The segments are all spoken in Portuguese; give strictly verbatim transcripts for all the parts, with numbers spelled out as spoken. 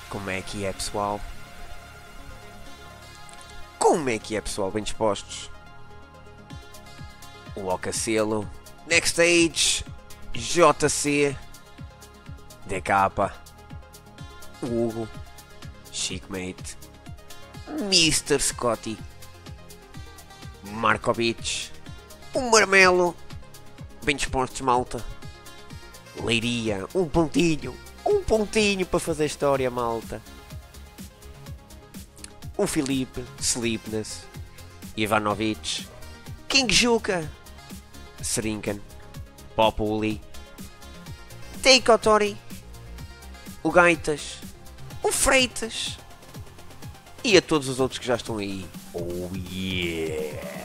Como é que é, pessoal? Como é que é, pessoal? Bem dispostos? O Alcacelo, Next Stage, J C, D K, Hugo, Chickmate, mister Scotty, Markovic, o Marmelo, bem dispostos, malta. Leiria, um pontinho, um pontinho para fazer história, malta. O Filipe, Sleepness, Ivanovic, King Juka, Serinkan, Populi, Teikotori, o Gaitas, o Freitas e a todos os outros que já estão aí. Oh yeah!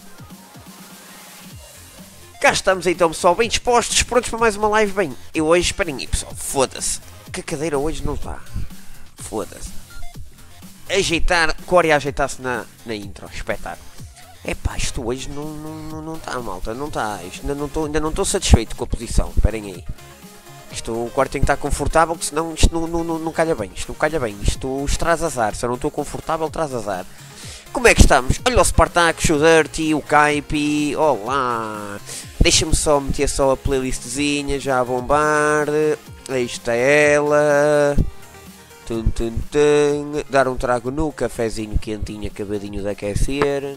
Cá estamos então, pessoal, bem dispostos, prontos para mais uma live. Bem, eu hoje, esperem aí, pessoal, foda-se, que a cadeira hoje não está. Foda-se. Ajeitar, Coreia ajeitar-se na, na intro, espetáculo. Epá, isto hoje não está, não, não tá, malta, não está. Ainda não estou ainda não estou satisfeito com a posição, esperem aí. Isto, o quarto tem que estar confortável, que senão isto não, não, não, não calha bem, isto não calha bem, isto, isto traz azar, se eu não estou confortável traz azar. Como é que estamos? Olha o Spartacus, o Dirty, o Kaipi, olá! Deixa-me só meter só a playlistzinha já a bombar, aí está ela... Tum, tum, tum. Dar um trago no cafezinho quentinho, acabadinho de aquecer.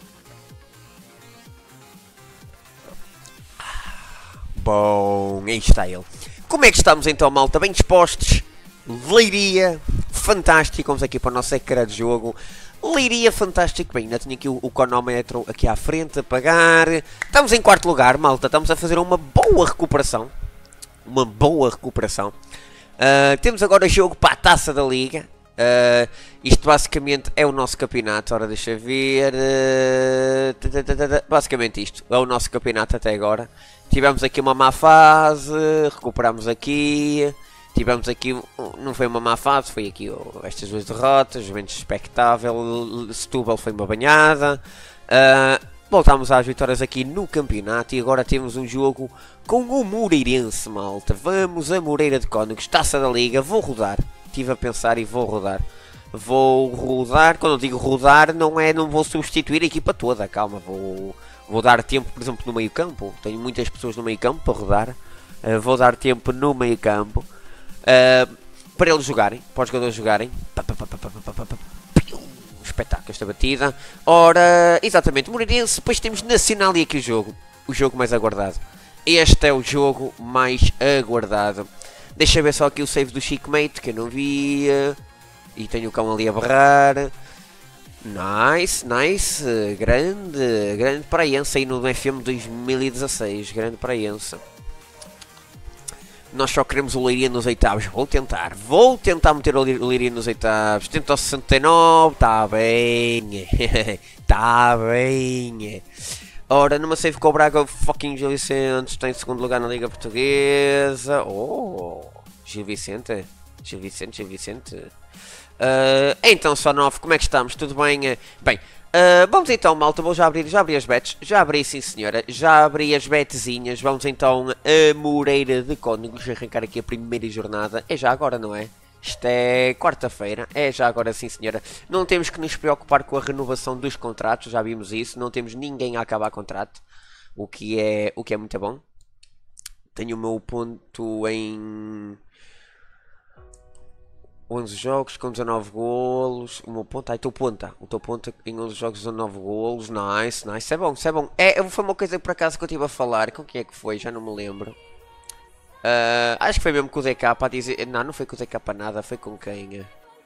Bom, aí está ele. Como é que estamos então, malta? Bem dispostos? Leiria, fantástico. Vamos aqui para o nosso ecrã de jogo. Leiria, fantástico. Bem, ainda tinha aqui o, o cronómetro aqui à frente a pagar. Estamos em quarto lugar, malta. Estamos a fazer uma boa recuperação. Uma boa recuperação. Uh, temos agora jogo para a Taça da Liga. Uh, isto basicamente é o nosso campeonato. Ora, deixa ver. Uh, basicamente isto é o nosso campeonato até agora. Tivemos aqui uma má fase. Recuperamos aqui. Tivemos aqui. Não foi uma má fase. Foi aqui oh, estas duas derrotas. Juventus expectável. Setúbal foi uma banhada. Uh, Voltámos às vitórias aqui no campeonato e agora temos um jogo com o Moreirense, malta. Vamos a Moreira de Cónegos, Taça da Liga. Vou rodar. Estive a pensar e vou rodar. Vou rodar. Quando eu digo rodar, não é, não vou substituir a equipa toda. Calma, vou, vou dar tempo, por exemplo, no meio campo. Tenho muitas pessoas no meio campo para rodar. Uh, vou dar tempo no meio campo. Uh, para eles jogarem, para os jogadores jogarem. Espetáculo esta batida. Ora, exatamente, Moreirense. Depois temos Nacional e aqui o jogo. O jogo mais aguardado. Este é o jogo mais aguardado. Deixa eu ver só aqui o save do Chickmate, que eu não via. E tenho o cão ali a berrar. Nice, nice. Grande, grande praense aí no F M dois mil e dezasseis. Grande praense. Nós só queremos o Leiria nos oitavos. Vou tentar. Vou tentar meter o Leiria nos oitavos. Tento ao sessenta e nove. Está bem. Está bem. Ora, numa save com o Braga, fucking Gil Vicente está em segundo lugar na Liga Portuguesa. Oh, Gil Vicente. Gil Vicente, Gil Vicente. Uh, então, só nove. Como é que estamos? Tudo bem? Bem. Uh, vamos então, malta, vou já abrir, já abri as bets, já abri sim senhora, já abri as betezinhas. Vamos então a Moreira de Cónegos, arrancar aqui a primeira jornada. É já agora, não é? Isto é quarta-feira, é já agora sim senhora. Não temos que nos preocupar com a renovação dos contratos, já vimos isso, não temos ninguém a acabar contrato, o que é, o que é muito bom. Tenho o meu ponto em onze jogos com dezanove golos. O meu ponto, ah, o teu ponta, o teu ponto em onze jogos, dezanove golos. Nice, nice, isso é bom, isso é bom. É, foi uma coisa por acaso que eu estive a falar. Com quem é que foi? Já não me lembro. Uh, acho que foi mesmo com o D K a dizer. Não, não foi com o D K nada, foi com quem?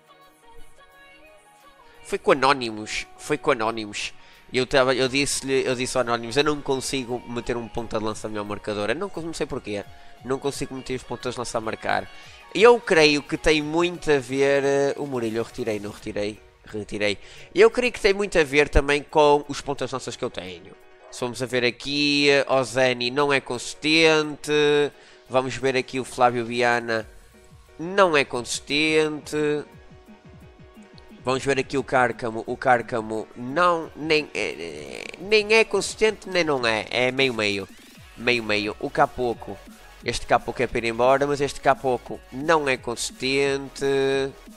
Foi com Anónimos. Foi com Anónimos. Eu, tava, eu disse-lhe, eu disse ao Anónimos, eu não consigo meter um ponta de lança melhor marcador. Eu não, não sei porquê. Não consigo meter os pontas de lança a marcar. Eu creio que tem muito a ver... Uh, o Murilo eu retirei, não retirei? Retirei. Eu creio que tem muito a ver também com os pontas de lanças que eu tenho. Se vamos a ver aqui, uh, Ozani não é consistente. Vamos ver aqui o Flávio Viana. Não é consistente. Vamos ver aqui o Cárcamo. O Cárcamo não, nem, é, nem é consistente, nem não é. É meio-meio. Meio-meio. O Capoco. Este Capoco é para ir embora, mas este Capoco não é consistente.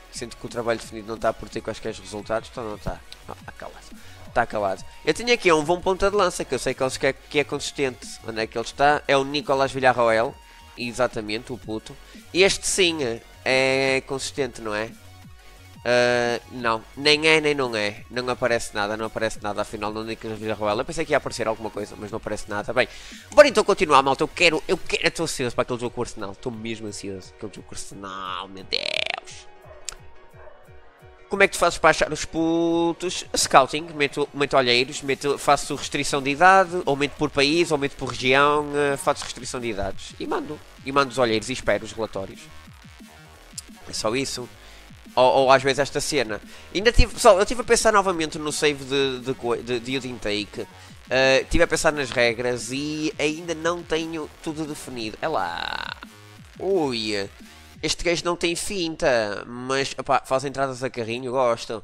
Sinto que o trabalho definido não está por ter quaisquer resultados, então não está. Não, está calado. Está calado. Eu tenho aqui um bom ponta de lança, que eu sei que, eles quer, que é consistente. Onde é que ele está? É o Nicolás Villarroel. Exatamente, o puto. Este sim é consistente, não é? Uh, não, nem é nem não é. Não aparece nada, não aparece nada. Afinal, no Nicolás Villarroel. Eu pensei que ia aparecer alguma coisa, mas não aparece nada. Bem, bora então continuar, malta. Eu quero, eu quero, estou ansioso para aquele jogo com o Arsenal. Estou mesmo ansioso. Aquele jogo com o Arsenal, meu Deus. Como é que tu fazes para achar os putos? Scouting, meto, meto olheiros, meto, faço restrição de idade, ou meto por país, ou meto por região, uh, faço restrição de idades. E mando. E mando os olheiros e espero os relatórios. É só isso. Ou, ou às vezes esta cena. Ainda tive, pessoal, eu estive a pensar novamente no save de, de, de, de Use Intake. Uh, estive a pensar nas regras e ainda não tenho tudo definido. É lá. Ui. Este gajo não tem finta, mas opá, faz entradas a carrinho, gosto.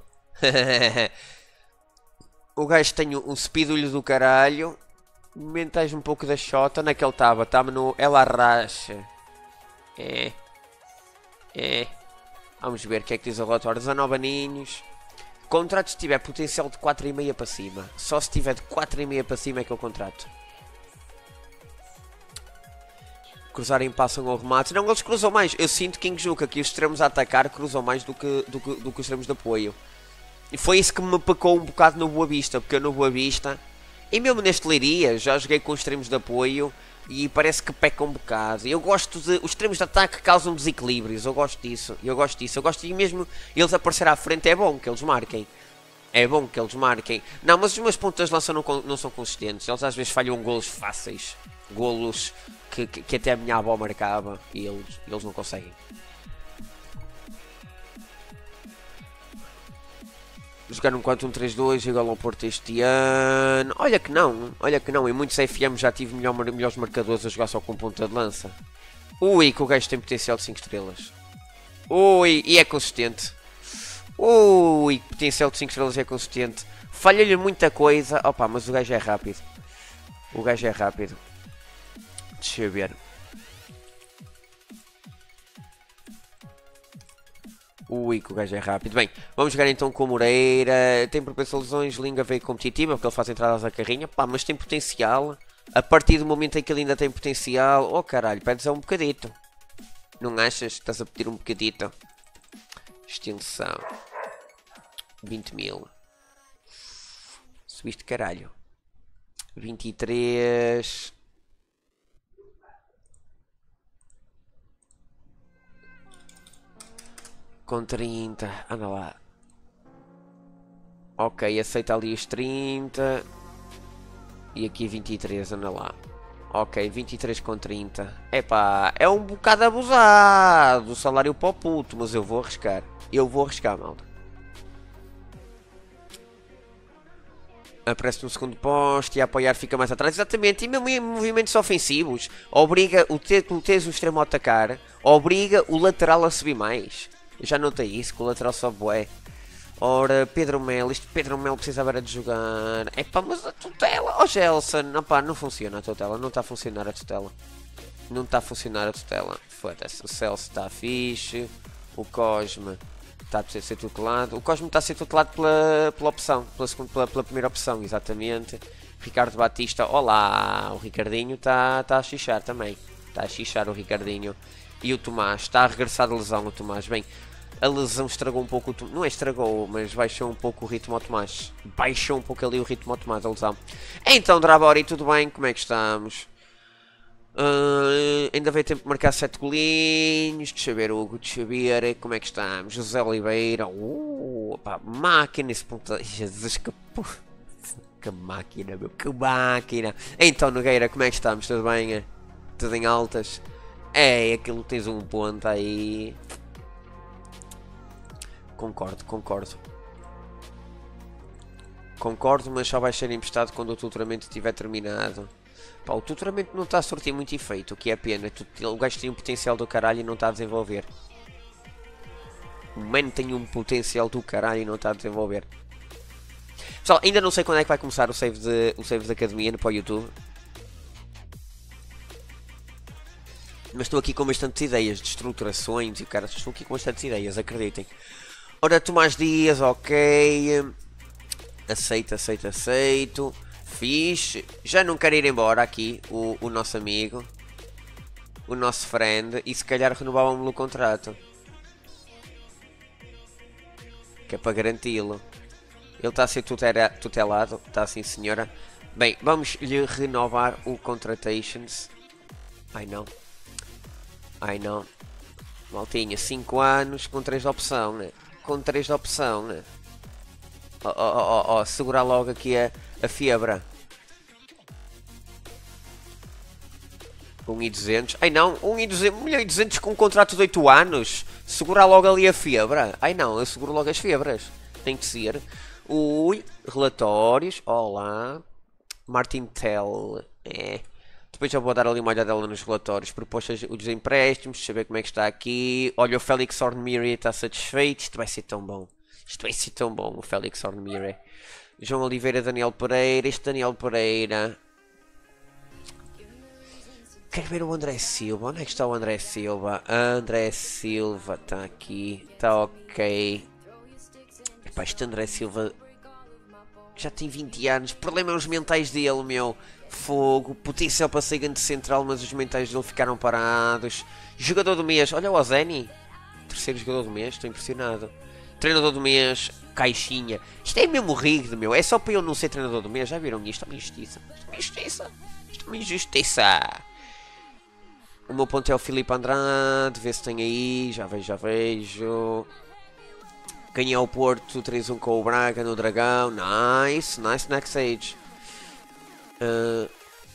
O gajo tem um speedolho do caralho. Mentais um pouco da shot. Onde é que ele estava? Estava no El Arracha. É. É. Vamos ver o que é que diz o relatório. dezanove aninhos. Contrato se tiver potencial de quatro vírgula cinco para cima. Só se tiver de quatro vírgula cinco para cima é que eu contrato. Cruzarem passam ao remate. Não, eles cruzam mais. Eu sinto que em Juca que os extremos a atacar cruzam mais do que, do que, do que os extremos de apoio. E foi isso que me pecou um bocado no Boa Vista. Porque eu no Boa Vista, e mesmo neste Leiria, já joguei com os extremos de apoio e parece que peca um bocado. Eu gosto de... Os extremos de ataque causam desequilíbrios. Eu gosto disso. Eu gosto disso. Eu gosto de mesmo eles aparecer à frente. É bom que eles marquem. É bom que eles marquem. Não, mas os meus pontos de lança não, não são consistentes. Eles às vezes falham golos fáceis. Golos... Que, que, que até a minha avó marcava e eles, eles não conseguem. Jogar um quatro um três dois igual ao Porto este ano. Olha que não, olha que não. Em muitos F M já tive melhor, melhores marcadores a jogar só com ponta de lança. Ui, que o gajo tem potencial de cinco estrelas. Ui, e é consistente. Ui, potencial de cinco estrelas é consistente. Falha-lhe muita coisa. Opa, mas o gajo é rápido. O gajo é rápido. Deixa eu ver. Ui, que o gajo é rápido. Bem, vamos jogar então com o Moreira. Tem propensão a lesões, Linga veio competitiva, porque ele faz entradas à carrinha. Pá, mas tem potencial. A partir do momento em que ele ainda tem potencial. Oh caralho, pedes a um bocadito. Não achas que estás a pedir um bocadito? Extensão. vinte mil. Subiste caralho. vinte e três. Com trinta, anda lá. Ok, aceita ali os trinta. E aqui vinte e três, anda lá. Ok, vinte e três com trinta. Epá, é um bocado abusado o salário para o puto, mas eu vou arriscar. Eu vou arriscar, malta. Aparece no segundo poste e a apoiar fica mais atrás. Exatamente, e mesmo em movimentos ofensivos. Obriga o ter o extremo a atacar. Obriga o lateral a subir mais. Eu já notei isso, que o lateral sobe bué. Ora, Pedro Melo, isto Pedro Melo precisava era de jogar. Epá, mas a tutela, oh Gelson, não pá, não funciona a tutela, não está a funcionar a tutela. Não está a funcionar a tutela. Foda-se, o Celso está fixe, o Cosme está a ser tutelado. O Cosme está a ser tutelado pela, pela opção, pela, segunda, pela, pela primeira opção, exatamente. Ricardo Batista, olá, o Ricardinho está tá a xixar também. Está a xixar o Ricardinho. E o Tomás, está a regressar da lesão o Tomás. Bem, a lesão estragou um pouco o Tomás. Não é estragou, mas baixou um pouco o ritmo ao Tomás. Baixou um pouco ali o ritmo ao Tomás, a lesão. Então, Drabori, tudo bem? Como é que estamos? Uh, ainda veio tempo de marcar sete golinhos. Deixa eu ver, Hugo, deixa eu ver. Como é que estamos? José Oliveira. Uh, pá, máquina esse ponto. Jesus, que porra. Que máquina, meu. Que máquina. Então, Nogueira, como é que estamos? Tudo bem? Tudo em altas? É, aquilo tens um ponto aí. Concordo, concordo. Concordo, mas só vai ser emprestado quando o tutoramento estiver terminado. Pá, o tutoramento não está a sortir muito efeito, o que é pena. O gajo tem um potencial do caralho e não está a desenvolver. O mano tem um potencial do caralho e não está a desenvolver. Pessoal, ainda não sei quando é que vai começar o save de, o save da academia no para o YouTube. Mas estou aqui com bastantes ideias de estruturações e o cara, estou aqui com bastantes ideias, acreditem. Ora, Tomás Dias, ok. Aceito, aceito, aceito. Fixe. Já não quero ir embora aqui, o, o nosso amigo. O nosso friend. E se calhar renovavam-me o contrato. Que é para garanti-lo. Ele está a ser tutelado. Está sim, senhora. Bem, vamos lhe renovar o Contratations. Ai não. Ai não. Maltinha, cinco anos com três de opção, né? Com três de opção, né? Oh, oh, oh, oh, oh, segurar logo aqui a, a fibra. um e duzentos. Ai não, um e duzentos, um milhão e duzentos com um contrato de oito anos. Segurar logo ali a fibra. Ai não, eu seguro logo as fibras. Tem que ser. Ui, relatórios. Olá. Martin Tell. É. Depois já vou dar ali uma olhadela nos relatórios. Propostas dos empréstimos. Saber como é que está aqui. Olha, o Félix Hornemiri está satisfeito. Isto vai ser tão bom. Isto vai ser tão bom, o Félix Hornemiri. João Oliveira, Daniel Pereira. Este Daniel Pereira. Quero ver o André Silva. Onde é que está o André Silva? André Silva está aqui. Está ok. Epá, este André Silva já tem vinte anos. Problemas mentais dele, meu. Fogo. Potencial para ser grande central, mas os mentais dele ficaram parados. Jogador do mês. Olha o Ozeni. Terceiro jogador do mês. Estou impressionado. Treinador do mês. Caixinha. Isto é mesmo rígido, meu. É só para eu não ser treinador do mês. Já viram isto? Isto é uma injustiça. Isto é uma injustiça. Isto é uma injustiça. O meu ponto é o Filipe Andrade. Vê se tem aí. Já vejo, já vejo. Ganhou o Porto três a um com o Braga no Dragão. Nice. Nice next age. Uh...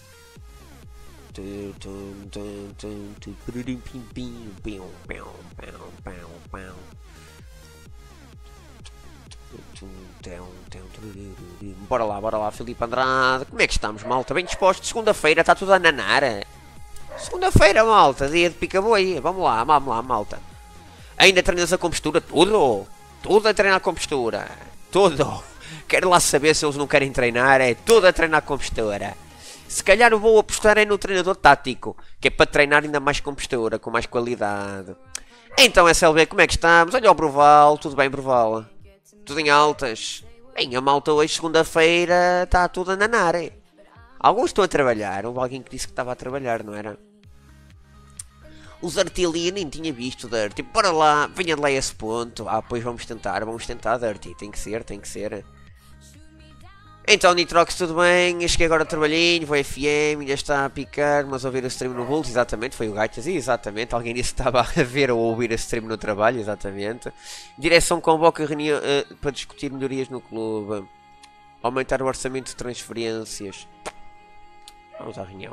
Bora lá, bora lá, Filipe Andrade. Como é que estamos, malta? Bem dispostos? Segunda-feira está tudo a nanar. Segunda-feira, malta, dia de pica-boi. Vamos lá, vamos lá, malta. Ainda treinas a compostura? Tudo. Tudo a treinar com postura. Tudo. Quero lá saber se eles não querem treinar. É tudo a treinar com postura. Se calhar eu vou apostar é no treinador tático, que é para treinar ainda mais com postura, com mais qualidade. Então, S L B, como é que estamos? Olha o Broval. Tudo bem, Broval? Tudo em altas. Bem, a malta hoje, segunda-feira, está tudo a nanar. É? Alguns estão a trabalhar. Houve alguém que disse que estava a trabalhar, não era? Os Artilha nem tinha visto, Dirty. Bora lá, venha de lá a esse ponto. Ah, pois vamos tentar, vamos tentar, Dirty. Tem que ser, tem que ser. Então, Nitrox, tudo bem? Cheguei agora ao trabalhinho, vou F M, ainda está a picar, mas a ouvir o stream no Bulls, exatamente, foi o Gaitas, exatamente. Alguém disse que estava a ver ou a ouvir o stream no trabalho, exatamente. Direção convoca reunião uh, para discutir melhorias no clube. Aumentar o orçamento de transferências. Vamos à reunião.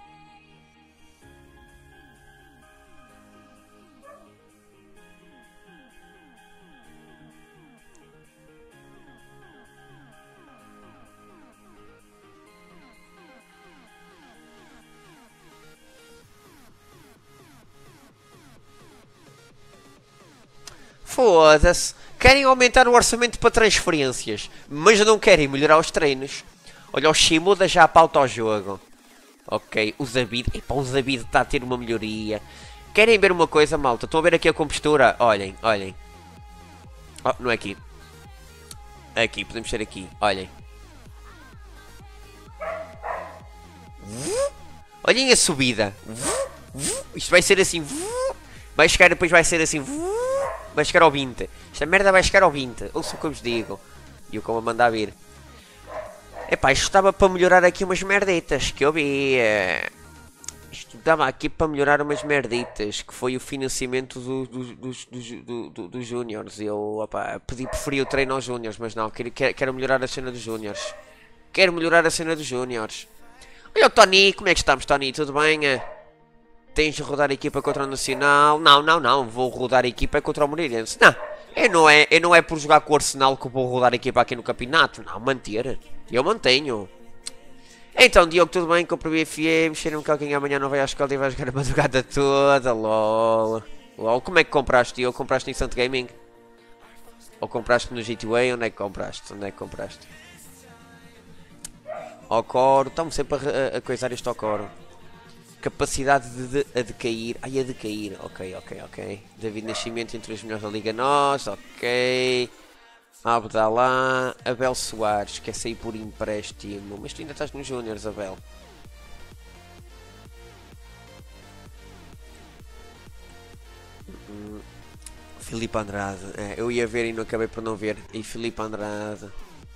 Foda-se. Querem aumentar o orçamento para transferências, mas não querem melhorar os treinos. Olha, o Shimuda já pauta ao jogo. Ok, o Zabid. Epá, o Zabid está a ter uma melhoria. Querem ver uma coisa, malta? Estão a ver aqui a compostura? Olhem, olhem. Oh, não é aqui. Aqui, podemos ser aqui. Olhem. Olhem a subida. Isto vai ser assim. Vai chegar, depois vai ser assim. Vai chegar ao vinte. Esta merda vai chegar ao vinte. Ouçam o que eu vos digo. E o que eu vou mandar vir. Epá, isto estava para melhorar aqui umas merditas que eu vi. Isto estava aqui para melhorar umas merditas. Que foi o financiamento do, do, dos, dos, do, do, dos Júniors. Eu opá, pedi, preferi o treino aos Júniors. Mas não, quero, quero melhorar a cena dos Júniors. Quero melhorar a cena dos Júniors. Olha o Tony, como é que estamos, Tony? Tudo bem? Tens de rodar a equipa contra o Nacional? Não, não, não. Vou rodar a equipa contra o Moreirense. Não, eu não, é, eu não é por jogar com o Arsenal que vou rodar a equipa aqui no campeonato. Não, manter. Eu mantenho. Então, Diogo, tudo bem? Comprei o F M. Cheira-me que alguém amanhã não vai à escola e vai jogar a madrugada toda. LOL. LOL. Como é que compraste, Diogo? Compraste no Instant Gaming? Ou compraste no G T A? Onde é que compraste? Onde é que compraste? Ao coro. Estamos sempre a, a, a coisar isto ao coro. Capacidade de, de a decair. Ai, a decair. Ok, ok, ok. David Nascimento entre os melhores da Liga Nós. Ok. Abdalá. Abel Soares. Quer sair por empréstimo. Mas tu ainda estás nos Júniors, Abel. Hum. Filipe Andrade. É, eu ia ver e não acabei por não ver. E Filipe Andrade.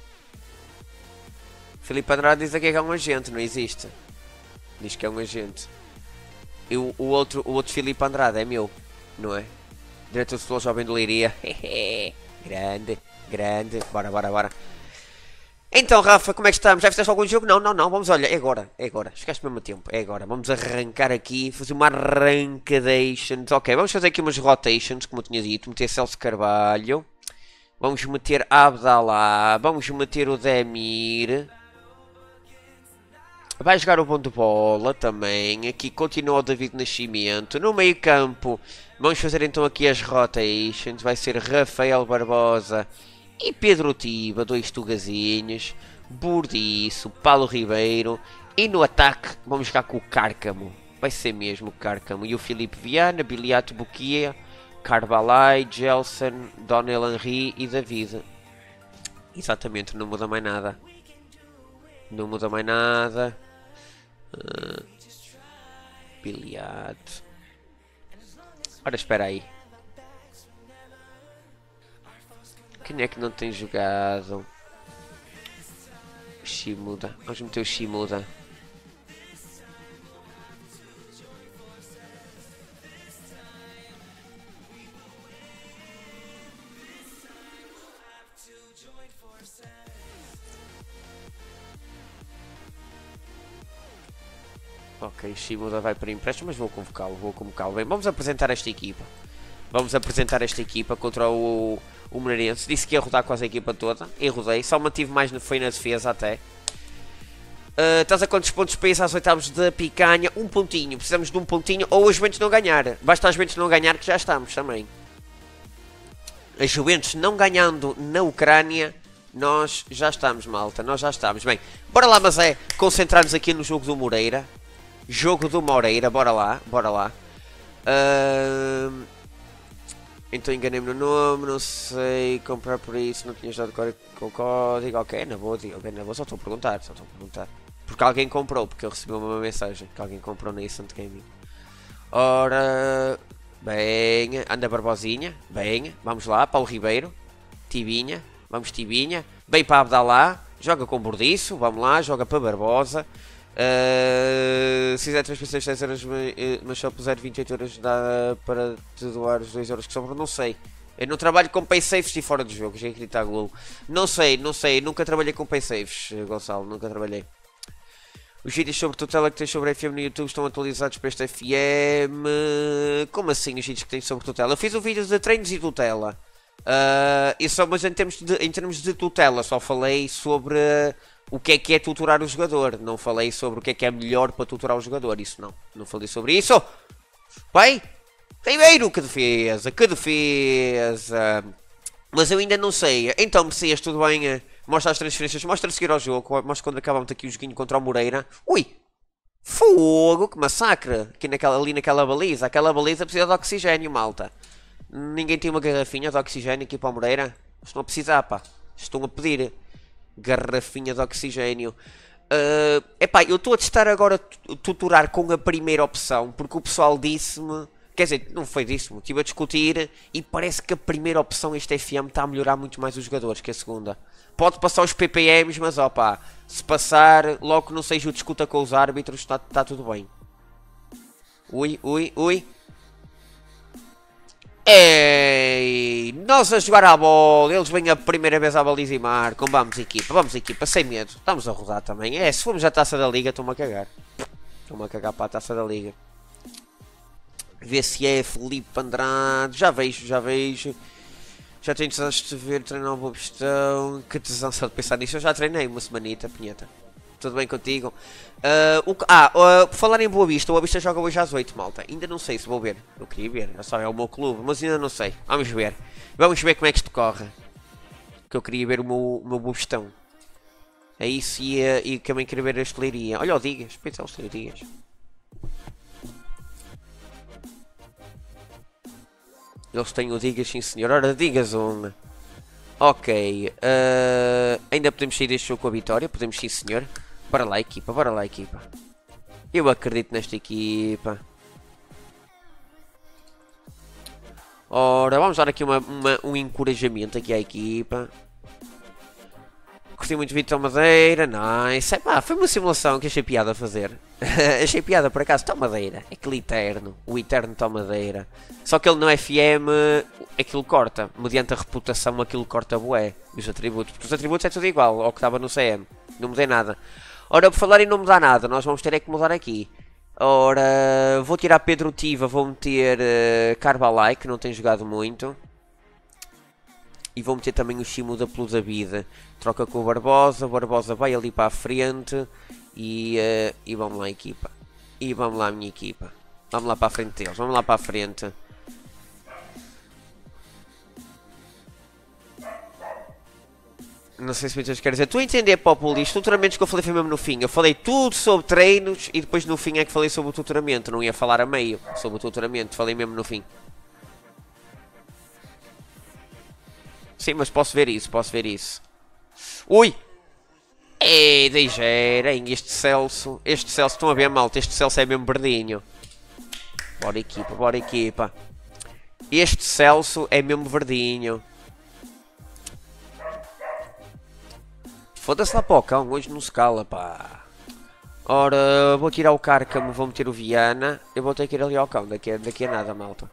Filipe Andrade diz aqui que é um agente. Não existe. Diz que é um agente. E o, o, outro, o outro Filipe Andrade é meu, não é? Diretor de futebol jovem de Leiria. Grande, grande. Bora, bora, bora. Então, Rafa, como é que estamos? Já fizeste algum jogo? Não, não, não. Vamos, olha, é agora, é agora. Chegaste mesmo a tempo, é agora. Vamos arrancar aqui, fazer uma arrancadations. Ok, vamos fazer aqui umas rotations, como eu tinha dito. Meter Celso Carvalho. Vamos meter Abdalá. Vamos meter o Demir. Vai jogar o bom de bola também. Aqui continua o David Nascimento. No meio campo, vamos fazer então aqui as rotations. Vai ser Rafael Barbosa e Pedro Tiba, dois tugazinhos. Burdiço, Paulo Ribeiro. E no ataque, vamos jogar com o Cárcamo. Vai ser mesmo o Cárcamo. E o Filipe Viana, Biliato Buquia, Carvalhai, Gelson, Donel Henry e David. Exatamente, não muda mais nada. Não muda mais nada. Uh, Biliato. Ora, espera aí. Quem é que não tem jogado? Shimuda. Vamos meter o Shimuda. Ok, Shimuda vai para empréstimo, mas vou convocá-lo, vou convocá-lo. Bem, vamos apresentar esta equipa. Vamos apresentar esta equipa contra o, o Moreirense. Disse que ia rodar quase a equipa toda. E rodei, só mantive mais, foi na defesa até. Uh, estás a quantos pontos para ir às oitavos da picanha? Um pontinho, precisamos de um pontinho. Ou a Juventus não ganhar. Basta a Juventus não ganhar que já estamos também. A Juventus não ganhando na Ucrânia, nós já estamos, malta. Nós já estamos. Bem, bora lá, mas é concentrar-nos aqui no jogo do Moreira. Jogo do Moreira, bora lá, bora lá. Uh, então enganei-me no nome, não sei, comprar por isso, não tinha dado código com o código. Ok, na boa, ok, na boa, só estou a perguntar, só estou a perguntar. Porque alguém comprou, porque eu recebi uma mensagem que alguém comprou na Instant Gaming. Ora, bem, anda Barbosinha, bem, vamos lá, Paulo Ribeiro, Tibinha, vamos Tibinha, bem para Abdalá, joga com Burdiço, vamos lá, joga para Barbosa. Uh, se fizer transferências de dez euros, mas só puser vinte e oito euros, dá para te doar os dois euros que sobram? Não sei. Eu não trabalho com paysafes e fora do jogo, já acredito a Globo. Não sei, não sei, nunca trabalhei com paysafes, Gonçalo, nunca trabalhei. Os vídeos sobre tutela que tens sobre a F M no YouTube estão atualizados para esta F M. Como assim os vídeos que tens sobre tutela? Eu fiz um vídeo de treinos e tutela. Uh, e só, mas em termos, de, em termos de tutela, só falei sobre o que é que é tutorar o jogador. Não falei sobre o que é que é melhor para tutorar o jogador. Isso não. Não falei sobre isso. Bem, Ribeiro, que defesa, que defesa. Mas eu ainda não sei. Então, Messias, tudo bem? Mostra as transferências. Mostra a seguir ao jogo. Mostra quando acabamos aqui o joguinho contra o Moreira. Ui! Fogo! Que massacre! Aqui naquela, ali naquela baliza. Aquela baliza precisa de oxigênio, malta. Ninguém tem uma garrafinha de oxigênio aqui para o Moreira? Estão a precisar, pá. Estão a pedir garrafinha de oxigênio. Uh, epá, eu estou a testar agora tutorar com a primeira opção, porque o pessoal disse-me, quer dizer, não foi disso-me, estive a discutir e parece que a primeira opção, este F M, está a melhorar muito mais os jogadores que a segunda. Pode passar os P P Ms, mas ó pá, se passar, logo que não seja o discuta com os árbitros, está tá tudo bem. Ui, ui, ui. Ei, nós a jogar à bola, eles vêm a primeira vez à baliza e marcam. Vamos equipa, vamos equipa, sem medo. Estamos a rodar também. É, se formos à taça da liga, estou-me a cagar. Estou-me a cagar para a taça da liga. Vê se é Filipe Andrade. Já vejo, já vejo. Já tenho tesão de ver, treinar uma questão. Que tesão só de pensar nisso. Eu já treinei uma semanita, pinheta. Tudo bem contigo? Uh, o, ah, uh, por falar em Boa Vista, o Boa Vista joga hoje às oito, malta. Ainda não sei se vou ver. Eu queria ver, já só é o meu clube, mas ainda não sei. Vamos ver. Vamos ver como é que isto corre. Que eu queria ver o meu, o meu Boa Vistão. É isso e, uh, e também queria ver a estelaria. Olha o Digas, pensa o Digas. Eles têm o digas, sim senhor. Ora, digas um. Ok. Uh, ainda podemos sair deste jogo com a vitória. Podemos, sim senhor. Bora lá, equipa. Bora lá, equipa. Eu acredito nesta equipa. Ora, vamos dar aqui uma, uma, um encorajamento aqui à equipa. Gostei muito de Vitor Madeira, nice. Epá, foi uma simulação que achei piada a fazer. Achei piada por acaso. Tom Madeira, aquele eterno. O eterno Tom Madeira. Só que ele no F M, aquilo corta. Mediante a reputação, aquilo corta bué. Os atributos. Porque os atributos é tudo igual ao que estava no C M. Não mudei nada. Ora, por falar em não mudar nada, nós vamos ter é que mudar aqui. Ora, vou tirar Pedro Tiva, vou meter uh, Carvalhai, que não tem jogado muito. E vou meter também o Shimuda pelo David. Troca com o Barbosa. O Barbosa vai ali para a frente. E, uh, e vamos lá, equipa. E vamos lá, minha equipa. Vamos lá para a frente deles. Vamos lá para a frente. Não sei se muitas querem dizer. Tu a entender, Populi, isto tutoramentos que eu falei foi mesmo no fim. Eu falei tudo sobre treinos. E depois no fim é que falei sobre o tutoramento. Não ia falar a meio sobre o tutoramento. Falei mesmo no fim. Sim, mas posso ver isso, posso ver isso. Ui! Ei, deixerem este Celso. Este Celso, estão a ver, malta? Este Celso é mesmo verdinho. Bora equipa, bora equipa. Este Celso é mesmo verdinho. Foda-se lá para o cão, hoje não se cala, pá. Ora, vou tirar o Cárcamo, vou meter o Viana. Eu vou ter que ir ali ao cão, daqui a, daqui a nada, malta.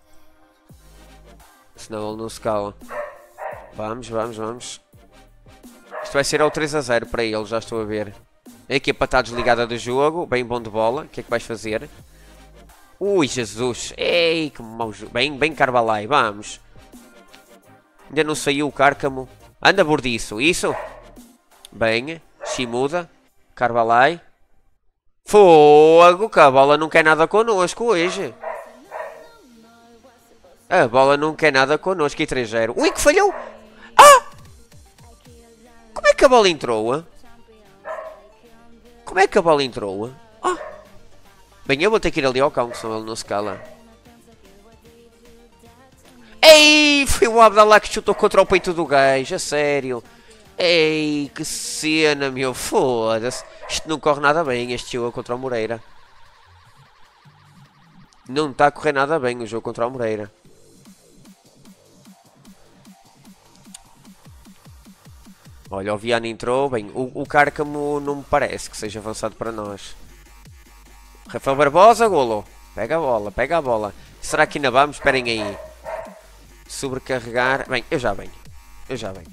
Senão ele não se cala. Vamos, vamos, vamos. Isto vai ser ao três a zero para ele, já estou a ver. A equipa está desligada do jogo, bem bom de bola. O que é que vais fazer? Ui, Jesus. Ei, que mau jogo. Bem, bem Carvalhai, vamos. Ainda não saiu o Cárcamo. Anda bordiço, isso? Bem, Shimuda. Carvalhai. Fogo, que a bola não quer nada connosco hoje. A bola não quer nada connosco e três a zero. Ui, que falhou! Ah! Como é que a bola entrou? Como é que a bola entrou? Ah! Bem, eu vou ter que ir ali ao cão, senão ele não se cala. Ei! Foi o Abdallah que chutou contra o peito do gajo, a sério. Ei, que cena, meu. Foda-se. Isto não corre nada bem, este jogo contra o Moreira. Não está a correr nada bem o jogo contra o Moreira. Olha, o Viana entrou. Bem, o, o Cárcamo não me parece que seja avançado para nós. Rafael Barbosa, golo. Pega a bola, pega a bola. Será que ainda vamos? Esperem aí. Sobrecarregar. Bem, eu já venho. Eu já venho.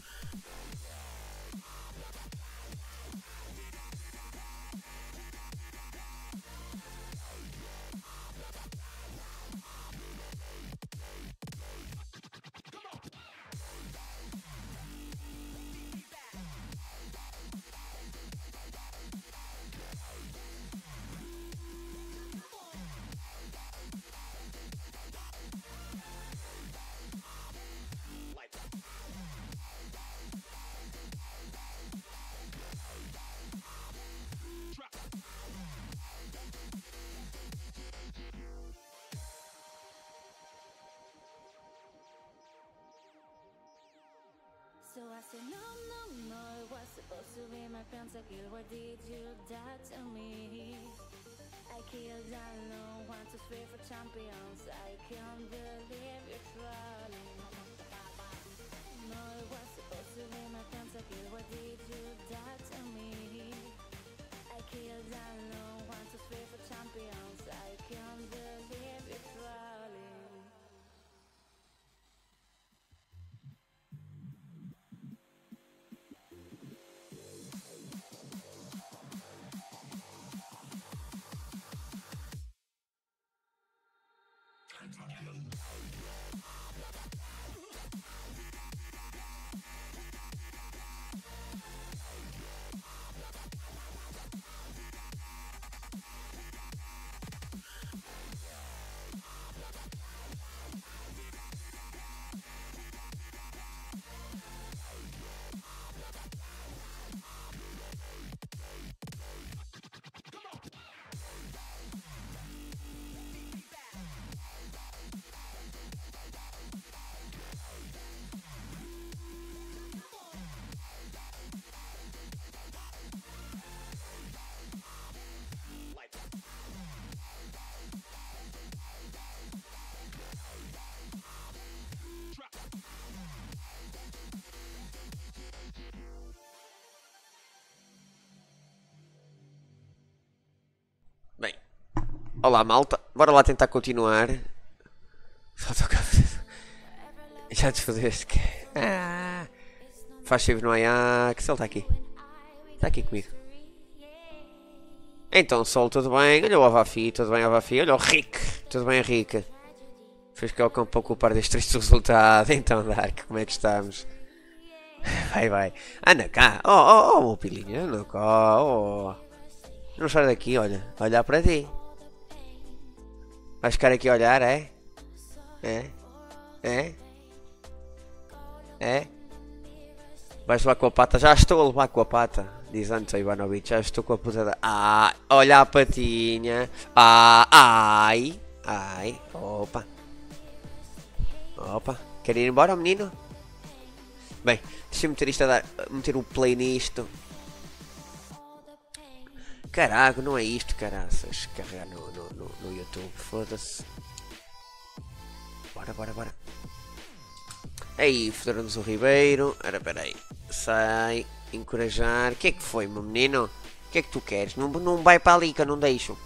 So I said no, no, no, it was supposed to be my pentakill. Why did you die to me? I killed alone, one, two, three for champions. I can't believe you're trolling. No, it was supposed to be my pentakill. Why did you die to me? I killed alone, one, two, three for champions. I can't believe you're trolling. Olá, malta. Bora lá tentar continuar. Só toca... Já desfazeste que... Ah, faz save no Ajax. Ele está aqui. Está aqui comigo. Então, Sol, tudo bem? Olha o Avafi, tudo bem, Avafi? Olha o Rick, tudo bem, Rick? Fez que eu um pouco ocupar deste triste resultado. Então, Dark, como é que estamos? Vai, vai. Anda cá. Oh, oh, oh, meu pilinho. Anda cá. Oh. Não sai daqui, olha. Olhar para ti. Vais ficar aqui a olhar, é? É? É? É? Vais levar com a pata? Já estou a levar com a pata. Diz antes a Ivanovic. Já estou com a puta da... Ah, olha a patinha. Ah, ai. Ai. Opa. Opa. Quer ir embora, menino? Bem, deixa-me meter isto a dar... Meter o play nisto. Caraca, não é isto, caraças. Carregar no, no, no, no YouTube. Foda-se. Bora, bora, bora. Aí, foderam-nos o Ribeiro. Ora, peraí. Sai. Encorajar. O que é que foi, meu menino? O que é que tu queres? Não, não vai para ali que eu não deixo.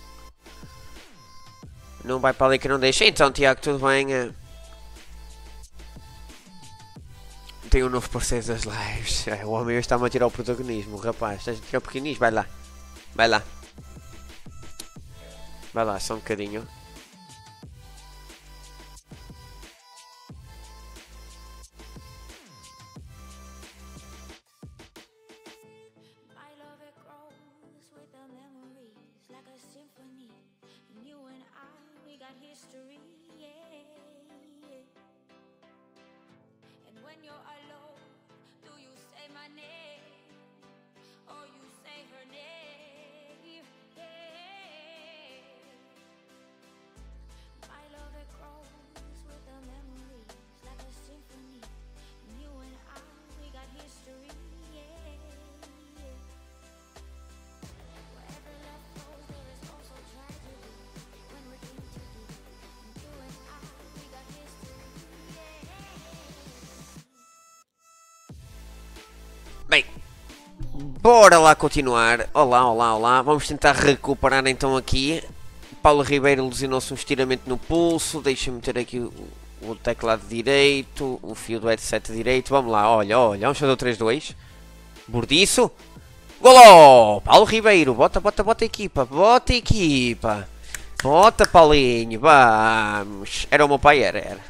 Não vai para ali que eu não deixo. Então, Tiago, tudo bem? Tem um novo parceiro das lives. O homem hoje está-me a tirar o protagonismo. O rapaz, estás a tirar o pequenininho? Vai lá. Vai lá. Vai lá, só um bocadinho. Bem, bora lá continuar. Olá, olá, olá. Vamos tentar recuperar então aqui. Paulo Ribeiro lesionou-se um estiramento no pulso. Deixa-me meter aqui o, o teclado direito, o fio do headset direito. Vamos lá, olha, olha. Vamos fazer o três dois. Bordiço. Goló! Paulo Ribeiro. Bota, bota, bota equipa. Bota equipa. Bota, Paulinho. Vamos. Era o meu pai, era, era.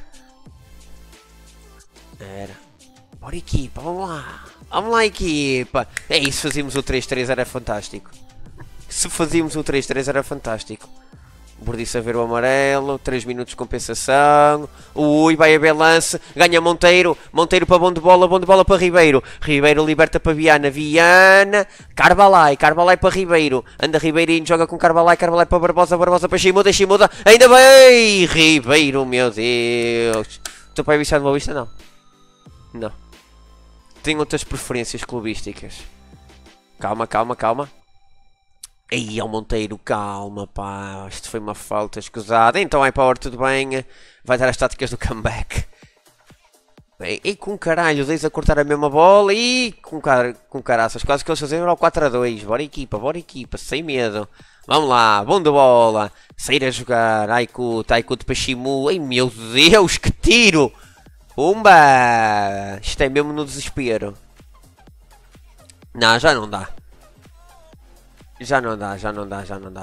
Era. Bora equipa, vamos lá. Vamos lá, equipa. É isso, fazíamos o três três, era fantástico. Se fazíamos o três três, era fantástico. Bordiço a ver o amarelo. três minutos de compensação. Ui, vai a lance. Ganha Monteiro. Monteiro para bom de bola. Bom de bola para Ribeiro. Ribeiro liberta para Viana. Viana. Carvalhai. Carvalhai para Ribeiro. Anda Ribeirinho. Joga com Carvalhai. Carvalhai para Barbosa. Barbosa para Chimuda. Chimuda. Ainda bem. Ribeiro, meu Deus. Estou para ir viciado de Boa Vista? Não. Não. Tenho outras preferências clubísticas. Calma, calma, calma. Aí, ao Monteiro, calma, pá. Isto foi uma falta escusada. Então, aí, Power, tudo bem. Vai dar as táticas do comeback. Bem, e com caralho, dois a cortar a mesma bola. E com, car com caraças. Quase que eles faziam era o quatro a dois. Bora, equipa, bora, equipa. Sem medo. Vamos lá, bom de bola. Sair a jogar. Aykut, Aykut para Shimu. Ai, meu Deus, que tiro. Pumba! Isto é mesmo no desespero. Não, já não dá. Já não dá, já não dá, já não dá.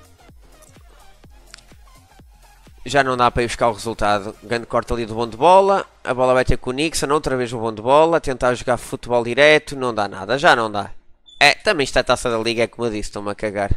Já não dá para ir buscar o resultado. Grande corte ali do bom de bola. A bola vai ter com o Nixon. Outra vez o bom de bola. Tentar jogar futebol direto. Não dá nada, já não dá. É, também está a taça da liga, é como eu disse. Estou-me a cagar.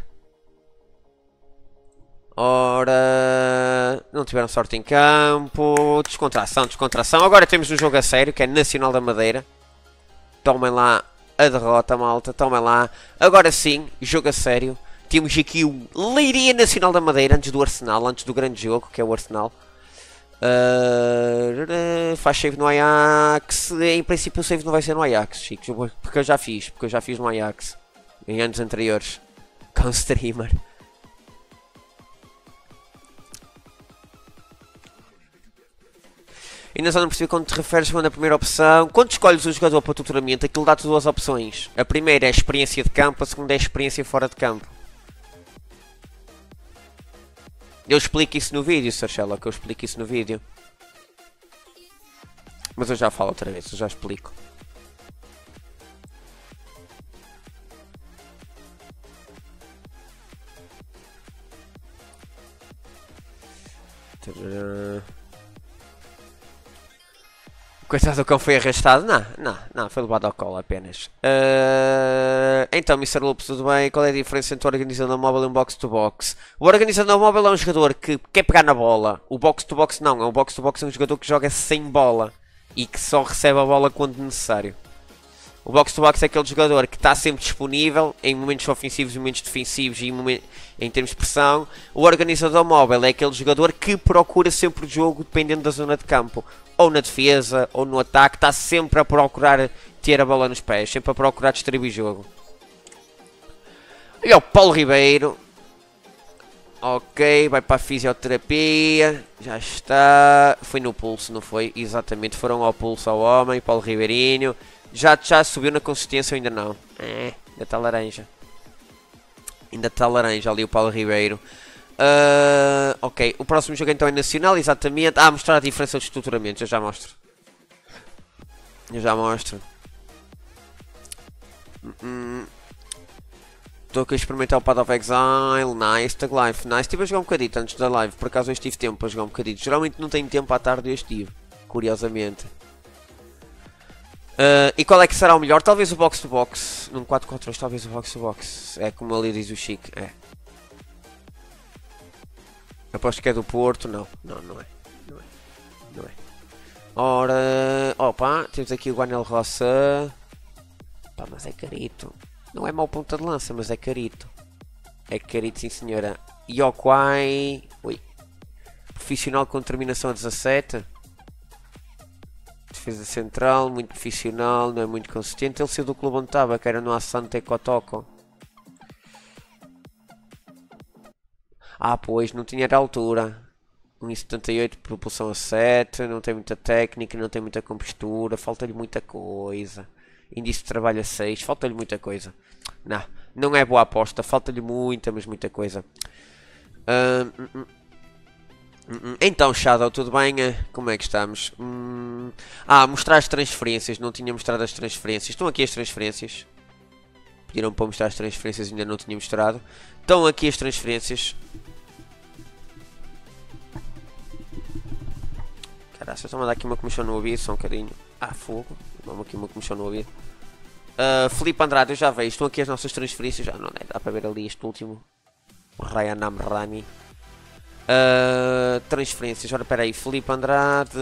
Ora, não tiveram sorte em campo. Descontração, descontração. Agora temos um jogo a sério, que é Nacional da Madeira. Tomem lá a derrota, malta. Tomem lá. Agora sim, jogo a sério. Temos aqui o Leiria Nacional da Madeira, antes do Arsenal, antes do grande jogo, que é o Arsenal. Uh, faz save no Ajax. Em princípio o save não vai ser no Ajax, chicos, porque eu já fiz, porque eu já fiz no Ajax em anos anteriores com o streamer. Ainda só não percebi quando te referes quando a primeira opção. Quando escolhes o jogador para o tutoramento, aquilo dá-te duas opções. A primeira é a experiência de campo, a segunda é a experiência fora de campo. Eu explico isso no vídeo, Sarchela, que eu explico isso no vídeo. Mas eu já falo outra vez, eu já explico. Coitado do cão foi arrastado? Não, não, não, foi levado ao colo apenas. Uh, então, mister Lopes, tudo bem? Qual é a diferença entre o organizador móvel e um box-to-box? O organizador móvel é um jogador que quer pegar na bola. O box-to-box não, é um box-to-box é um jogador que joga sem bola e que só recebe a bola quando necessário. O box-to-box é aquele jogador que está sempre disponível em momentos ofensivos e momentos defensivos e em, momentos, em termos de pressão. O organizador móvel é aquele jogador que procura sempre o jogo dependendo da zona de campo. Ou na defesa, ou no ataque, está sempre a procurar ter a bola nos pés, sempre a procurar distribuir jogo. Olha o Paulo Ribeiro. Ok, vai para a fisioterapia. Já está. Foi no pulso, não foi? Exatamente, foram ao pulso ao homem, Paulo Ribeirinho. Já, já subiu na consistência ou ainda não? É, ainda está laranja. Ainda está laranja ali o Paulo Ribeiro. Uh, ok, o próximo jogo então é nacional, exatamente. Ah, mostrar a diferença de estruturamento, eu já mostro. Eu já mostro. Estou aqui a experimentar o Path of Exile. Nice, Tag Life, nice. Estive a jogar um bocadito antes da live, por acaso hoje tive tempo para jogar um bocadito. Geralmente não tenho tempo à tarde e hoje tive, curiosamente. Uh, e qual é que será o melhor? Talvez o box to box. Num quatro contra dois, talvez o box to box. É como ali diz o Chico, é. Aposto que é do Porto. Não, não, não é. Não é. Não é. Ora. Opa, temos aqui o Guanel Roça. Pá, mas é carito. Não é mau ponta de lança, mas é carito. É carito, sim senhora. Yokwai. Ui. Profissional com terminação a dezassete. Defesa central, muito profissional, não é muito consistente. Ele saiu do clube onde estava, que era no Asante Kotoko. Ah, pois, não tinha de altura. um metro e setenta e oito, propulsão a sete, não tem muita técnica, não tem muita compostura, falta-lhe muita coisa. Índice de trabalho a seis, falta-lhe muita coisa. Não, não é boa aposta, falta-lhe muita, mas muita coisa. Hum, hum, hum. Então, Shadow, tudo bem? Como é que estamos? Hum... Ah, mostrar as transferências, não tinha mostrado as transferências. Estão aqui as transferências. Pediram para mostrar as transferências, ainda não tinha mostrado. Estão aqui as transferências. Caraca, estou a mandar aqui uma comissão no ouvido, só um bocadinho. Ah, fogo. Vamos aqui uma comissão no ouvido. Uh, Filipe Andrade, eu já vejo. Estão aqui as nossas transferências. Já não é, dá para ver ali este último. O Ryan Amrani. Uh, transferências. Ora, espera aí. Filipe Andrade.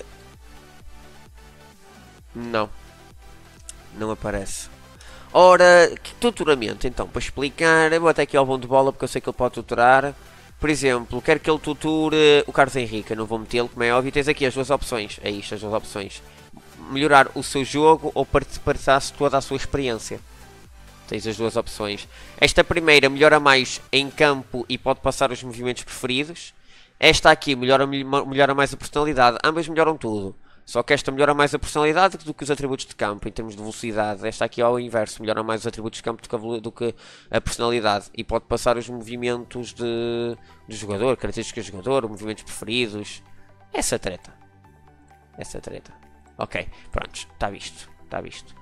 Não. Não aparece. Ora, que tutoramento. Então, para explicar. Eu vou até aqui ao bom de bola porque eu sei que ele pode tutorar. Por exemplo, quero que ele tuture o Carlos Henrique. Eu não vou metê-lo, como é óbvio. Tens aqui as duas opções. É isto, as duas opções. Melhorar o seu jogo ou partilhar-se toda a sua experiência. Tens as duas opções. Esta primeira melhora mais em campo e pode passar os movimentos preferidos. Esta aqui melhora, melhora mais a personalidade. Ambas melhoram tudo. Só que esta melhora mais a personalidade do que os atributos de campo, em termos de velocidade. Esta aqui é ao inverso, melhora mais os atributos de campo do que a, do que a personalidade. E pode passar os movimentos de, do jogador, características do jogador, movimentos preferidos. Essa treta. Essa treta. Ok, pronto, está visto. Está visto.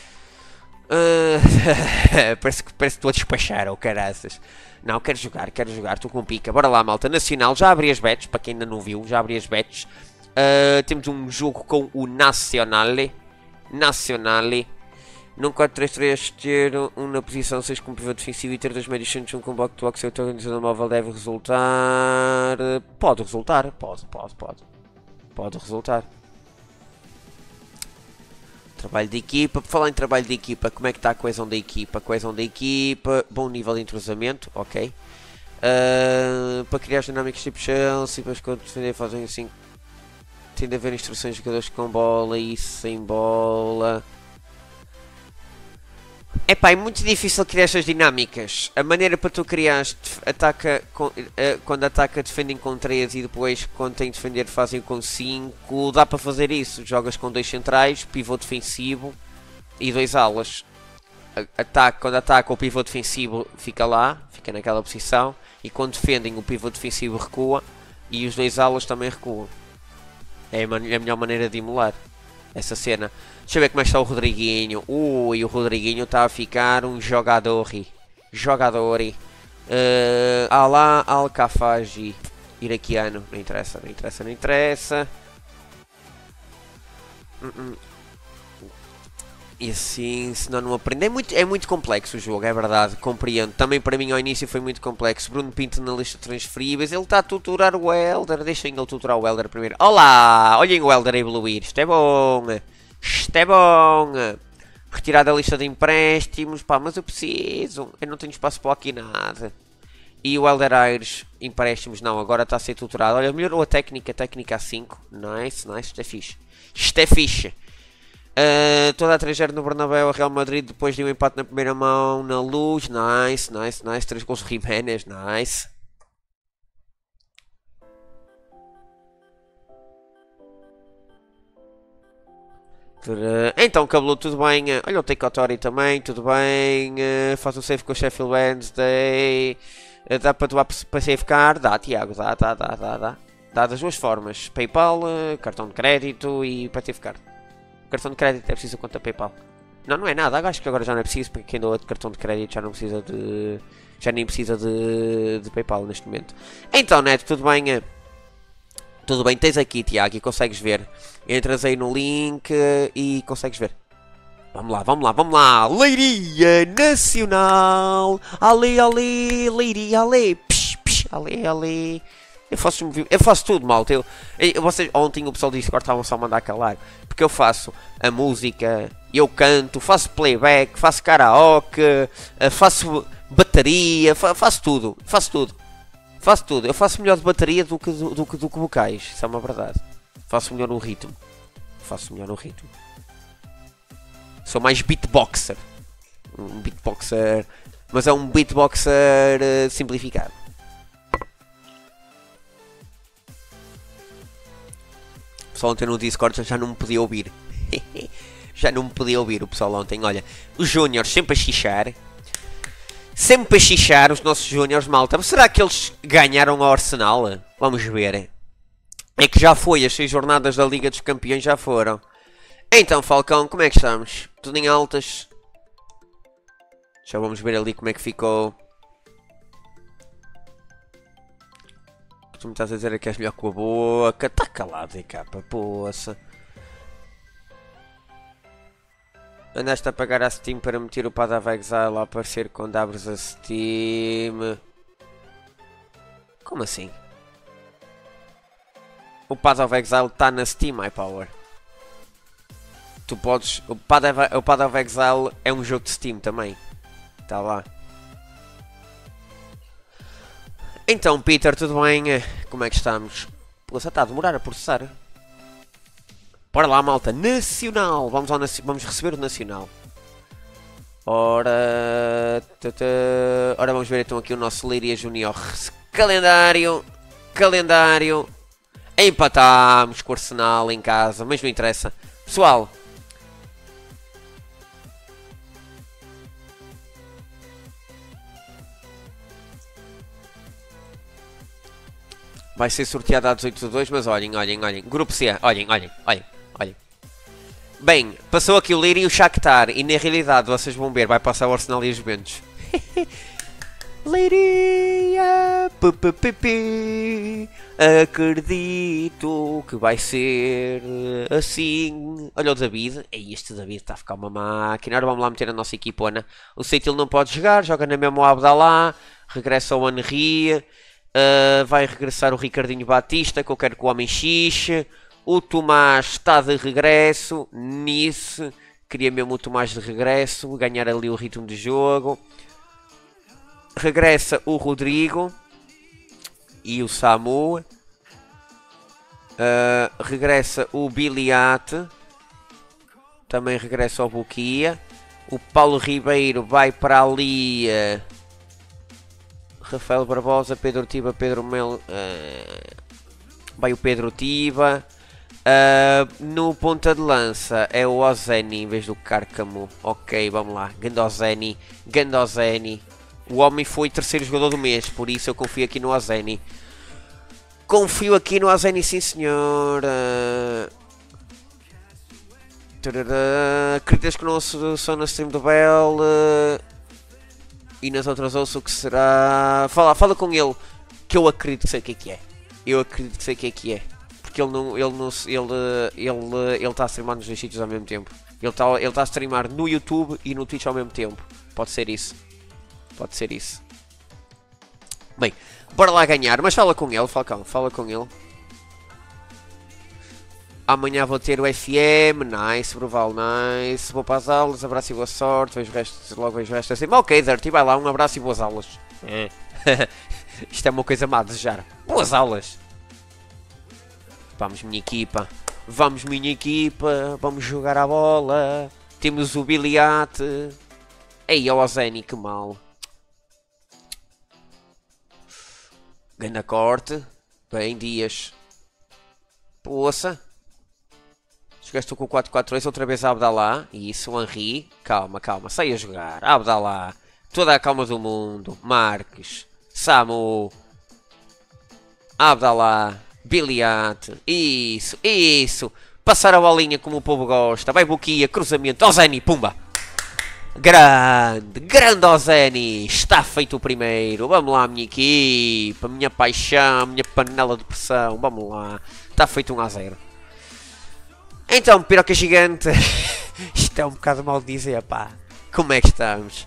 Uh... parece, que, parece que estou a despachar, ou oh, caraças. Não, quero jogar, quero jogar, estou com pica. Bora lá, malta. Nacional, já abri as bets, para quem ainda não viu, já abri as bets. Uh, temos um jogo com o Nazionale. Nazionale. Num quatro três três, ter um na posição seis com pivô defensivo e ter dois médios centros, um com box to box. O organizador móvel deve resultar. Pode resultar, pode, pode, pode. Pode resultar. Trabalho de equipa. Por falar em trabalho de equipa, como é que está a coesão da equipa? A coesão da equipa, bom nível de entrosamento, ok. Uh, para criar dinâmicas tipo Chelsea, depois quando defender fazem assim. Tem de haver instruções de jogadores com bola e sem bola. Epá, é muito difícil criar estas dinâmicas. A maneira para tu criares ataca com, uh, quando ataca defendem com três e depois quando tem de defender fazem com cinco. Dá para fazer isso. Jogas com dois centrais, pivô defensivo e dois alas. Ataca, quando ataca o pivô defensivo fica lá, fica naquela posição. E quando defendem, o pivô defensivo recua. E os dois alas também recuam. É a melhor maneira de emular essa cena. Deixa eu ver como é que está o Rodriguinho. Ui, o Rodriguinho está a ficar um jogador. Jogador. Uh, Alá Al-Kafaji. Iraquiano. Não interessa, não interessa, não interessa. Uh -uh. E assim, senão não aprende. É muito, é muito complexo o jogo, é verdade, compreendo. Também para mim ao início foi muito complexo. Bruno Pinto na lista de transferíveis. Ele está a tutorar o Helder. Deixem ele tutorar o Helder primeiro. Olá! Olhem o Helder a evoluir. Isto é bom. Isto é bom. Retirar da lista de empréstimos. Pá, mas eu preciso. Eu não tenho espaço para aqui nada. E o Helder Aires, empréstimos, não. Agora está a ser tutorado. Olha, melhorou a técnica. A técnica a cinco. Nice, nice. Isto é fixe. Isto é fixe. Uh, toda a três zero no Bernabéu, a Real Madrid depois de um empate na primeira mão na Luz, nice, nice, nice, três gols Jiménez, nice. Então, Cabelo, tudo bem? Olha o Take também, tudo bem? Uh, faz o save com o Sheffield Wednesday. Uh, dá para doar para safecar? Dá, Tiago, dá, dá, dá, dá, dá. Dá das duas formas, PayPal, uh, cartão de crédito e para safecar. Cartão de crédito é preciso conta PayPal. Não, não é nada. Acho que agora já não é preciso, porque quem doa de cartão de crédito já não precisa de... Já nem precisa de, de PayPal neste momento. Então, Neto, tudo bem? Tudo bem, tens aqui, Tiago, e consegues ver. Entras aí no link e consegues ver. Vamos lá, vamos lá, vamos lá. Leiria Nacional. Ali, ali, Leiria, ali. Psh, psh, ali, ali. Eu faço, eu faço tudo, malta. Eu, eu, vocês, ontem o pessoal disse que estavam só a mandar calar. Porque eu faço a música, eu canto, faço playback, faço karaoke, faço bateria, faço tudo, faço tudo. Faço tudo. Eu faço melhor de bateria do que do, do, do que vocais. Isso é uma verdade. Faço melhor no ritmo. Faço melhor no ritmo. Sou mais beatboxer. Um beatboxer. Mas é um beatboxer uh, simplificado. Só ontem no Discord já não me podia ouvir. Já não me podia ouvir o pessoal ontem. Olha, os Júniors sempre a xixar. Sempre a xixar os nossos Júniors, malta. Mas será que eles ganharam ao Arsenal? Vamos ver. É que já foi, as seis jornadas da Liga dos Campeões já foram. Então, Falcão, como é que estamos? Tudo em altas? Já vamos ver ali como é que ficou. Tu me estás a dizer que és melhor com a boca. Está calado aí, capa, poça. Andaste a pagar a Steam para meter o Path of Exile a aparecer quando abres a Steam. Como assim? O Path of Exile está na Steam, iPower. Tu podes... O Path of, o Path of Exile é um jogo de Steam também. Está lá. Então, Peter, tudo bem? Como é que estamos? Pô, já está a demorar a processar. Bora lá, malta. Nacional. Vamos, ao, vamos receber o Nacional. Ora... Tata, ora, vamos ver então aqui o nosso Leiria Junior. Calendário. Calendário. Empatámos com o Arsenal em casa. Mas não interessa. Pessoal... Vai ser sorteado a dezoito de dois, mas olhem, olhem, olhem. Grupo C, olhem, olhem, olhem, olhem. Bem, passou aqui o Leiria e o Shakhtar. E na realidade, vocês vão ver, vai passar o Arsenal e os Juventus. Leiria, p acredito que vai ser assim. Olha o David. Ei, este David está a ficar uma máquina. Agora vamos lá meter a nossa equipona. O Seitil não pode jogar, joga na mesma Abdalá. Regressa ao Henry. Uh, vai regressar o Ricardinho Batista, que eu quero que o homem xixe. O Tomás está de regresso. Nice. Queria mesmo o Tomás de regresso. Ganhar ali o ritmo de jogo. Regressa o Rodrigo. E o Samu. Uh, regressa o Biliate. Também regressa o Buquia. O Paulo Ribeiro vai para ali... Uh, Rafael Barbosa, Pedro Tiba, Pedro Mel... Uh, vai o Pedro Tiba. Uh, no ponta de lança é o Ozeni em vez do Cárcamo. Ok, vamos lá. Gandozeni. Gandozeni. O homem foi terceiro jogador do mês, por isso eu confio aqui no Ozeni. Confio aqui no Ozeni, sim senhor. Acreditas que não ouço só na stream do Bell. E nas outras ouço o que será. Fala, fala com ele, que eu acredito que sei o que é que é. Eu acredito que sei o que é que é. Porque ele não. Ele não. Ele. Ele. Ele está a streamar nos dois sítios ao mesmo tempo. Ele está ele tá a streamar no YouTube e no Twitch ao mesmo tempo. Pode ser isso. Pode ser isso. Bem, bora lá ganhar. Mas fala com ele, Falcão. Fala com ele. Amanhã vou ter o F M. Nice, Bruval, nice. Vou para as aulas. Abraço e boa sorte. Vejo o resto. Logo vejo o resto assim. Ok, Dirty, vai lá. Um abraço e boas aulas. É. Isto é uma coisa má a desejar. Boas aulas. Vamos, minha equipa. Vamos, minha equipa. Vamos jogar a bola. Temos o Biliate. Ei, ó Ozeni, que mal. Ganda corte. Bem, Dias. Poça. Jogaste com o quatro quatro dois. Outra vez a Abdalá. Isso, Henri. Calma, calma. Sai a jogar. Abdalá. Toda a calma do mundo. Marques. Samu. Abdalá. Biliate. Isso, isso. Passar a bolinha como o povo gosta. Vai Boquia. Cruzamento. Ozeni. Pumba. Grande. Grande Ozeni. Está feito o primeiro. Vamos lá, minha equipa. Minha paixão. Minha panela de pressão. Vamos lá. Está feito um a zero. Então, piroca gigante. Isto é um bocado mal de dizer, pá. Como é que estamos?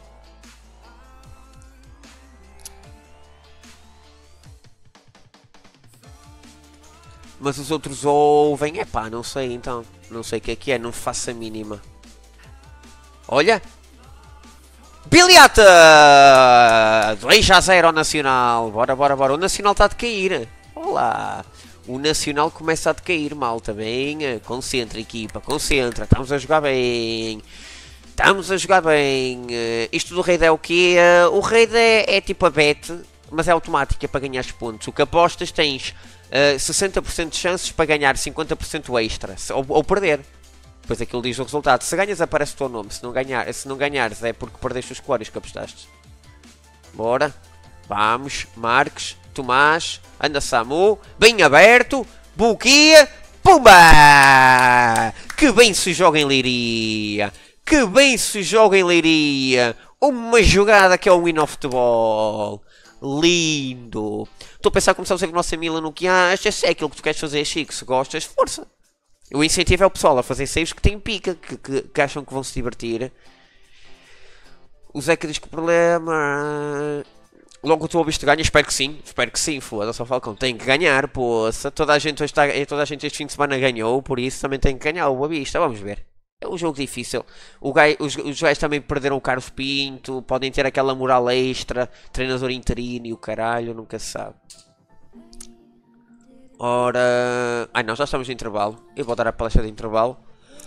Mas os outros ouvem. É pá, não sei então. Não sei o que é que é, não faço a mínima. Olha. Biliate! dois a zero ao Nacional. Bora, bora, bora. O Nacional está a decair. Olá. O Nacional começa a decair, malta. Bem, concentra, equipa. Concentra. Estamos a jogar bem. Estamos a jogar bem. Isto do Raid é o quê? O Raid é, é tipo a bet, mas é automática para ganhar os pontos. O que apostas tens uh, sessenta por cento de chances para ganhar cinquenta por cento extra. Ou, ou perder. Depois aquilo diz o resultado. Se ganhas aparece o teu nome. Se não, ganhar, se não ganhares é porque perdeste os cores que apostaste. Bora. Vamos. Marques. Tomás. Anda Samu. Bem aberto. Boquia. Pumba! Que bem se joga em Leiria. Que bem se joga em Leiria. Uma jogada que é o win of futebol. Lindo. Estou a pensar como sabes a nossa Mila no que achas. É aquilo que tu queres fazer, Chico. Se gostas, força. O incentivo é o pessoal a fazer saves que têm pica, que, que, que acham que vão se divertir. O Zeca diz que o problema... Logo tu ouviste ganha, espero que sim. Espero que sim, foda-se ao Falcão. Tem que ganhar, poça. Toda a gente, está, toda a gente este fim de semana ganhou, por isso também tem que ganhar o Boa Vista. Vamos ver. É um jogo difícil. O gai, os, os gajos também perderam o Carlos Pinto, podem ter aquela moral extra, treinador interino e o caralho, nunca se sabe. Ora... Ai não, já estamos no intervalo. Eu vou dar a palestra de intervalo.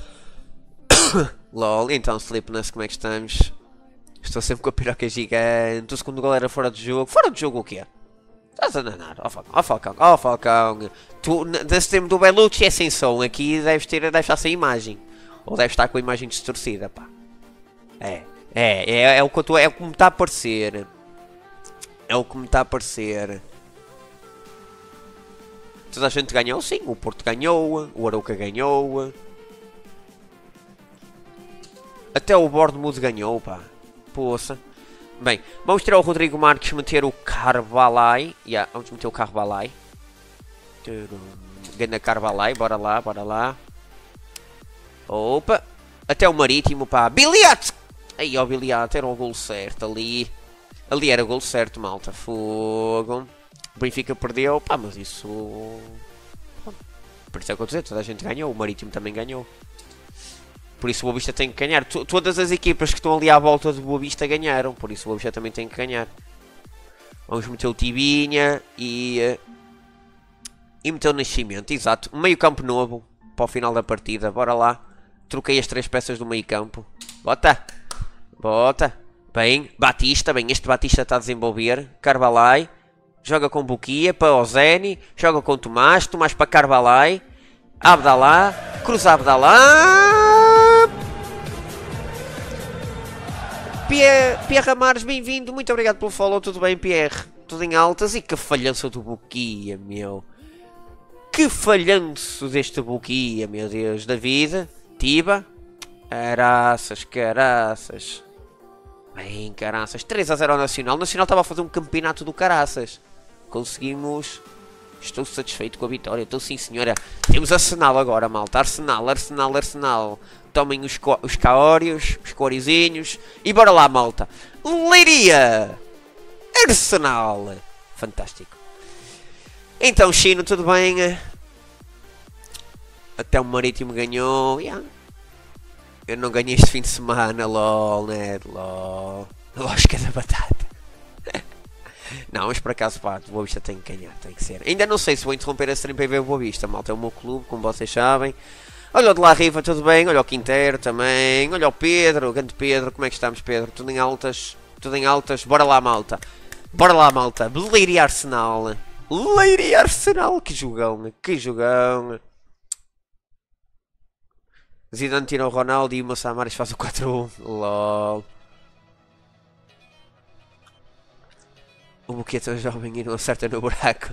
LOL, então Sleepness, como é que estamos? Estou sempre com a piroca gigante. O segundo gol era fora de jogo. Fora de jogo o quê? Estás a nanar? Ó Falcão, ó Falcão, ó Falcão. Tu, desse tempo do Belucci é sem som. Aqui deves, ter, deves estar sem imagem. Ou deves estar com a imagem distorcida, pá. É, é, é, é o que eu tô, é o que me está a parecer. É o que me está a parecer. Toda a gente ganhou? Sim, o Porto ganhou, o Arouca ganhou. Até o Bournemouth ganhou, pá. Poça. Bem, vamos tirar o Rodrigo Marques, meter o Carvalhai. Yeah, vamos meter o Carvalhai. Ganda Carvalhai, bora lá, bora lá. Opa. Até o Marítimo, pá. Biliate! Aí, ó, Biliate, era o gol certo ali. Ali era o gol certo, malta. Fogo. O Benfica perdeu, pá, mas isso... Por isso é o que eu estou a dizer, toda a gente ganhou, o Marítimo também ganhou. Por isso o Boa Vista tem que ganhar. T todas as equipas que estão ali à volta do Boa Vista ganharam, por isso o Boa Vista também tem que ganhar. Vamos meter o Tibinha e... E meter o Nascimento, exato. Meio campo novo, para o final da partida, bora lá. Troquei as três peças do meio campo. Bota! Bota! Bem, Batista, bem, este Batista está a desenvolver. Carvalhai. Joga com Boquia para Ozeni. Joga com Tomás. Tomás para Carvalhai. Abdalá. Cruza Abdalá. Pierre, Pierre Amares, bem-vindo. Muito obrigado pelo follow. Tudo bem, Pierre? Tudo em altas. E que falhança do Boquia, meu. Que falhanço deste Boquia, meu Deus. David, Tiba. Caraças, caraças. Bem, caraças. três a zero ao Nacional. O Nacional estava a fazer um campeonato do caraças. Conseguimos. Estou satisfeito com a vitória. Estou sim, senhora. Temos Arsenal agora, malta. Arsenal, Arsenal, Arsenal. Tomem os, os caórios, os corizinhos. E bora lá, malta. Leiria. Arsenal. Fantástico. Então, Chino, tudo bem? Até o Marítimo ganhou. Yeah. Eu não ganhei este fim de semana, lol, né? Lol. Lógica da batata. Não, mas por acaso, pá, o Boa Vista tem que ganhar, tem que ser. Ainda não sei se vou interromper a stream para ir ver o Boa Vista, malta. É o meu clube, como vocês sabem. Olha o de La Riva, tudo bem? Olha o Quintero também. Olha o Pedro, o grande Pedro. Como é que estamos, Pedro? Tudo em altas? Tudo em altas? Bora lá, malta. Bora lá, malta. Leiria Arsenal. Leiria Arsenal. Que jogão, que jogão. Zidane tira o Ronaldo e o Massamares faz o quatro a um. Lol. O Boquete é jovem e não acerta no buraco.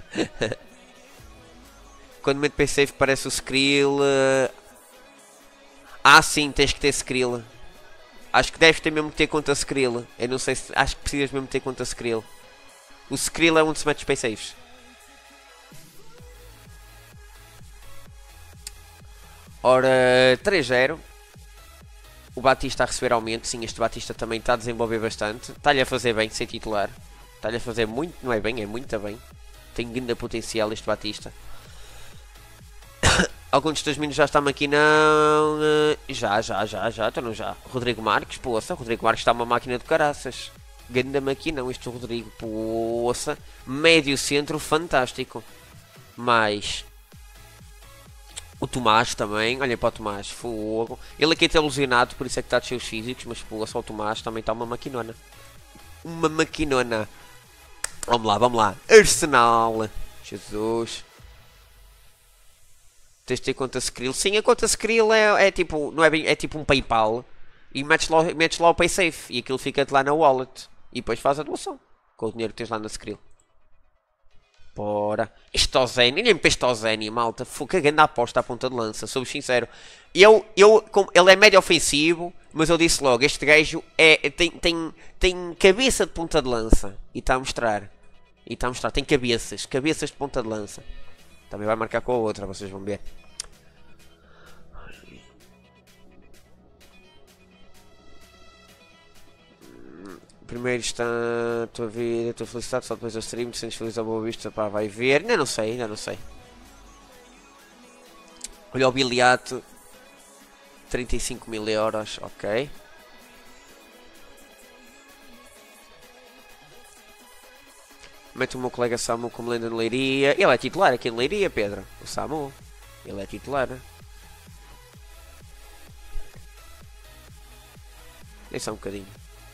Quando meto P safe parece o Skrill. Ah sim, tens que ter Skrill. Acho que deves ter mesmo que ter conta Skrill. Eu não sei se... Acho que precisas mesmo ter conta Skrill. O Skrill é onde se mete os P safes. Ora, três a zero. O Batista a receber aumento. Sim, este Batista também está a desenvolver bastante. Está-lhe a fazer bem, sem titular. Está-lhe a fazer muito, não é bem, é muito bem. Tem grande potencial este Batista. Alguns dos teus meninos já está maquinão. Já, já, já, já, então não já. Rodrigo Marques, poça. Rodrigo Marques está uma máquina de caraças. Grande maquinão este Rodrigo, poça. Médio centro, fantástico. Mais... O Tomás também, olhem para o Tomás, fogo. Ele aqui está alucinado, por isso é que está de seus físicos, mas pô, só o Tomás também está uma maquinona. Uma maquinona. Vamos lá, vamos lá. Arsenal. Jesus. Tens de ter conta Skrill. Sim, a conta Skrill é, é tipo, não é bem, é tipo um PayPal. E metes lá, metes lá o PaySafe e aquilo fica-te lá na wallet. E depois faz a doação com o dinheiro que tens lá na Skrill. Bora. Estozeni, nem me peste Estozeni, malta. Foi cagando a aposta à ponta de lança, sou sincero. Eu, eu, como, ele é médio ofensivo, mas eu disse logo, este gajo é, tem, tem, tem cabeça de ponta de lança. E está a mostrar. E está a mostrar, tem cabeças, cabeças de ponta de lança. Também vai marcar com a outra, vocês vão ver. Primeiro está a tua vida, a tua felicidade, só depois do stream, te sentes feliz ao Boa Vista, pá, vai ver. Ainda não sei, ainda não sei. Olha o Biliato, trinta e cinco mil euros, ok. Mete o meu colega Samu como lenda de Leiria. Ele é titular aqui em Leiria, Pedro. O Samu, ele é titular. Nem só um bocadinho.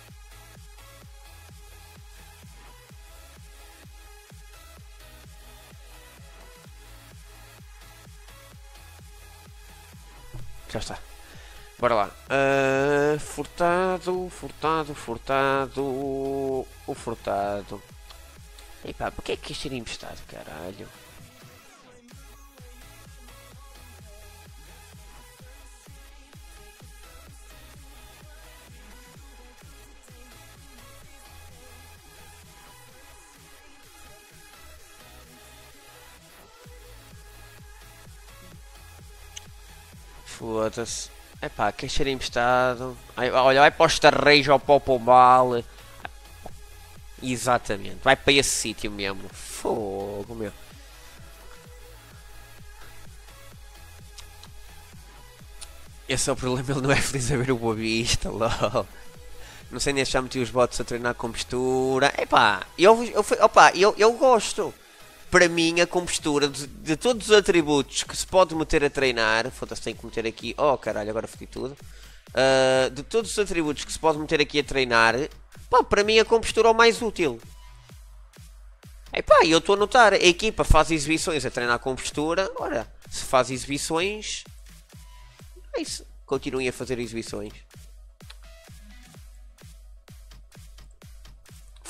Já está. Bora lá. Uh, furtado, furtado, furtado. O furtado. Epá, porque é que quis ser emprestado, caralho? Foda-se. Epá, quer ser emprestado. Ai, olha, vai para o Estarrejo ou para o Pombal. Exatamente, vai para esse sítio mesmo. Fogo, meu. Esse é o problema, ele não é feliz a ver o Boa Vista, lol. Não sei nem achar meter os bots a treinar com postura. Epá, eu, eu, opa, eu, eu gosto. Para mim, a compostura de, de todos os atributos que se pode meter a treinar. Foda-se, tenho que meter aqui. Oh caralho, agora fodi tudo. Uh, de todos os atributos que se pode meter aqui a treinar. Pá, para mim, a compostura é o mais útil. Epá, eu estou a notar. A equipa faz exibições a treinar com postura. Ora, se faz exibições. É isso. Continuem a fazer exibições.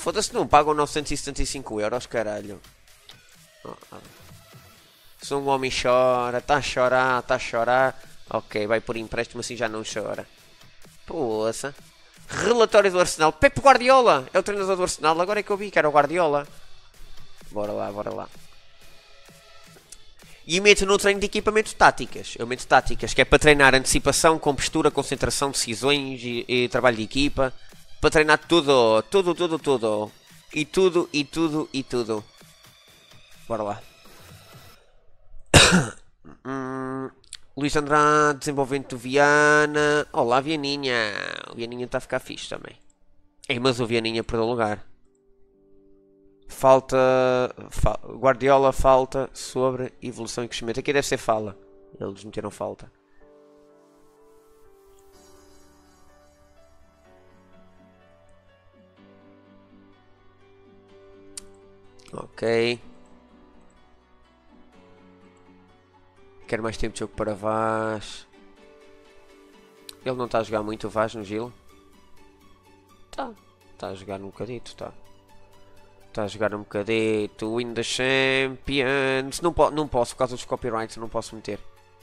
Foda-se, não pagam novecentos e setenta e cinco euros, caralho. Oh, oh. Se um homem chora, está a chorar, está a chorar. Ok, vai por empréstimo, assim já não chora. Poça. Relatório do Arsenal. Pep Guardiola é o treinador do Arsenal. Agora é que eu vi que era o Guardiola. Bora lá, bora lá. E meto no treino de equipamento táticas. Eu meto táticas, que é para treinar antecipação, compostura, concentração, decisões e, e trabalho de equipa. Para treinar tudo, tudo, tudo, tudo. E tudo, e tudo, e tudo. Bora lá. hum, Luís Andrade, desenvolvimento do Viana. Olá, Vianinha. O Vianinha está a ficar fixe também. Ei, mas o Vianinha perdeu lugar. Falta... Fa Guardiola falta sobre evolução e crescimento. Aqui deve ser fala. Eles meteram falta. Ok. Quero mais tempo de jogo para Vaz. Ele não está a jogar muito o Vaz no Gil? Tá. Está a jogar um bocadito, tá. Está a jogar um bocadito. Win the Champions. Não, po não posso, por causa dos copyrights, não posso meter.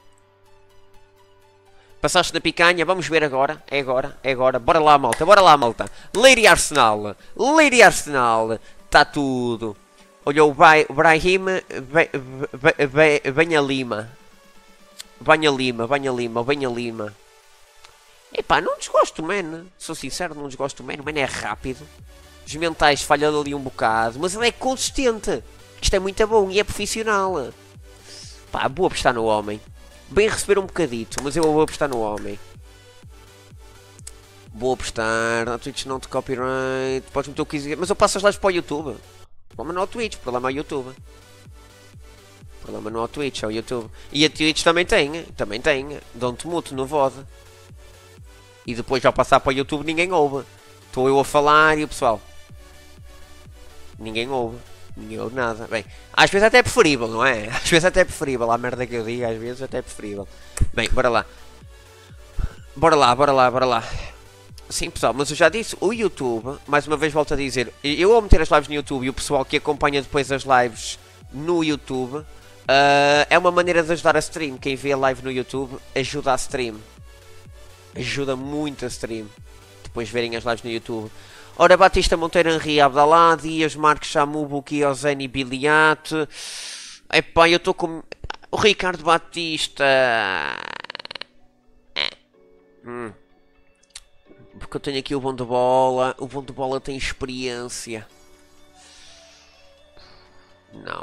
Passaste na picanha, vamos ver agora. É agora, é agora. Bora lá, malta, bora lá, malta. Lady Arsenal. Lady Arsenal. Está tudo. Olha o Brahim. Venha Lima. Venha Lima, venha Lima, venha Lima. Epá, não desgosto, man. Sou sincero, não desgosto, man. O man é rápido. Os mentais falham ali um bocado, mas ele é consistente. Isto é muito bom e é profissional. Pá, vou apostar no homem. Bem receber um bocadito, mas eu vou apostar no homem. Vou apostar. Na Twitch não te copyright. Podes meter o que quiser, mas eu passo as lives para o YouTube. O problema não é o Twitch, o problema é o YouTube. O problema não é o Twitch, é o YouTube. E a Twitch também tem, também tem. Dão-te mute no V O D. E depois ao passar para o YouTube ninguém ouve. Estou eu a falar e o pessoal. Ninguém ouve. Ninguém ouve nada. Bem, às vezes até é preferível, não é? Às vezes até é preferível. A merda que eu digo, às vezes até é preferível. Bem, bora lá. Bora lá, bora lá, bora lá. Sim, pessoal, mas eu já disse, o YouTube, mais uma vez volto a dizer, eu ao meter as lives no YouTube e o pessoal que acompanha depois as lives no YouTube, uh, é uma maneira de ajudar a stream. Quem vê a live no YouTube ajuda a stream. Ajuda muito a stream. Depois verem as lives no YouTube. Ora, Batista, Monteiro, Henri, Abdalá, Dias, Marques, Samu, Buki, Ozeni, Biliate. Epá, eu estou com... O Ricardo Batista... Hum. Porque eu tenho aqui o bom de bola. O bom de bola tem experiência. Não.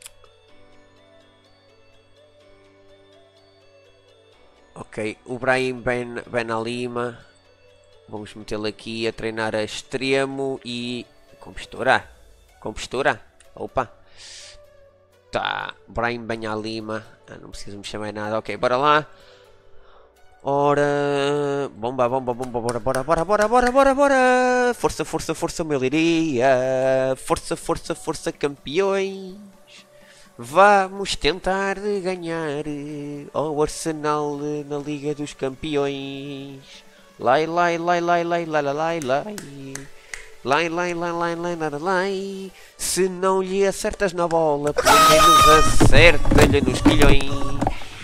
Ok, o Brahim Ben, Ben Alima. Vamos metê-lo aqui a treinar a extremo e... Compostura. Compostura. Opa. Tá. Brahim Ben Alima. Ah, não preciso me chamar nada. Ok, bora lá. Ora... Bomba, bomba, bomba. Bora, bora, bora, bora, bora, bora, bora. Força, força, força, Meliria. Força, força, força, campeões. Vamos tentar ganhar ao Arsenal na Liga dos Campeões. Lai, lai, lai, lai, lai, lai, lai, lai, lai. Lai, lai, lai, lai, lai, lai, lai. Se não lhe acertas na bola, pelo menos acerta-lhe nos quilhões.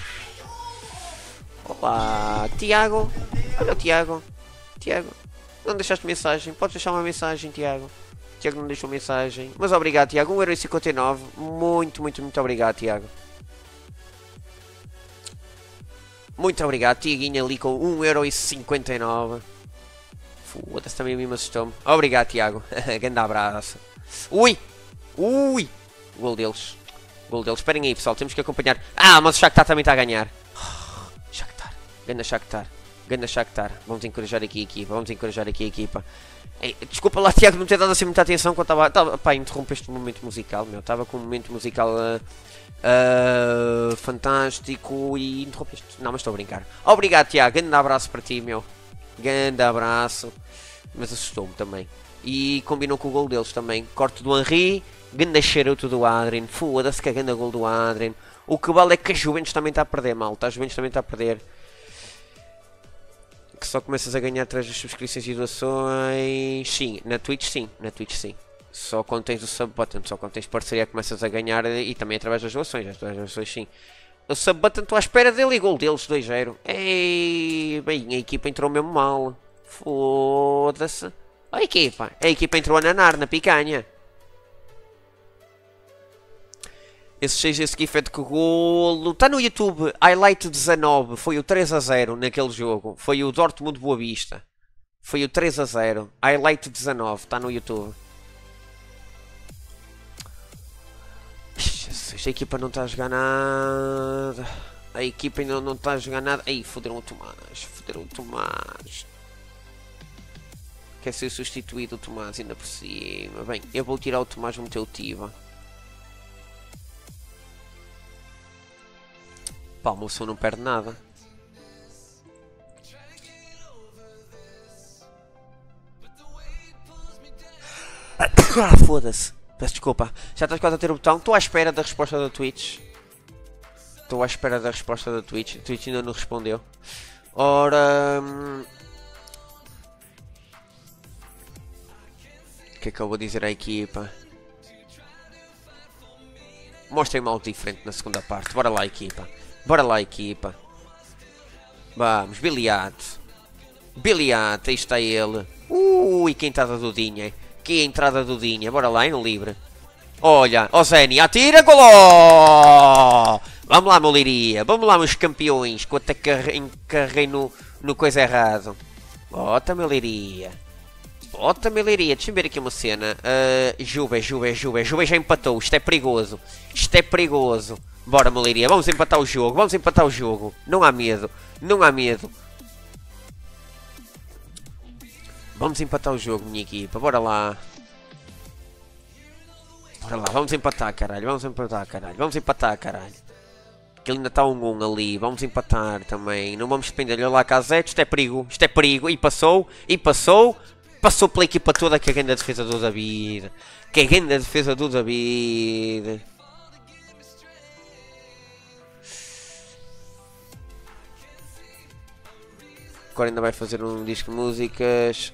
Olá, Tiago. Olha o Tiago. Tiago, não deixaste mensagem? Podes deixar uma mensagem, Tiago. Tiago não deixou mensagem. Mas obrigado, Tiago. um euro e cinquenta e nove. Muito, muito, muito obrigado, Tiago. Muito obrigado, Tiaguinho ali com um euro e cinquenta e nove. Foda-se, também a mim me assustou-me. Obrigado, Tiago. Grande abraço. Ui! Ui! Gol deles. Gol deles. Esperem aí, pessoal. Temos que acompanhar. Ah, mas o Shakhtar também está a ganhar. Oh, Shakhtar. Ganda Shakhtar. Ganda Shakhtar. Vamos encorajar aqui a equipa. Vamos encorajar aqui a equipa. Ei, desculpa lá, Tiago, não ter dado assim muita atenção quando estava... Tava, pá, interrompeste o momento musical, meu. Estava com um momento musical... Uh, Uh, fantástico e interrompeste. Não, mas estou a brincar. Obrigado, Tiago. Grande abraço para ti, meu. Grande abraço. Mas assustou-me também. E combinou com o gol deles também. Corte do Henri. Grande charuto do Adrien. Foda-se que é grande gol do Adrien. O que vale é que a Juventus também está a perder, malta. A Juventus também está a perder. que só começas a ganhar através das subscrições e doações. Sim, na Twitch sim, na Twitch sim. Só quando tens o sub button, só quando tens parceria começas a ganhar e também através das doações, as doações sim. O sub button estou à espera dele e gol deles, dois zero. Ei, bem, a equipa entrou mesmo mal. Foda-se. A equipa, a equipa entrou a nanar na picanha. Esse seis, esse gif é de que golo. Está no YouTube. Highlight dezanove. Foi o três a zero naquele jogo. Foi o Dortmund Boa Vista. Foi o três a zero. Highlight dezanove. Está no YouTube. Esta equipa não está a jogar nada. A equipa ainda não está a jogar nada. Ai, foderam o Tomás. Foderam o Tomás. Quer ser substituído o Tomás ainda por cima. Bem, eu vou tirar o Tomás, vou meter o Tiva. Pá, o moço não perde nada. Ah, foda-se. Peço desculpa. Já estás quase a ter o botão. Estou à espera da resposta da Twitch. Estou à espera da resposta da Twitch. A Twitch ainda não respondeu. Ora... O que é que eu vou dizer à equipa? Mostrem-me algo diferente na segunda parte. Bora lá, equipa. Bora lá, equipa. Vamos, Biliate. Biliate, aí está ele. Ui, que entrada do Dinha. Que entrada do Dinha. Bora lá, e no livre. Olha, ó Zeni, atira, goló! Vamos lá, meu Leiria. Vamos lá, meus campeões. Que eu até encarrei no, no coisa errado. Bota, meu Leiria. Bota, meu Leiria. Deixa-me ver aqui uma cena. Uh, Juve, Juve, Juve. Juve já empatou. Isto é perigoso. Isto é perigoso. Bora, meu Leiria. Vamos empatar o jogo. Vamos empatar o jogo. Não há medo. Não há medo. Vamos empatar o jogo, minha equipa. Bora lá. Bora lá. Vamos empatar, caralho. Vamos empatar, caralho. Vamos empatar, caralho. Que ele ainda está um um ali. Vamos empatar também. Não vamos depender. Olha lá, Casete. Isto é perigo. Isto é perigo. E passou. E passou. Passou pela equipa toda. Que é grande a defesa do David. Que é grande a defesa do David. Agora ainda vai fazer um disco de músicas.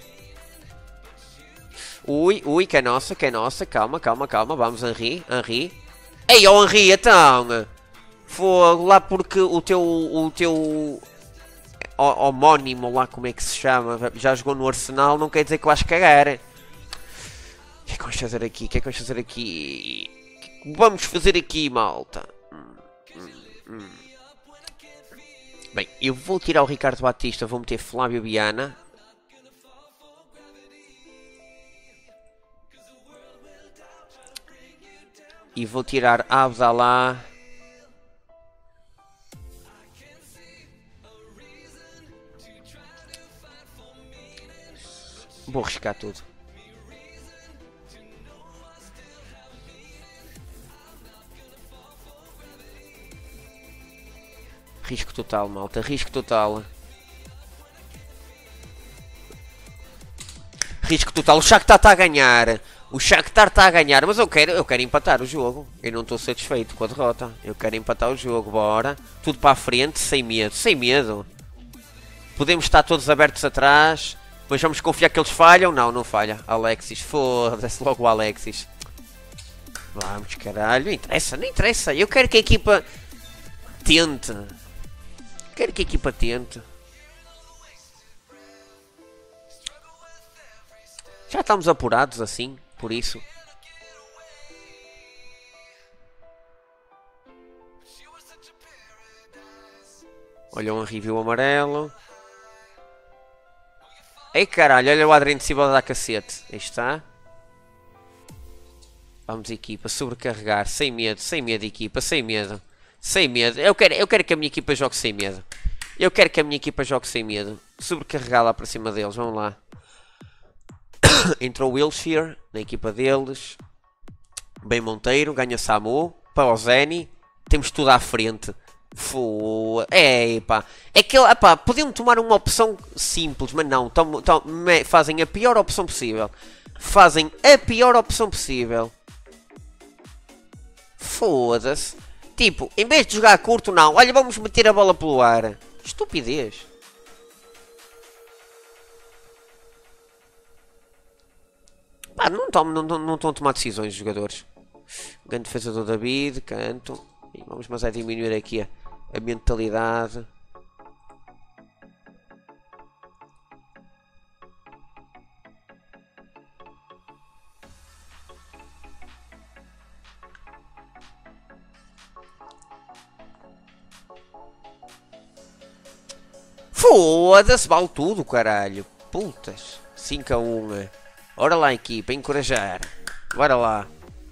Ui, ui, que é nossa, que é nossa. Calma, calma, calma. Vamos, Henri, Henri. Ei, ó Henri, então. Fogo lá porque o teu, o teu homónimo lá, como é que se chama, já jogou no Arsenal, não quer dizer que vais cagar. O que é que vamos fazer aqui? O que é que vamos fazer aqui? O que vamos fazer aqui, malta? Hum, hum, hum. Bem, eu vou tirar o Ricardo Batista, vou meter Flávio Viana. E vou tirar Abdalá. Vou arriscar tudo. Risco total, malta. Risco total. Risco total. O Shakhtar está a ganhar. O Shakhtar está a ganhar. Mas eu quero, eu quero empatar o jogo. Eu não estou satisfeito com a derrota. Eu quero empatar o jogo. Bora. Tudo para a frente. Sem medo. Sem medo. Podemos estar todos abertos atrás. Mas vamos confiar que eles falham? Não, não falha. Alexis. Foda-se logo o Alexis. Vamos, caralho. Não interessa, não interessa. Eu quero que a equipa tente. Quero que a equipa tente. Já estamos apurados assim, por isso. Olha um review amarelo. Ei caralho, olha o Adrien de Silva da cacete. Aí está. Vamos equipa, sobrecarregar, sem medo, sem medo equipa, sem medo. Sem medo, eu quero, eu quero que a minha equipa jogue sem medo. Eu quero que a minha equipa jogue sem medo. Sobrecarregar lá para cima deles, vamos lá. Entrou o Wilshere na equipa deles. Bem Monteiro, ganha Samu. Para o Zeni, temos tudo à frente. Foda. É pá. É que epá, podiam tomar uma opção simples, mas não. Tom, tom, me, fazem a pior opção possível. Fazem a pior opção possível. Foda-se. Tipo, em vez de jogar curto, não. Olha, vamos meter a bola pelo ar. Estupidez. Pá, não estão não, não, não estão a tomar decisões os jogadores. Grande defesa do David, canto. E vamos mas é diminuir aqui a, a mentalidade. Foda-se, vale tudo, caralho. Putas. cinco a um. Ora lá, equipa, encorajar. Bora lá.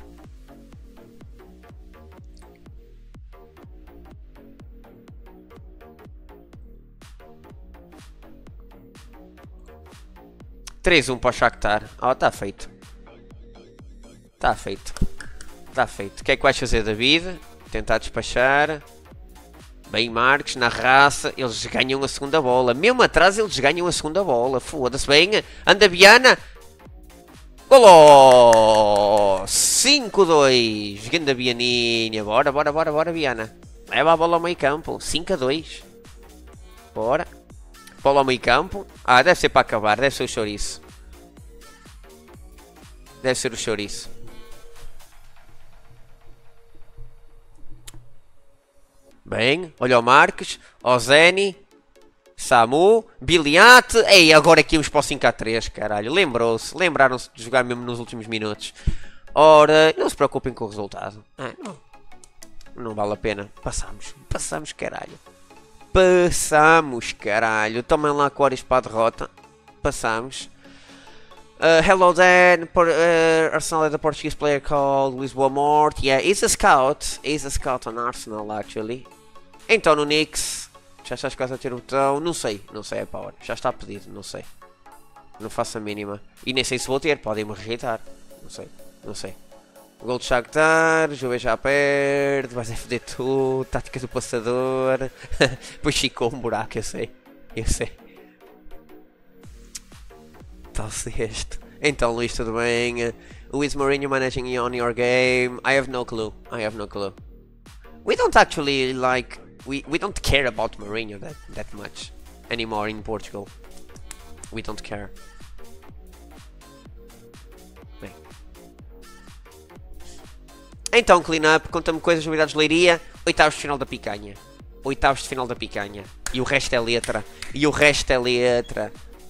três a um para o Shakhtar. Oh, está feito. Está feito. Está feito. O que é que vais fazer, David? Tentar despachar. Bem, Marques, na raça, eles ganham a segunda bola. Mesmo atrás, eles ganham a segunda bola. Foda-se bem. Anda, Viana. Golo! cinco a dois. Ganda Vianinha. Bora, bora, bora, bora, Viana. Leva a bola ao meio campo. cinco a dois. Bora. Bola ao meio campo. Ah, deve ser para acabar. Deve ser o chouriço. Deve ser o chouriço. Bem, olha o Marques, o Zeni, Samu, Biliate. Ei, agora aqui uns para o cinco a três, caralho. Lembrou-se, lembraram-se de jogar mesmo nos últimos minutos. Ora, não se preocupem com o resultado. Ah, não. Não vale a pena. Passamos, passamos, caralho. Passamos, caralho. Tomem lá cores para a derrota. Passamos. Uh, hello Dan, Por, uh, Arsenal is a Portuguese player called Lisboa Morte. Yeah, he's a scout. He's a scout on Arsenal, actually. Então no Knicks, já estás quase a ter o botão. Não sei, não sei a power. Já está pedido, não sei. Não faço a mínima. E nem sei se vou ter, podem-me rejeitar. Não sei, não sei. Gol de Shakhtar, Juve já perde, vais a foder tudo, tática do passador. Depois ficou um buraco, eu sei. Eu sei. Talvez. Então Luís, tudo bem? Who is Mourinho managing on your game? I have no clue. I have no clue. We don't actually like we, we don't care about Mourinho that, that much anymore in Portugal. We don't care. Bem. Então, clean up, conta-me coisas, novidades de Leiria. Oitavos de final da picanha. Oitavos de final da picanha. E o resto é letra. E o resto é letra.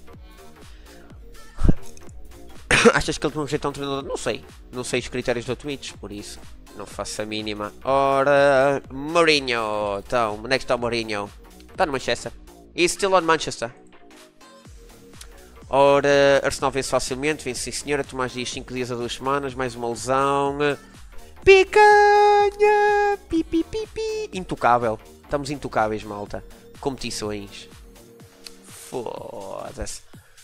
Achas que eles vão rejeitar um treinador? Não sei. Não sei os critérios da Twitch, por isso. Não faço a mínima. Ora, Mourinho. Então, onde é que está o Mourinho? Está no Manchester. He's still on Manchester. Ora, Arsenal vence facilmente. Vence sim senhora. Tomás Dias cinco dias a duas semanas. Mais uma lesão. Picanha! Pi, pi, pi, pi. Intocável. Estamos intocáveis, malta. Competições. Foda-se.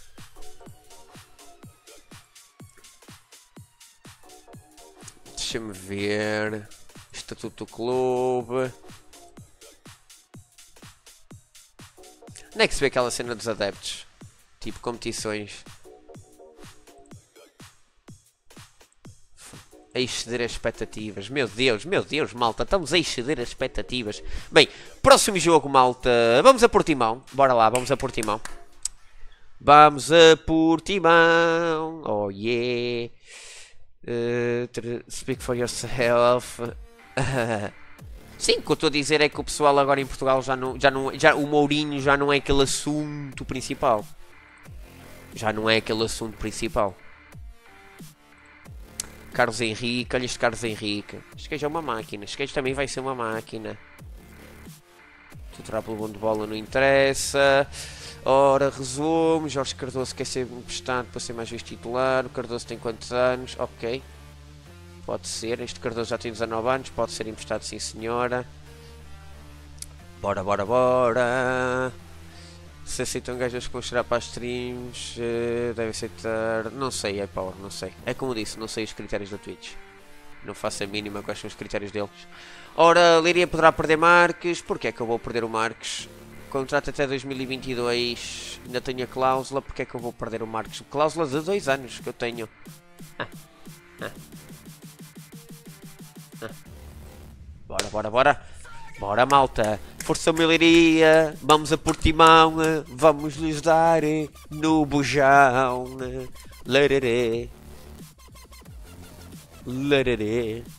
Deixa-me ver. Estatuto do clube. Onde é que se vê aquela cena dos adeptos? Tipo competições. A exceder as expectativas. Meu Deus, meu Deus, malta. Estamos a exceder as expectativas. Bem, próximo jogo, malta. Vamos a Portimão. Bora lá, vamos a Portimão. Vamos a Portimão. Oh yeah. Uh, speak for yourself. Sim, o que eu estou a dizer é que o pessoal agora em Portugal já não, já não, já, o Mourinho já não é aquele assunto principal. Já não é aquele assunto principal. Carlos Henrique, olha este Carlos Henrique. Este gajo é uma máquina, este gajo também vai ser uma máquina. Tutorar pelo bom de bola não interessa. Ora, resumo, Jorge Cardoso quer ser emprestado para ser mais vezes titular. O Cardoso tem quantos anos? Ok. Pode ser, este Cardoso já tem dezanove anos, pode ser emprestado sim senhora. Bora, bora, bora. Se aceitam gajas com chegar para as streams, deve aceitar... Não sei, é power, não sei. É como disse, não sei os critérios da Twitch. Não faço a mínima quais são os critérios deles. Ora, Leiria poderá perder Marques. Porquê é que eu vou perder o Marques? Contrato até dois mil e vinte e dois, ainda tenho a cláusula, porque é que eu vou perder o Marques? Cláusula de dois anos que eu tenho. Ah. Ah. Ah. Bora, bora, bora. Bora, malta. Força Leiria, vamos a Portimão, vamos lhes dar no bujão. Lererê. Lararé.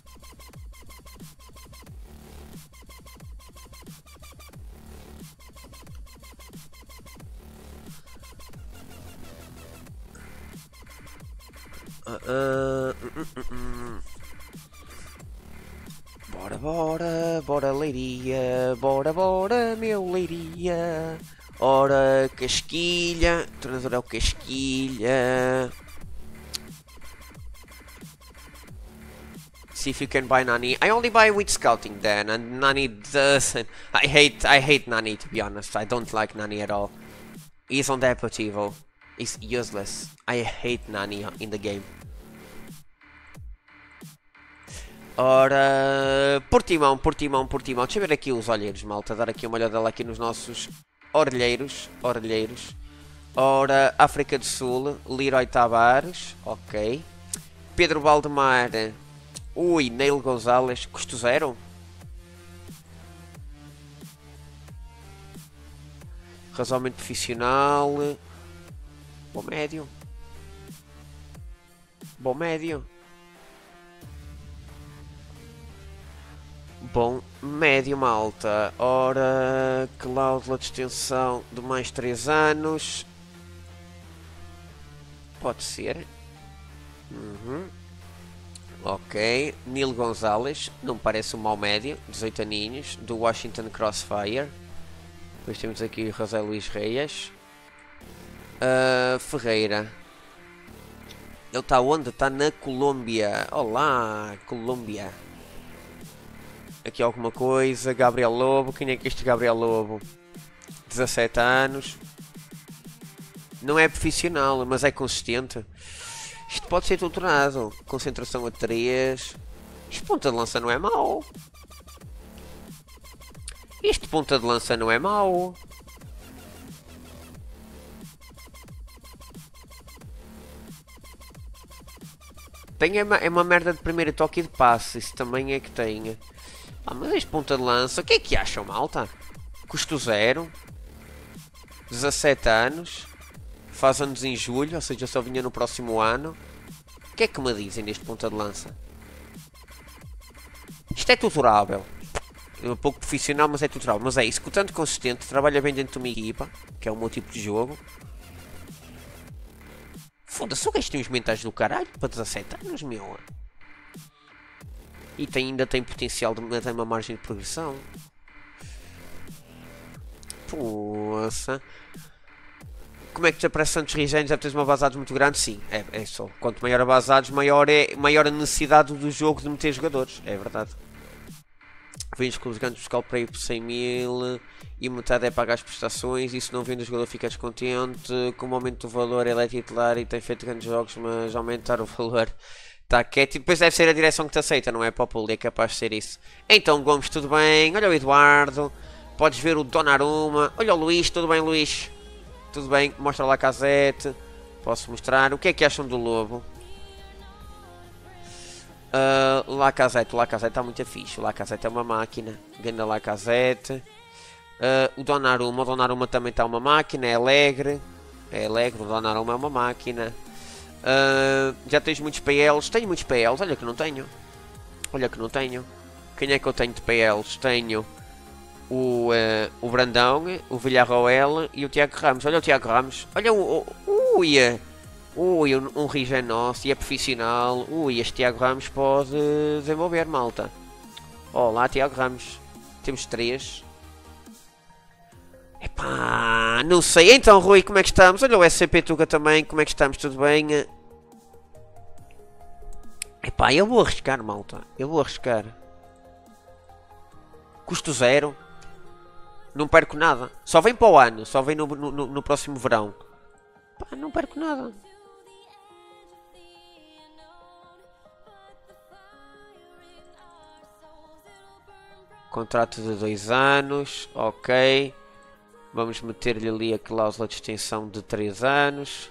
Uh, uh, uh, uh, uh. Bora, bora, bora, leiria. Bora, bora, meu leiria. Ora, Casquilha. O treinador é o Casquilha. See if you can buy Nani. I only buy with scouting then, and Nani doesn't. I hate, I hate Nani, to be honest. I don't like Nani at all. He's on Deportivo. He's useless. I hate Nani in the game. Ora, Portimão, Portimão, Portimão. Deixa eu ver aqui os olheiros, malta. Dar aqui uma olhada aqui nos nossos orelheiros. Orelheiros. Ora, África do Sul. Leroy Tavares. Ok. Pedro Valdemar. Ui, Neil Gonzalez. Custo zero. Razoavelmente profissional. Bom médio. Bom médio. Bom médio, malta. Ora, cláusula de extensão de mais três anos. Pode ser. Uhum. Ok. Neil Gonzalez. Não parece um mau médio. dezoito aninhos. Do Washington Crossfire. Depois temos aqui o José Luís Reis. Uh, Ferreira. Ele está onde? Está na Colômbia. Olá, Colômbia. Aqui alguma coisa. Gabriel Lobo. Quem é que é este Gabriel Lobo? dezassete anos. Não é profissional, mas é consistente. Isto pode ser tutorado. Concentração a três. Este ponta de lança não é mau. Este ponta de lança não é mau. Tem é uma, é uma merda de primeiro toque e de passe. Isso também é que tem. Ah, mas este ponta de lança, o que é que acham, malta? Custo zero. dezassete anos. Faz anos em julho, ou seja, só vinha no próximo ano. O que é que me dizem deste ponta de lança? Isto é tutorável. É um pouco profissional, mas é tutorável. Mas é executante consistente, trabalha bem dentro de uma equipa, que é o meu tipo de jogo. Foda-se, o gajo tem uns mentais do caralho para dezassete anos, meu. E tem, ainda tem potencial de ter uma margem de progressão. Poça. Como é que te aparece Santos Rigénios? Deve ter uma base de dados muito grande? Sim, é, é só. Quanto maior a base de dados, maior, é, maior a necessidade do jogo de meter jogadores. É verdade. Vens com os grandes buscar para ir por cem mil e metade é pagar as prestações. E se não vende o jogador fica descontente. Com o aumento do valor, ele é titular e tem feito grandes jogos, mas aumentar o valor está quieto. E depois deve ser a direção que te aceita, não é para o público, é capaz de ser isso. Então, Gomes, tudo bem? Olha o Eduardo. Podes ver o Donnarumma. Olha o Luís, tudo bem, Luís? Tudo bem, mostra lá a Lacazette. Posso mostrar. O que é que acham do Lobo? Uh, Lacazette, o Lacazette está muito fixe. O Lacazette é uma máquina. Ganda Lacazette. Uh, o Donnarumma, o Donnarumma também está uma máquina. É alegre. É alegre, o Donnarumma é uma máquina. Uh, já tens muitos P Ls? Tenho muitos P Ls, olha que não tenho. Olha que não tenho. Quem é que eu tenho de P Ls? Tenho o, uh, o Brandão, o Villarroel e o Tiago Ramos. Olha o Tiago Ramos. Olha o... o ui, ui, um, um Rigen nosso e é profissional. Ui, este Tiago Ramos pode desenvolver, malta. Olá, Tiago Ramos. Temos três. Epá, não sei. Então, Rui, como é que estamos? Olha o S C P Tuga também. Como é que estamos? Tudo bem? Epá, eu vou arriscar, malta. Eu vou arriscar. Custo zero. Não perco nada. Só vem para o ano. Só vem no, no, no próximo verão. Epá, não perco nada. Contrato de dois anos. Ok. Vamos meter-lhe ali a cláusula de extensão de três anos.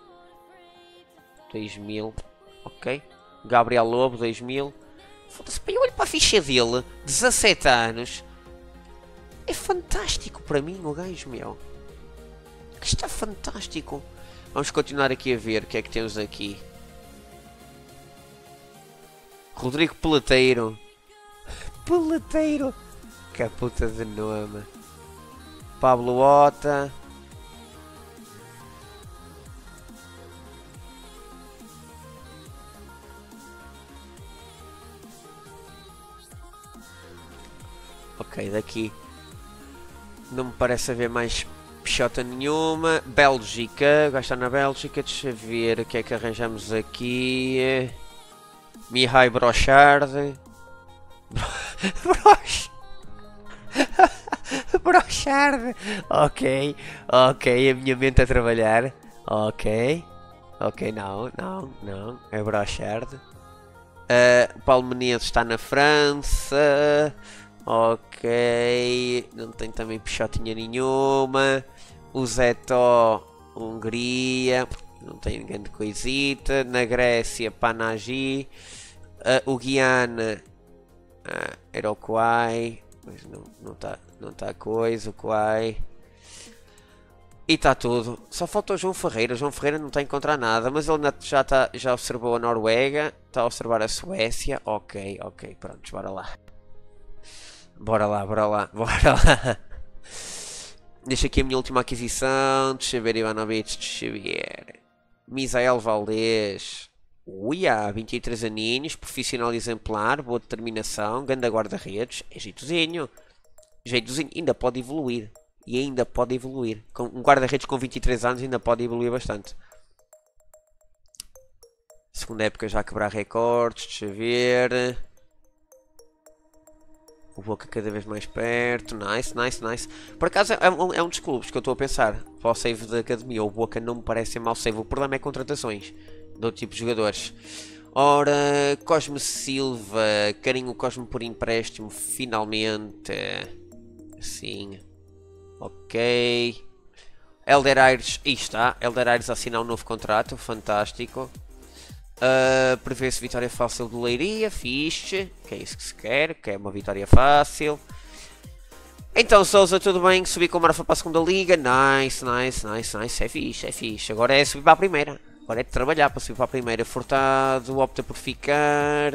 dois mil. Ok. Gabriel Lobo, dois mil. Foda-se, eu olho para a ficha dele. dezassete anos. É fantástico para mim, o gajo, meu. Está fantástico. Vamos continuar aqui a ver o que é que temos aqui. Rodrigo Peleteiro. Peleteiro. Que puta de nome. Pablo Ota. Ok, daqui não me parece haver mais pichota nenhuma. Bélgica, vai estar na Bélgica. Deixa eu ver o que é que arranjamos aqui. Mihai Brochard. Broch... Brochard. Ok, ok, a minha mente a trabalhar. Ok, ok, não, não, não, é Brochard. Uh, Paulo Menezes está na França. Ok, não tem também pichotinha nenhuma. O Zetó, Hungria, não tem grande coisita. Na Grécia, Panaji. Uh, o Guiana, uh, era o Kouai, mas não está não tá, não tá coisa, o Kouai. E está tudo. Só falta o João Ferreira. O João Ferreira não está a encontrar nada, mas ele já, tá, já observou a Noruega, está a observar a Suécia. Ok, ok, pronto, bora lá. Bora lá, bora lá, bora lá. Deixa aqui a minha última aquisição. Deixa eu ver, Ivanovic, deixa eu ver. Misael Valdez. Uia, vinte e três aninhos, profissional exemplar, boa determinação, ganda guarda-redes. É jeitozinho. Jeitozinho, ainda pode evoluir. E ainda pode evoluir. Com um guarda-redes com vinte e três anos ainda pode evoluir bastante. Segunda época já a quebrar recordes, deixa eu ver. O Boca cada vez mais perto. Nice, nice, nice. Por acaso é um, é um dos clubes que eu estou a pensar. Para o save da academia. O Boca não me parece ser mau save. O problema é contratações de outro tipo de jogadores. Ora, Cosme Silva. Querem o Cosme por empréstimo. Finalmente. Assim. Ok. Elder Aires. Aí está. Elder Aires a assinar um novo contrato. Fantástico. Uh, Prevê-se vitória fácil do Leiria, fixe, que é isso que se quer, que é uma vitória fácil. Então Sousa, tudo bem, subir com o Marfa para a segunda liga, nice, nice, nice, nice, é fixe, é fixe. Agora é subir para a primeira, agora é de trabalhar para subir para a primeira. Furtado opta por ficar.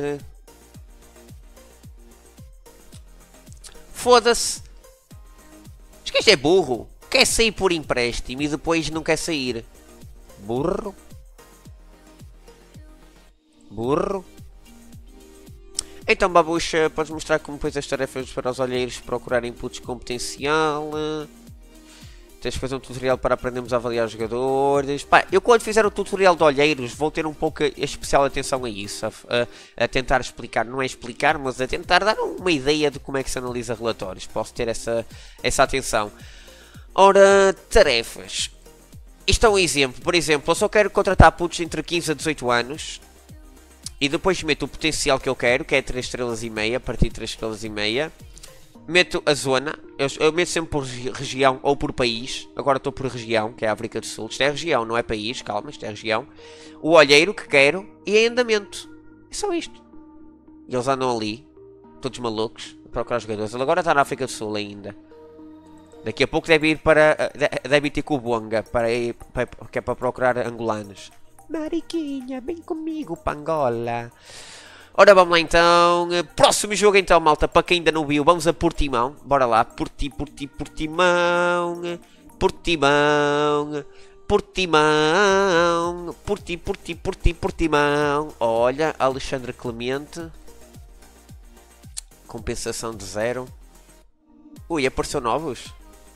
Foda-se. Acho que este é burro, quer sair por empréstimo e depois não quer sair. Burro. Burro. Então, Babucha, podes mostrar como pões as tarefas para os olheiros procurar inputs com potencial. Tens de fazer um tutorial para aprendermos a avaliar os jogadores. Pá, eu quando fizer o tutorial de olheiros vou ter um pouco a especial atenção a isso. A, a, a tentar explicar, não é explicar, mas a tentar dar uma ideia de como é que se analisa relatórios. Posso ter essa, essa atenção. Ora, tarefas. Isto é um exemplo. Por exemplo, eu só quero contratar putos entre quinze a dezoito anos. E depois meto o potencial que eu quero, que é três estrelas e meia, a partir de três estrelas e meia. Meto a zona, eu, eu meto sempre por região ou por país. Agora estou por região, que é a África do Sul. Isto é região, não é país, calma, isto é região. O olheiro que quero e em andamento. É só isto. E eles andam ali, todos malucos, a procurar jogadores. Ele agora está na África do Sul ainda. Daqui a pouco deve ir para, deve ir ter com o Bonga, para ir, para, que é para procurar angolanos. Mariquinha, vem comigo, Pangola. Ora, vamos lá então. Próximo jogo então, malta. Para quem ainda não viu, vamos a Portimão. Bora lá. Porti, Porti, Portimão. Portimão. Portimão. Porti, Porti, Porti, Portimão. Olha, Alexandre Clemente. Compensação de zero. Ui, apareceu novos.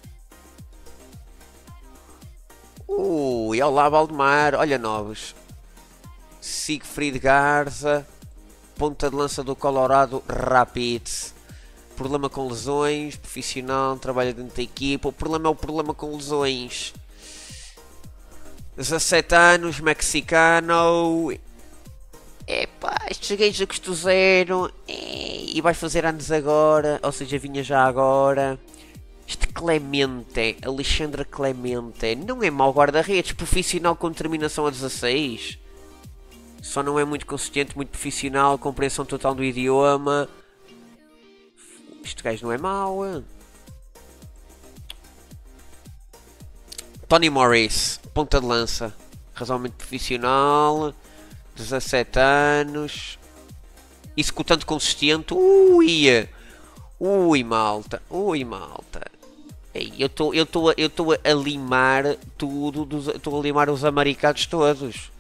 Ui, olá Valdemar, olha novos. Siegfried Garza, ponta de lança do Colorado Rapids. Problema com lesões, profissional, trabalha dentro da equipa. O problema é o problema com lesões. dezassete anos, mexicano. Epá, estes gajos a custo zero. E vais fazer anos agora, ou seja, vinha já agora. Este Clemente, Alexandre Clemente, não é mau guarda-redes, profissional com determinação a dezasseis. Só não é muito consistente, muito profissional, compreensão total do idioma. Este gajo não é mau. Tony Morris, ponta de lança, razoavelmente profissional, dezassete anos. executante consistente. Ui! Ui, malta. Ui, malta. Ei, eu estou eu tô, eu tô a limar tudo. Estou a limar os americanos todos.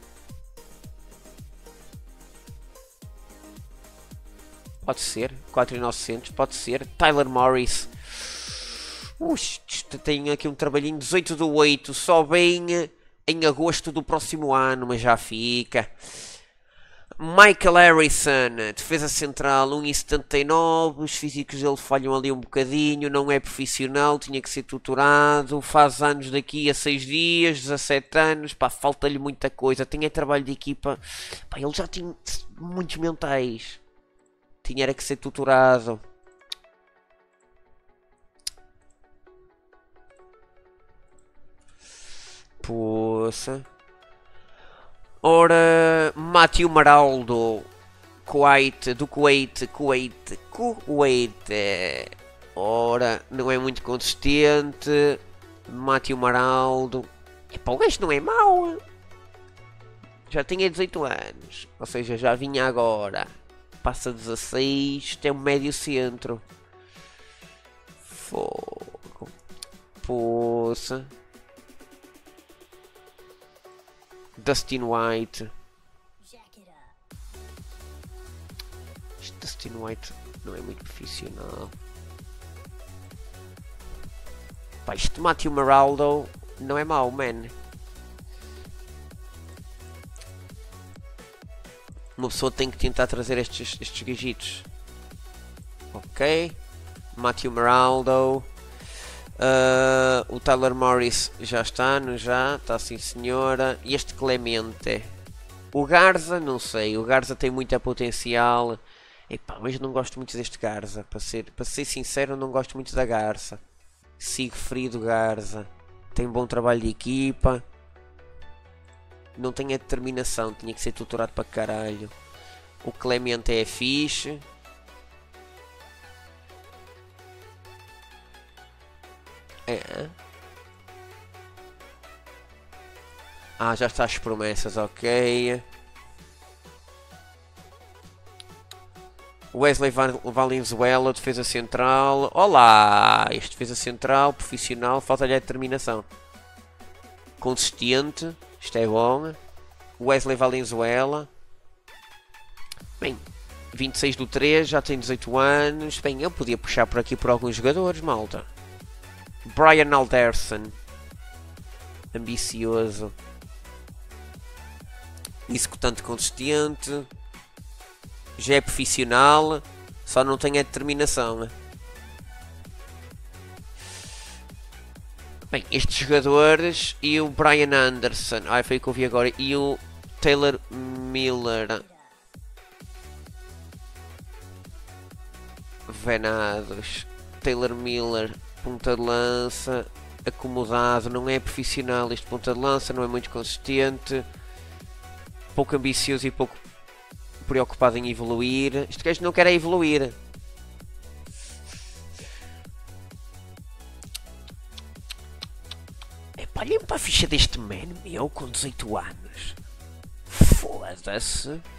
Pode ser. quatro mil e novecentos. Pode ser. Tyler Morris. Ux, tenho aqui um trabalhinho. dezoito do oito. Só bem em agosto do próximo ano. Mas já fica. Michael Harrison, defesa central, um e setenta e nove, os físicos dele falham ali um bocadinho, não é profissional, tinha que ser tutorado, faz anos daqui a seis dias, dezassete anos, pá, falta-lhe muita coisa, tinha trabalho de equipa, pá, ele já tinha muitos mentais, tinha era que ser tutorado. Poça. Ora, Matthew Maraldo, Kuwait, do Kuwait, Kuwait, Kuwait. Ora, não é muito consistente. Matthew Maraldo. Epá, o gajo não é mau. Já tinha dezoito anos. Ou seja, já vinha agora. Passa dezasseis, tem um médio centro. Fogo. Poça. Dustin White. Este Dustin White não é muito profissional. Pá, este Matthew Maraldo não é mau, man. Uma pessoa tem que tentar trazer estes, estes gajitos. Ok. Matthew Maraldo. Uh, o Tyler Morris já está, não já? Está sim, senhora. E este Clemente. O Garza, não sei. O Garza tem muito potencial. Epá, mas não gosto muito deste Garza. Para ser, para ser sincero, não gosto muito da Garza. Sigfrido Garza. Tem bom trabalho de equipa. Não tem a determinação. Tinha que ser tutorado para caralho. O Clemente é fixe. É. Ah, já está as promessas, ok. Wesley Valenzuela, defesa central. Olá! Este defesa central, profissional, falta-lhe a determinação. Consistente, isto é bom. Wesley Valenzuela. Bem, vinte e seis do três, já tem dezoito anos. Bem, eu podia puxar por aqui por alguns jogadores, malta. Brian Alderson, ambicioso, executante consistente, já é profissional, só não tem a determinação. Bem, estes jogadores e o Brian Anderson, ah, foi o que eu vi agora, e o Taylor Miller, Venados, Taylor Miller. Ponta de lança, acomodado, não é profissional este ponta de lança, não é muito consistente, pouco ambicioso e pouco preocupado em evoluir. Este gajo não quer é evoluir. Epá, olhem para a ficha deste man, meu, com dezoito anos. Foda-se.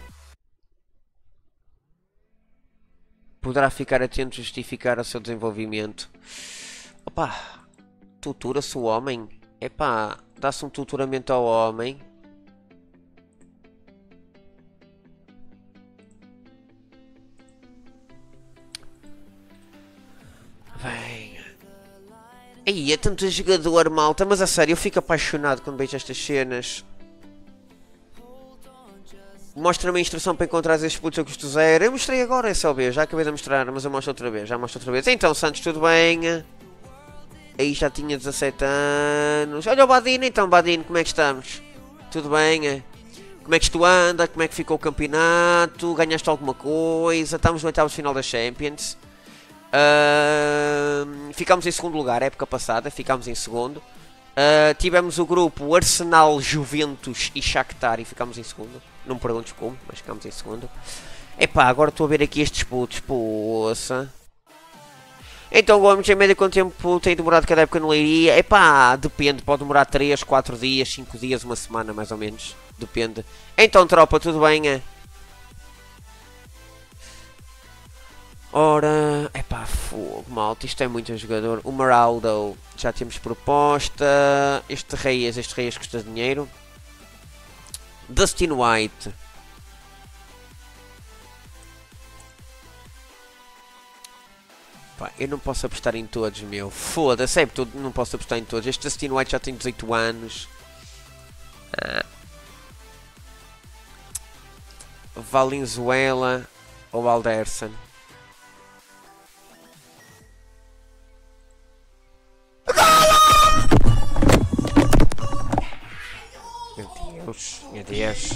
Poderá ficar atento a justificar o seu desenvolvimento. Opa, tutora-se o homem. Epá, dá-se um tutoramento ao homem. Bem. Aí é tanto jogador, malta. Mas a sério, eu fico apaixonado quando vejo estas cenas. Mostra-me a instrução para encontrar esses putos a custo zero. Eu mostrei agora, é só ver. Já acabei de mostrar, mas eu mostro outra vez. Já mostro outra vez. Então, Santos, tudo bem? Aí já tinha dezassete anos. Olha o Badino, então, Badino, como é que estamos? Tudo bem? Como é que isto anda? Como é que ficou o campeonato? Ganhaste alguma coisa? Estamos no oitavo de final da Champions. Uh, ficámos em segundo lugar, época passada. Ficámos em segundo. Uh, tivemos o grupo Arsenal, Juventus e Shakhtar e ficámos em segundo. Não me perguntes como, mas ficámos em segundo. Epá, agora estou a ver aqui estes putos, poça. Então, Gomes, em média quanto tempo tem demorado cada época no Leiria? Epá, depende, pode demorar três, quatro dias, cinco dias, uma semana mais ou menos. Depende. Então, tropa, tudo bem? Ora, epá, fogo, malta, isto é muito jogador. O Maraldo, já temos proposta. Este Reis, este Reis custa dinheiro. Dustin White. Pá, eu não posso apostar em todos, meu. Foda-se, é porque não posso apostar em todos. Este Dustin White já tem dezoito anos. Ah. Valenzuela ou Alderson. Meu Deus, meu Deus.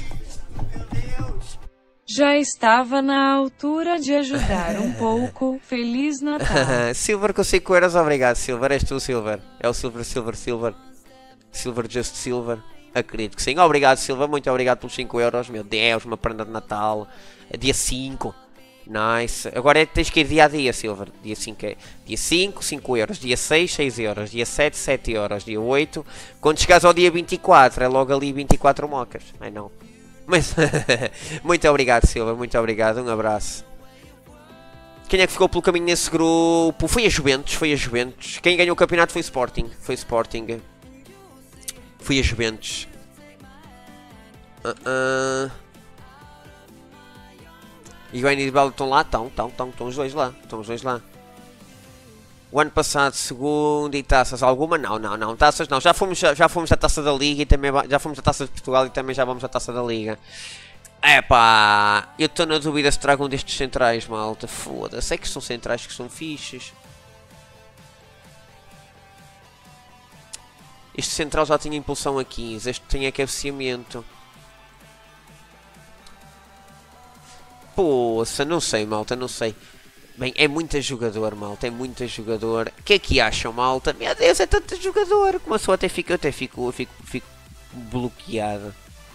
Já estava na altura de ajudar um pouco. Feliz Natal. Silver com cinco euros, obrigado Silver. És tu, Silver. É o Silver, Silver, Silver. Silver, just Silver. Acredito que sim. Obrigado, Silver. Muito obrigado pelos cinco euros. Meu Deus, uma prenda de Natal. Dia cinco. Nice. Agora é, tens que ir dia a dia, Silver. Dia cinco é. Dia cinco, cinco euros. Dia seis, seis euros. Dia sete, sete euros. Dia oito. Quando chegares ao dia vinte e quatro, é logo ali vinte e quatro mocas. Ai não. Mas. Muito obrigado, Silver. Muito obrigado. Um abraço. Quem é que ficou pelo caminho nesse grupo? Foi a Juventus. Foi a Juventus. Quem ganhou o campeonato foi o Sporting. Foi o Sporting. Foi a Juventus. Uh -uh. E o N Belo estão lá? Estão, estão, estão, estão os dois lá. Estão os dois lá. O ano passado, segundo e taças, alguma? Não, não, não. Taças não. Já fomos, já, já fomos à taça da Liga e também já fomos à taça de Portugal e também já vamos à taça da Liga. Epá, eu estou na dúvida se trago um destes centrais, malta. Foda-se, é que são centrais que são fixes. Este central já tinha impulsão a quinze, este tem aquecimento. Poça, não sei, malta, não sei. Bem, é muito jogador, malta, é muito jogador. O que é que acham, malta? Meu Deus, é tanto jogador. Como eu sou, até fico, eu até fico, eu fico, fico bloqueado.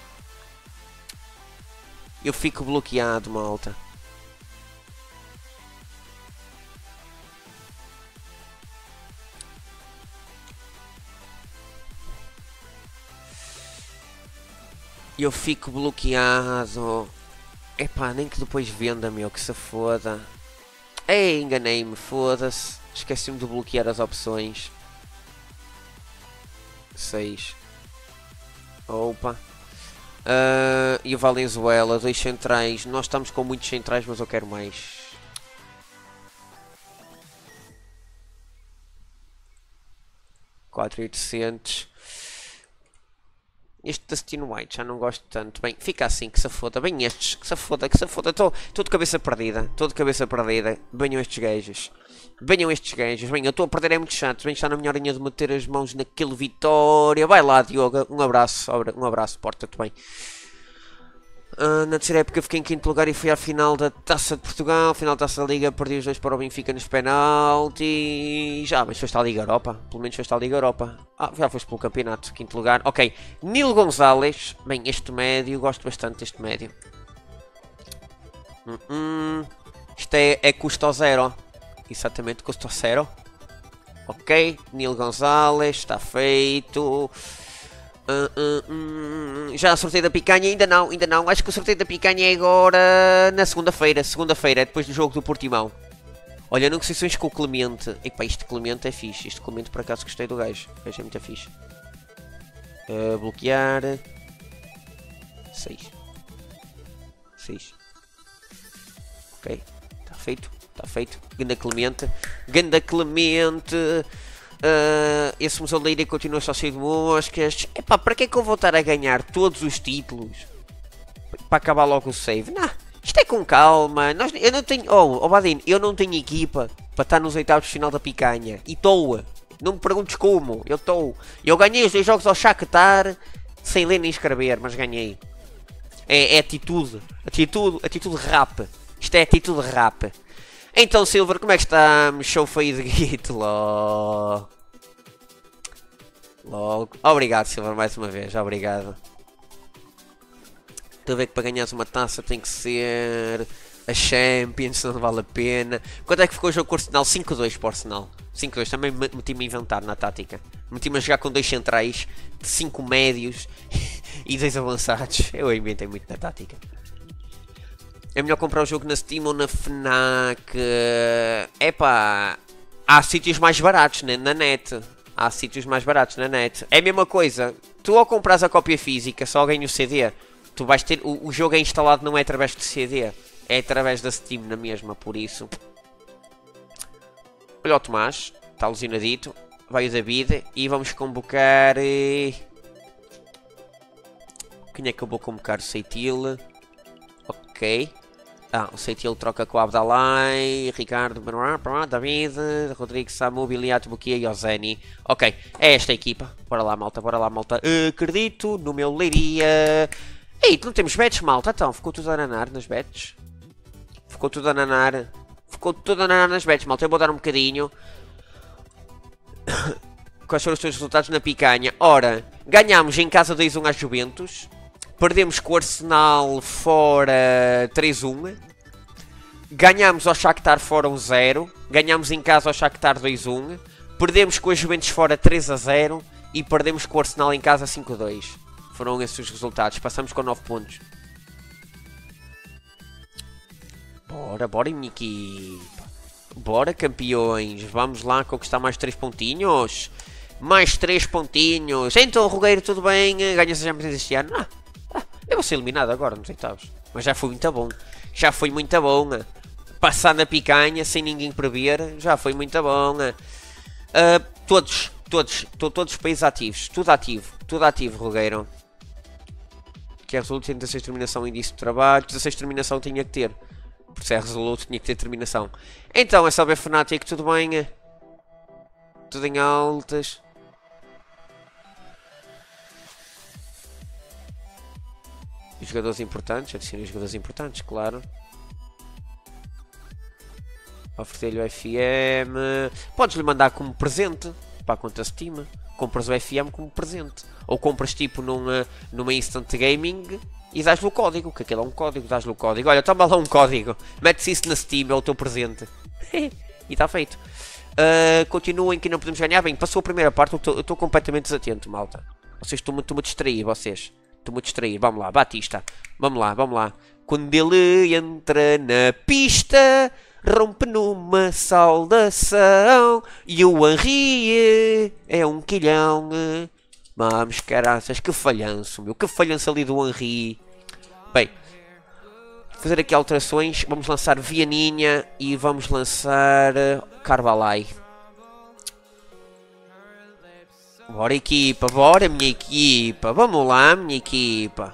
Eu fico bloqueado, malta. Eu fico bloqueado. Epá, nem que depois venda, meu, que se foda. Ei, enganei-me, foda-se. Esqueci-me de bloquear as opções. seis. Opa. Uh, e o Valenzuela, dois centrais. Nós estamos com muitos centrais, mas eu quero mais. quatro mil e oitocentos. Este Dustin White já não gosto tanto. Bem, fica assim, que se foda. Bem estes, que se foda, que se foda. Estou de cabeça perdida. Estou de cabeça perdida. Venham estes gajos. Venham estes gajos. Bem, eu estou a perder, é muito chato. Bem, está na minha horinha de meter as mãos naquele Vitória. Vai lá, Diogo. Um abraço. Um abraço, porta-te bem. Uh, na terceira época fiquei em quinto lugar e fui à final da Taça de Portugal, final da Taça da Liga, perdi os dois para o Benfica nos penaltis. Já, mas foste à Liga Europa, pelo menos foste à Liga Europa. Ah, já foste pelo campeonato, quinto lugar. Ok, Nilo Gonzalez, bem, este médio, gosto bastante deste médio. Hum, hum. Isto é, é custo zero, exatamente, custo zero. Ok, Nilo Gonzalez, está feito. Uh, uh, uh, já sorteio da picanha, ainda não, ainda não. Acho que o sorteio da picanha é agora na segunda-feira. Segunda-feira, depois do jogo do Portimão. Olha, negociações com o Clemente. Epá, este Clemente é fixe. Este Clemente, por acaso, gostei do gajo. O gajo é muito fixe. Uh, bloquear. seis. seis. Ok, está feito. Está feito. Ganda Clemente. Ganda Clemente. Uh, esse Museu da Leiria continua só cheio de moscas. Epá, para que é que eu vou estar a ganhar todos os títulos? Para acabar logo o save? Não, isto é com calma. Nós, eu não tenho. Oh, oh Badino, eu não tenho equipa para estar nos oitavos de final da picanha. E estou. Não me perguntes como. Eu estou. Eu ganhei os dois jogos ao Shakhtar sem ler nem escrever, mas ganhei. É, é atitude. Atitude. Atitude rap. Isto é atitude rap. Então, Silver, como é que estamos? Show feio de guito, logo. Logo. Obrigado, Silver, mais uma vez. Obrigado. Estou a ver que para ganhares uma taça tem que ser a Champions, não vale a pena. Quanto é que ficou o jogo com o Arsenal? cinco a dois para o Arsenal. cinco a dois. Também meti-me a inventar na tática. Meti-me a jogar com dois centrais, cinco médios e dois avançados. Eu inventei muito na tática. É melhor comprar o jogo na Steam ou na Fnac? Epá, há sítios mais baratos, né? Na net. Há sítios mais baratos na net. É a mesma coisa. Tu ao compras a cópia física, só ganha o C D. Tu vais ter... O, o jogo é instalado não é através de C D. É através da Steam na mesma, por isso. Olha o Tomás. Está alucinadito. Vai o David. E vamos convocar... Eh... Quem é que eu vou convocar? O Seitil. Ok. Ah, o Seitil troca com o Abdalai. Ricardo, David, Rodrigo, Samu, Biliato, Buquia e Ozani. Ok, é esta a equipa. Bora lá, malta, bora lá, malta. Acredito no meu Leiria. Ei, não temos bets, malta. Então, ficou tudo a nanar nas bets. Ficou tudo a nanar. Ficou tudo a nanar nas bets, malta. Eu vou dar um bocadinho. Quais foram os teus resultados na picanha? Ora, ganhámos em casa dois a um às Juventus. Perdemos com o Arsenal fora três a um. Ganhámos ao Shakhtar fora um zero. Ganhámos em casa ao Shakhtar dois a um. Perdemos com a Juventus fora três a zero. E perdemos com o Arsenal em casa cinco a dois. Foram esses os resultados. Passamos com nove pontos. Bora, bora, minha equipa. Bora, campeões. Vamos lá conquistar mais três pontinhos. Mais três pontinhos. Então, Rogueiro, tudo bem? Ganhas a Champions este ano? Ah. Eu vou ser eliminado agora nos oitavos. Mas já foi muito bom. Já foi muito bom. Passar na picanha sem ninguém prever. Já foi muito bom. Uh, todos, todos, to, todos os países ativos. Tudo ativo. Tudo ativo, Rogueiro. Que é Resolute, tem dezasseis de terminação e indício de trabalho. dezasseis de terminação tinha que ter. Por ser Resolute, tinha que ter terminação. Então, é só ver Fnatic, tudo bem? Tudo em altas. Os jogadores importantes, adicionei os jogadores importantes, claro. Oferecer-lhe o F M. Podes-lhe mandar como presente para a conta Steam. Compras o F M como presente. Ou compras tipo numa, numa Instant Gaming e dás-lhe o código, que aquele é um código, dás-lhe o código. Olha, toma lá um código. Mete-se isso na Steam, é o teu presente. E está feito. Uh, continuem que não podemos ganhar. Bem, passou a primeira parte, eu estou completamente desatento, malta. Vocês estão-me a distrair, vocês. Estou-me a distrair. Vamos lá, Batista. Vamos lá, vamos lá. Quando ele entra na pista, rompe numa saudação. E o Henry é um quilhão. Vamos, caraças, que falhanço, meu. Que falhanço ali do Henry. Bem, fazer aqui alterações. Vamos lançar Vianinha e vamos lançar Carvalhai. Bora, equipa, bora, minha equipa. Vamos lá, minha equipa.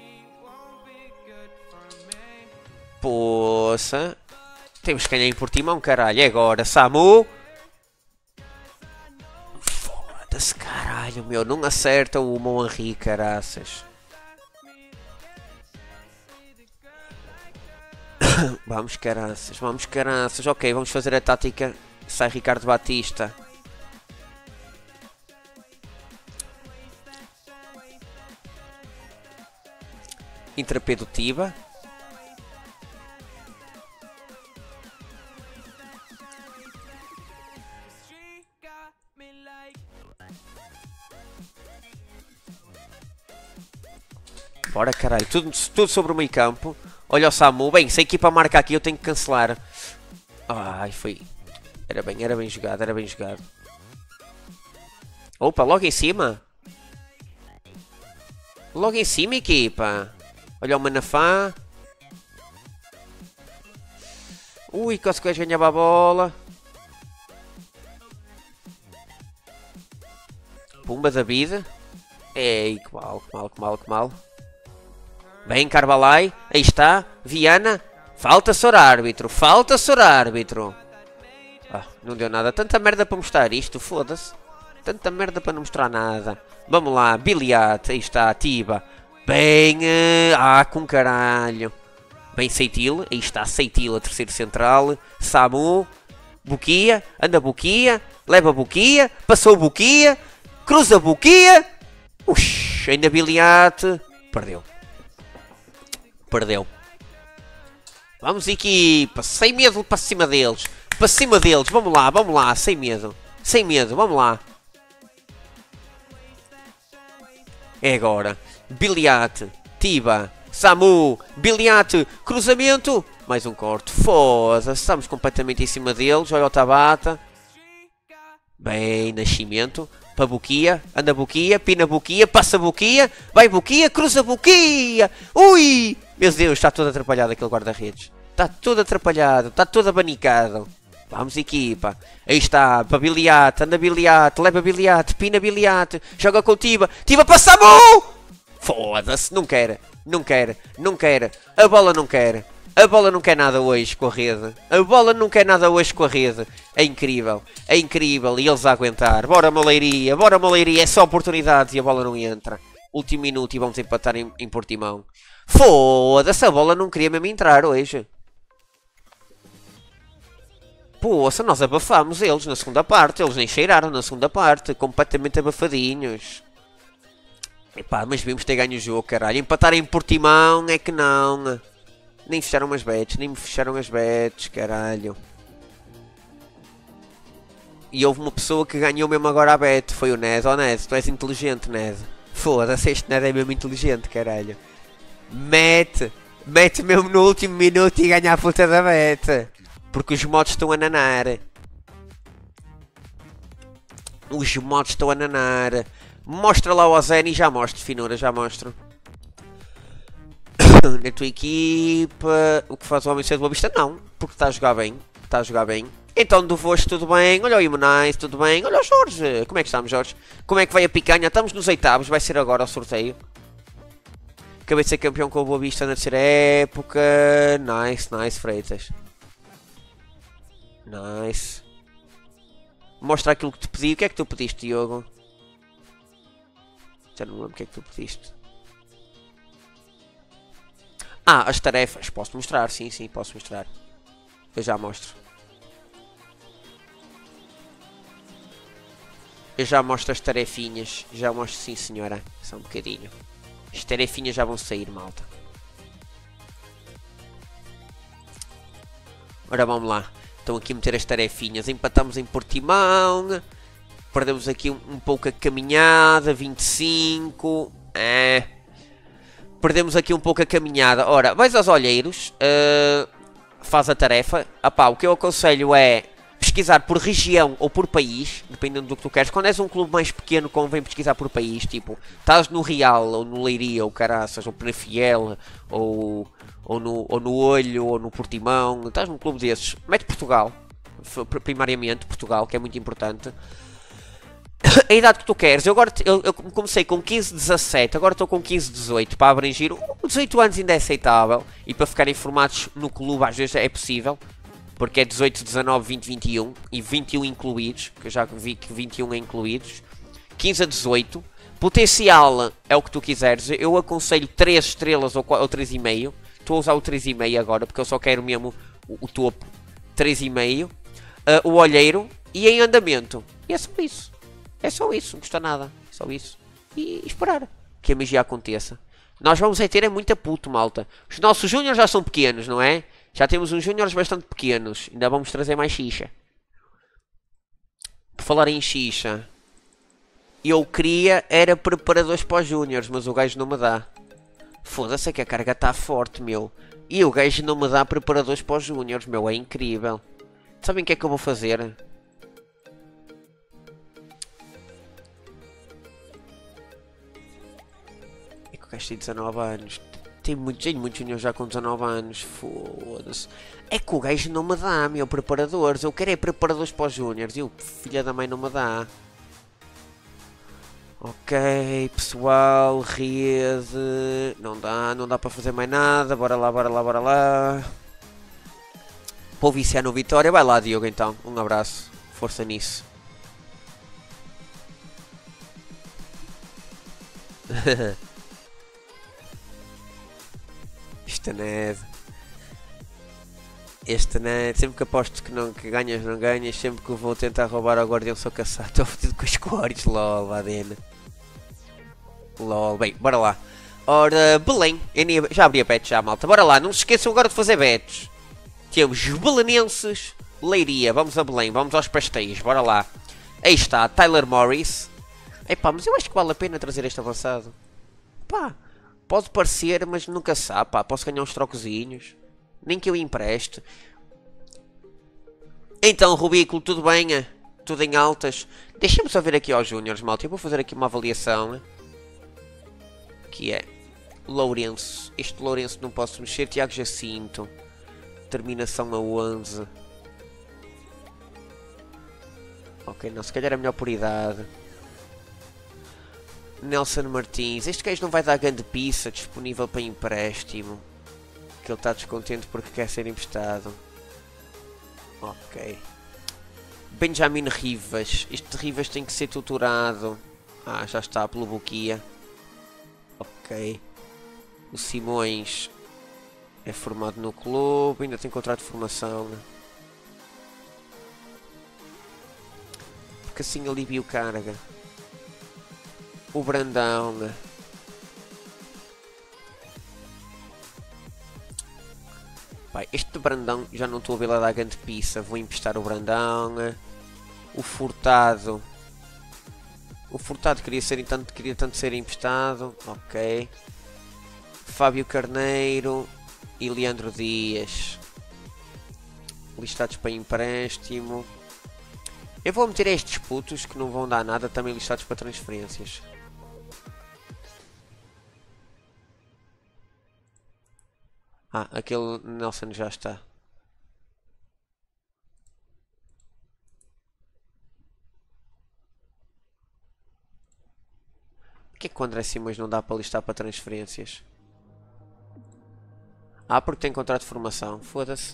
Poça. Temos que ganhar em Portimão, caralho. É agora, Samu. Foda-se, caralho, meu. Não acerta o Monri, caraças. Vamos, caraças, vamos, caraças. Ok, vamos fazer a tática. Sai Ricardo Batista. Intrapedutiva. Bora, caralho. Tudo, tudo sobre o meio campo. Olha o Samu. Bem, se a equipa marca aqui eu tenho que cancelar. Ai, foi... Era bem, era bem jogado, era bem jogado. Opa, logo em cima. Logo em cima, equipa. Olha o Manafá. Ui, quase que ganhava a bola. Pumba, David. Ei, que mal, que mal, que mal, que mal. Bem, Carvalhai. Aí está. Viana. Falta ser árbitro. Falta ser árbitro. Ah, não deu nada. Tanta merda para mostrar isto. Foda-se. Tanta merda para não mostrar nada. Vamos lá. Biliat. Aí está. Tiba. Bem. Uh, ah, com caralho. Bem, Seitil. Aí está. Seitil, a terceiro central. Samu. Buquia. Anda Buquia. Leva Buquia. Passou Buquia. Cruza Buquia. Ux, ainda Biliat. Perdeu. Perdeu. Vamos, equipa. Sem medo para cima deles. Para cima deles. Vamos lá, vamos lá. Sem medo. Sem medo. Vamos lá. É agora. Biliat. Tiba. Samu, Biliate, cruzamento. Mais um corte. Foda-se, estamos completamente em cima deles. Olha o Tabata. Bem, Nascimento. Para Buquia, anda Buquia, pina Buquia, passa Buquia, vai Buquia, cruza Buquia. Ui! Meu Deus, está todo atrapalhado aquele guarda-redes. Está todo atrapalhado, está todo abanicado. Vamos, equipa. Aí está, para Biliate, anda Biliate, leva Biliate, pina Biliate, joga com o Tiba. Tiba para Samu! Foda-se, não quer, não quer, não quer. A bola não quer. A bola não quer nada hoje com a rede. A bola não quer nada hoje com a rede. É incrível. É incrível. E eles a aguentar. Bora, Moleiria. Bora, Moleiria. É só oportunidades e a bola não entra. Último minuto e vamos empatar em, em Portimão. Foda-se. A bola não queria mesmo entrar hoje. Poxa, nós abafámos eles na segunda parte. Eles nem cheiraram na segunda parte. Completamente abafadinhos. Epá, mas devíamos ter ganho o jogo, caralho. Empatar em Portimão é que não. Nem fecharam as bets, nem me fecharam as bets, caralho. E houve uma pessoa que ganhou mesmo agora a bet, foi o Ned. Oh Ned, tu és inteligente, Ned. Foda-se, este Ned é mesmo inteligente, caralho. Mete, mete mesmo no último minuto e ganha a puta da bet. Porque os mods estão a nanar. Os mods estão a nanar. Mostra lá o Zen e já mostro, finura, já mostro. Na tua equipa, o que faz o homem ser de Boa Vista? Não, porque está a jogar bem, está a jogar bem. Então do Vosto tudo bem, olha o Imunais, tudo bem, olha o Jorge, como é que estamos, Jorge? Como é que vai a picanha? Estamos nos oitavos, vai ser agora o sorteio. Acabei de ser campeão com o Boa Vista na terceira época, nice, nice Freitas. Nice. Mostra aquilo que te pedi, o que é que tu pediste, Diogo? Já não lembro o que é que tu pediste. Ah, as tarefas. Posso mostrar, sim, sim, posso mostrar. Eu já mostro. Eu já mostro as tarefinhas. Já mostro, sim, senhora. Só um bocadinho. As tarefinhas já vão sair, malta. Ora, vamos lá. Estão aqui a meter as tarefinhas. Empatamos em Portimão. Perdemos aqui um, um pouco a caminhada. vinte e cinco. É... Perdemos aqui um pouco a caminhada. Ora, vais aos olheiros, uh, faz a tarefa. Apá, o que eu aconselho é pesquisar por região ou por país, dependendo do que tu queres. Quando és um clube mais pequeno, convém pesquisar por país. Tipo, estás no Real, ou no Leiria, ou Caraças, ou Penafiel, ou, ou, no, ou no Olho, ou no Portimão. Estás num clube desses. Mete Portugal, primariamente Portugal, que é muito importante. A idade que tu queres, eu agora eu, eu comecei com quinze, dezassete, agora estou com quinze, dezoito para abranger. dezoito anos ainda é aceitável e para ficarem formados no clube às vezes é possível, porque é dezoito, dezanove, vinte, vinte e um e vinte e um incluídos, que eu já vi que vinte e um é incluídos. quinze a dezoito, potencial é o que tu quiseres, eu aconselho três estrelas ou, ou três vírgula cinco, estou a usar o três vírgula cinco agora porque eu só quero mesmo o, o topo, três vírgula cinco, uh, o olheiro e em andamento, e é só isso. É só isso, não custa nada, é só isso. E esperar que a magia aconteça. Nós vamos é ter é muita puto, malta. Os nossos júniores já são pequenos, não é? Já temos uns júniores bastante pequenos. Ainda vamos trazer mais xixa. Por falar em xixa, eu queria era preparadores para os júniores, mas o gajo não me dá. Foda-se, é que a carga está forte, meu. E o gajo não me dá preparadores para os júniores, meu, é incrível. Sabem o que é que eu vou fazer? O gajo tem dezanove anos. Tem muitos tem muito juniors já com dezanove anos. Foda-se. É que o gajo não me dá, meu, preparadores. Eu quero é preparadores para os juniors. E o filho da mãe não me dá. Ok, pessoal. Rede. Não dá, não dá para fazer mais nada. Bora lá, bora lá, bora lá. Vou viciar no Vitória. Vai lá, Diogo, então. Um abraço. Força nisso. Este Ned. Este Ned. Sempre que aposto que, não, que ganhas, não ganhas. Sempre que vou tentar roubar ao guardião sou caçado. Estou fodido com os cores. LOL, Vadena. LOL. Bem, bora lá. Ora, Belém. Eu já abri a bet já, malta. Bora lá. Não se esqueçam agora de fazer bets. Temos belenenses. Leiria. Vamos a Belém. Vamos aos pastéis. Bora lá. Aí está. Tyler Morris. Epá, mas eu acho que vale a pena trazer este avançado. Pá. Pode parecer, mas nunca sabe, pá. Posso ganhar uns trocozinhos. Nem que eu empreste. Então, Rubículo, tudo bem? Tudo em altas? Deixa-me só ver aqui aos Júniors, malta. Eu vou fazer aqui uma avaliação. Que é Lourenço. Este Lourenço não posso mexer. Tiago Jacinto. Terminação a onze. Ok, não. Se calhar é melhor por idade. Nelson Martins. Este gajo não vai dar grande pizza disponível para empréstimo. Que ele está descontente porque quer ser emprestado. Ok. Benjamin Rivas. Este Rivas tem que ser tutorado. Ah, já está pelo Boquia. Ok. O Simões é formado no clube. Ainda tem contrato de formação. Porque assim alivia o carga. O Brandão. Pai, este Brandão já não estou a ver lá da grande pizza. Vou emprestar o Brandão. O Furtado. O Furtado queria, ser, tanto, queria tanto ser emprestado. Ok. Fábio Carneiro e Leandro Dias. Listados para empréstimo. Eu vou meter estes putos que não vão dar nada também listados para transferências. Ah, aquele Nelson já está. Porquê que o André Simões não dá para listar para transferências? Ah, porque tem contrato de formação. Foda-se.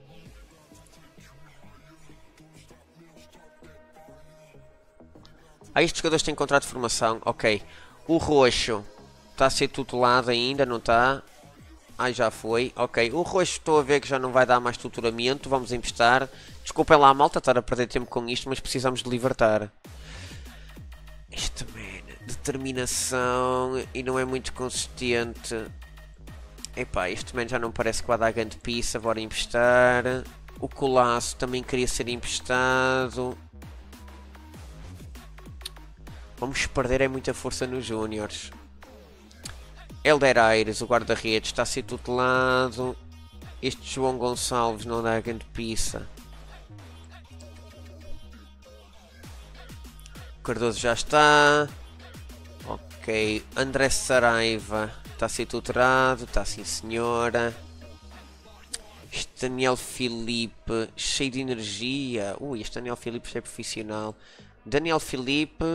Ah, estes jogadores têm contrato de formação. Ok. O Roxo está a ser tutelado ainda, não está? Ah, já foi. Ok. O Roxo estou a ver que já não vai dar mais tutoramento. Vamos emprestar. Desculpem lá a malta estar a perder tempo com isto, mas precisamos de libertar. Este man. Determinação. E não é muito consistente. Epá, este man já não parece que vai dar grande pizza. Bora emprestar. O Colasso também queria ser emprestado. Vamos perder é muita força nos Júniors. Helder Aires, o guarda-redes, está a ser tutelado. Este João Gonçalves não dá grande pizza. Cardoso já está. Ok. André Saraiva está a ser tutelado. Está sim, senhora. Este Daniel Filipe, cheio de energia. Ui, este Daniel Filipe é profissional. Daniel Filipe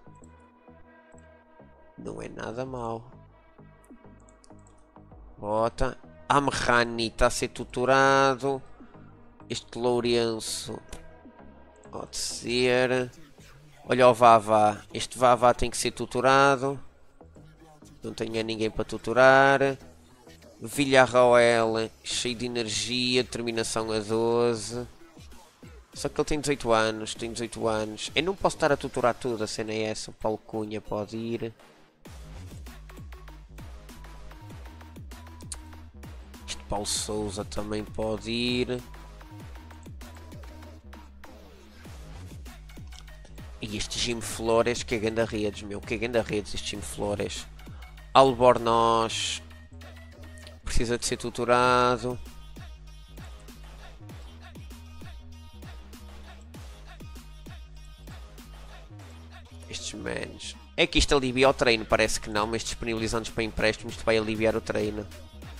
não é nada mau. Bota. Amrani está a ser tutorado. Este Lourenço pode ser. Olha o Vavá. Este Vavá tem que ser tutorado. Não tenho ninguém para tutorar. Villarroel, cheio de energia. Determinação a doze. Só que ele tem dezoito anos. Tem dezoito anos. Eu não posso estar a tutorar tudo. A cena é essa. O Paulo Cunha pode ir. Paulo Souza também pode ir. E este Jim Flores, que é ganda redes, meu. Que é ganda redes este Jim Flores. Albornoz. Precisa de ser tutorado. Estes manos. É que isto alivia o treino, parece que não, mas disponibilizando-os para empréstimos isto vai aliviar o treino.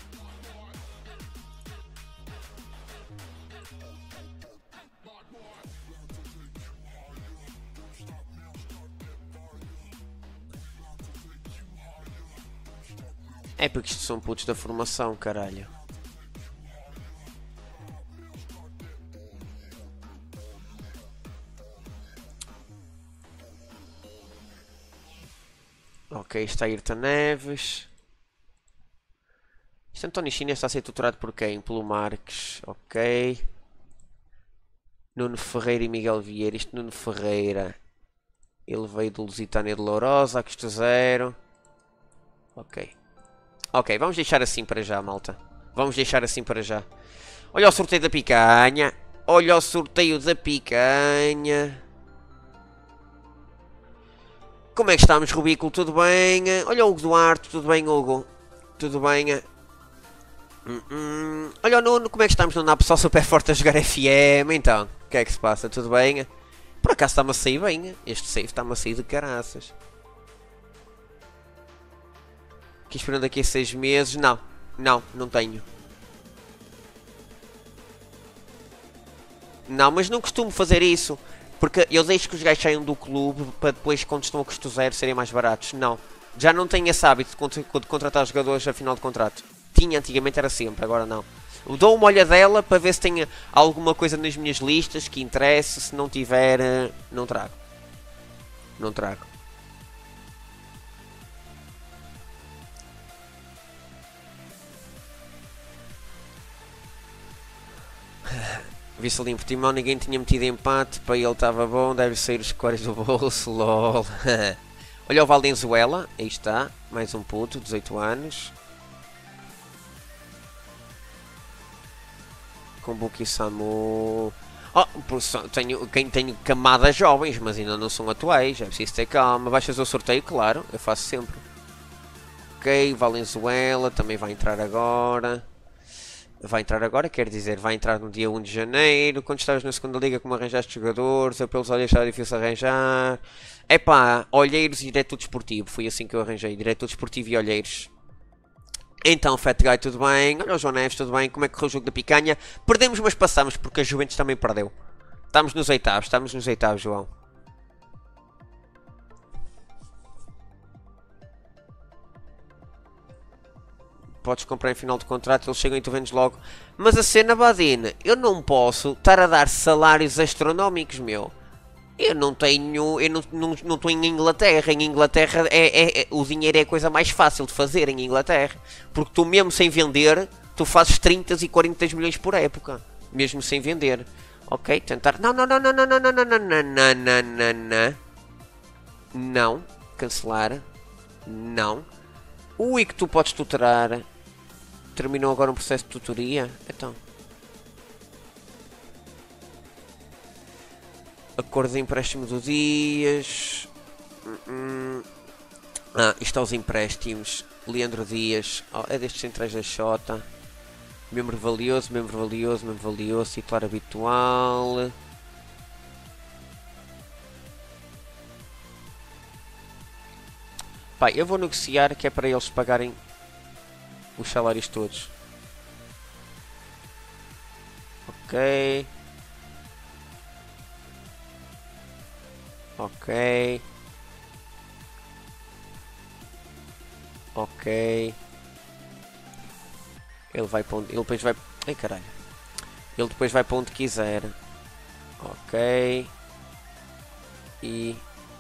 É porque isto são putos da formação, caralho. Ok, está Ayrton Neves. Este António China está a ser tutorado por quem? Pelo Marques. Ok. Nuno Ferreira e Miguel Vieira. Este Nuno Ferreira. Ele veio do Lusitânia de Lourosa, a custo zero. Ok. Ok, vamos deixar assim para já, malta. Vamos deixar assim para já. Olha o sorteio da picanha. Olha o sorteio da picanha. Como é que estamos, Rubículo? Tudo bem? Olha o Hugo Duarte. Tudo bem, Hugo? Tudo bem? Hum, hum. Olha o Nuno, como é que estamos? Não dá pessoal super forte a jogar F M, então. O que é que se passa? Tudo bem? Por acaso está-me a sair bem. Este save está-me a sair de caraças. Aqui esperando daqui a seis meses. Não, não, não tenho. Não, mas não costumo fazer isso. Porque eu deixo que os gajos saiam do clube para depois, quando estão a custo zero, serem mais baratos. Não. Já não tenho esse hábito de contratar jogadores a final de contrato. Tinha, antigamente era sempre, agora não. Dou uma olhadela para ver se tem alguma coisa nas minhas listas que interesse. Se não tiver, não trago. Não trago. Visto ali em Portimão, ninguém tinha metido empate. Para ele estava bom, deve sair os cores do bolso, lol. Olha o Valenzuela, aí está, mais um puto, dezoito anos. Com Buki Samu. Oh, tenho, quem tenho camadas jovens, mas ainda não são atuais, é preciso ter calma. Vais fazer o sorteio, claro, eu faço sempre. Ok, Valenzuela também vai entrar agora. Vai entrar agora, quer dizer, vai entrar no dia um de janeiro. Quando estavas na segunda liga, como arranjaste jogadores? Eu pelos olhos estava difícil arranjar. Epá, Olheiros e Diretor Desportivo. Foi assim que eu arranjei, Diretor Desportivo e Olheiros. Então, Fat Guy, tudo bem? Olha o João Neves, tudo bem? Como é que correu o jogo da picanha? Perdemos, mas passamos, porque a Juventus também perdeu. Estamos nos oitavos, estamos nos oitavos, João. Podes comprar em final de contrato, eles chegam e tu vendes logo. Mas a cena, Badine, eu não posso estar a dar salários astronómicos, meu. Eu não tenho, eu não estou não, não em Inglaterra. Em Inglaterra é, é, é, o dinheiro é a coisa mais fácil de fazer em Inglaterra. Porque tu mesmo sem vender, tu fazes trinta e quarenta milhões por época. Mesmo sem vender. Ok, tentar... Não, não, não, não, não, não, não, não, não, não, não, não, não. Não. Cancelar. Não. Ui, que tu podes tutorar. Terminou agora um processo de tutoria? Então. Acordo de empréstimo do Dias. Hum. Ah, isto aos empréstimos. Leandro Dias. Oh, é destes centrais da Xota. Membro valioso, membro valioso, membro valioso. Titular habitual. Pá, eu vou negociar que é para eles pagarem os salários todos. Ok. Ok. Ok. Ele vai para onde... Ele depois vai... Ai, caralho. Ele depois vai para onde quiser. Ok. E...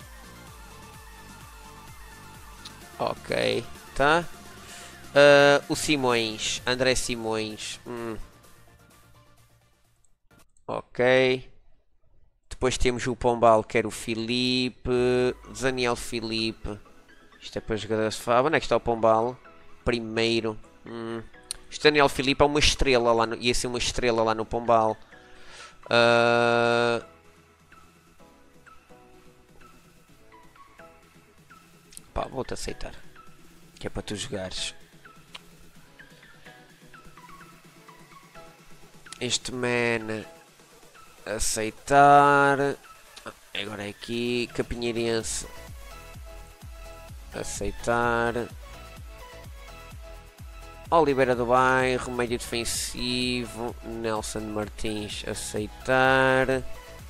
Ok. Tá. Uh, o Simões. André Simões. Hum. Ok. Depois temos o Pombal, que era o Filipe. Daniel Filipe. Isto é para jogadores de fava. Onde é que está o Pombal? Primeiro. Hum. Este Daniel Filipe é uma estrela lá no... Ia ser uma estrela lá no Pombal. Uh... Pá, vou-te aceitar. Que é para tu jogares. Este man... Aceitar. Agora é aqui. Capinheirense. Aceitar. Oliveira do Bairro. Médio defensivo. Nelson Martins. Aceitar.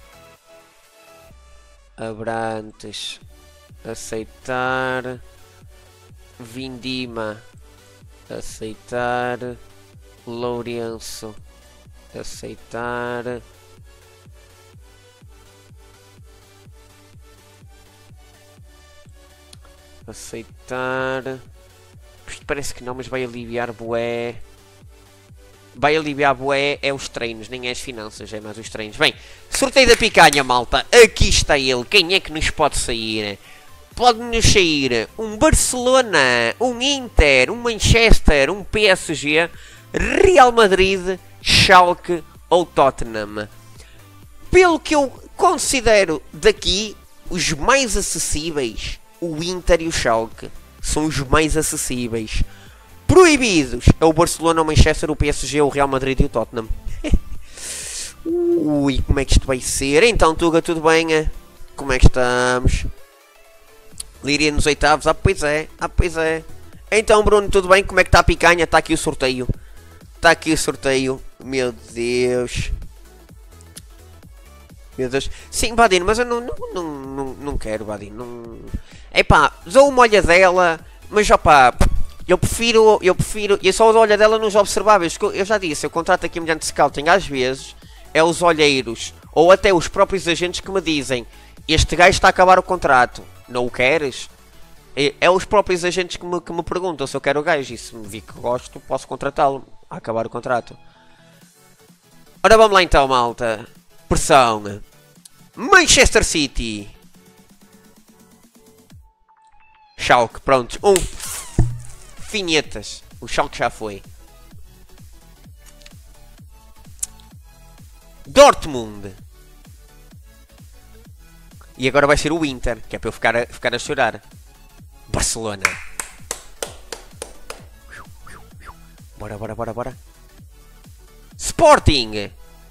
Abrantes. Aceitar. Vindima. Aceitar. Lourenço. Aceitar. Aceitar. Isto parece que não, mas vai aliviar bué. Vai aliviar bué é os treinos, nem é as finanças, é mais os treinos. Bem, sorteio da picanha, malta. Aqui está ele. Quem é que nos pode sair? Pode-nos sair um Barcelona, um Inter, um Manchester, um P S G, Real Madrid, Schalke ou Tottenham. Pelo que eu considero daqui, os mais acessíveis, o Inter e o Schalke são os mais acessíveis. Proibidos é o Barcelona, o Manchester, o P S G, o Real Madrid e o Tottenham. Ui, como é que isto vai ser? Então, Tuga, tudo bem? Como é que estamos? Líria nos oitavos? Ah, pois é, ah, pois é. Então, Bruno, tudo bem? Como é que está a picanha? Está aqui o sorteio. Está aqui o sorteio. Meu Deus. Meu Deus. Sim, Badino, mas eu não, não, não, não, não quero, Badino. Não... Epá, dou uma olhadela, mas opá, eu prefiro, eu prefiro, e só dou olhadela nos observáveis. Eu já disse, eu contrato aqui mediante scouting, às vezes, é os olheiros, ou até os próprios agentes que me dizem, este gajo está a acabar o contrato, não o queres? É, é os próprios agentes que me, que me perguntam se eu quero o gajo, e se me vi que gosto, posso contratá-lo, a acabar o contrato. Ora, vamos lá então, malta. Pressão. Manchester City. Schalke, pronto. Um. Finhetas. O Schalke já foi. Dortmund. E agora vai ser o Inter, que é para eu ficar a, ficar a chorar. Barcelona. Bora, bora, bora, bora. Sporting.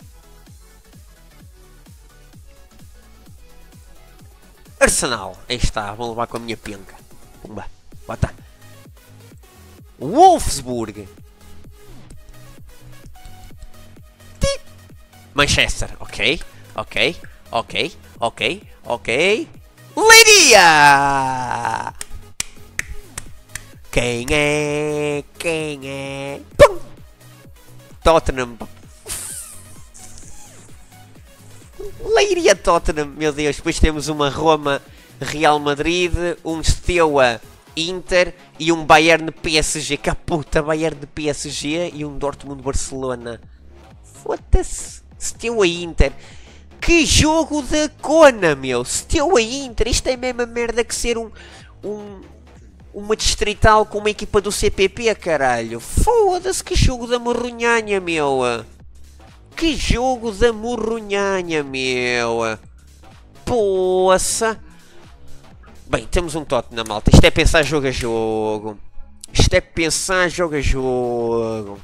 Arsenal. Aí está, vão levar com a minha penca. Pumba, bota. Wolfsburg. Tip. Manchester, ok, ok, ok, ok, ok. Leiria! Quem é? Quem é? Pum! Tottenham. Leiria Tottenham, meu Deus. Depois temos uma Roma Real Madrid, um Steaua Inter e um Bayern P S G. Que puta, Bayern de P S G e um Dortmund Barcelona. Foda-se. Steaua Inter. Que jogo da cona, meu. Steaua Inter. Isto é a mesma merda que ser um, um uma distrital com uma equipa do C P P, caralho. Foda-se, que jogo da morronhanha, meu. Que jogo da morronhanha, meu. Poça. Bem, temos um Tottenham, malta. Isto é pensar jogo a jogo. Isto é pensar jogo a jogo.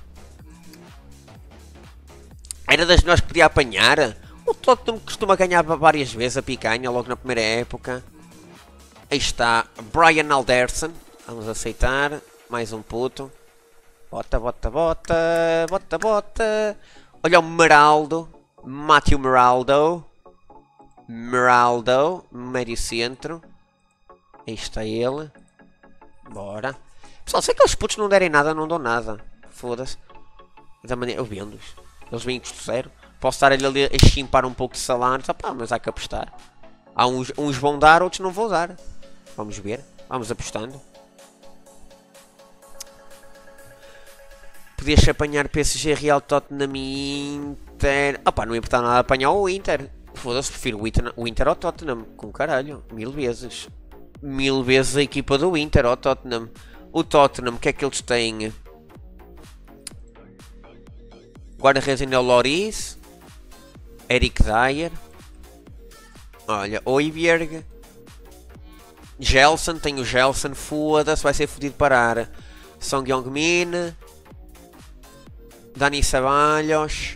Era das nós que podia apanhar. O Tottenham costuma ganhar várias vezes a picanha, logo na primeira época. Aí está Brian Alderson. Vamos aceitar. Mais um puto. Bota, bota, bota. Bota, bota. Olha o Meraldo. Matthew Meraldo. Meraldo. Médio centro. Aí está ele. Bora. Pessoal, se aqueles putos não derem nada, não dão nada. Foda-se. Da maneira... Eu vendo-os. Eles vêm custo zero. Posso estar ali a chimpar um pouco de salário. Só pá, mas há que apostar. Há uns, uns vão dar, outros não vão dar. Vamos ver. Vamos apostando. Podias apanhar P S G, Real, Tottenham e Inter. Opá, não ia importar nada apanhar o Inter. Foda-se, prefiro o Inter, o Inter ao Tottenham. Com caralho. Mil vezes. Mil vezes a equipa do Inter ao Tottenham. O Tottenham, o que é que eles têm? Guarda-redes ainda é o Loris. Eric Dyer. Olha, Oiberg. Gelson, tem o Gelson. Foda-se, vai ser fodido parar. Song Yong-min. Dani Ceballos.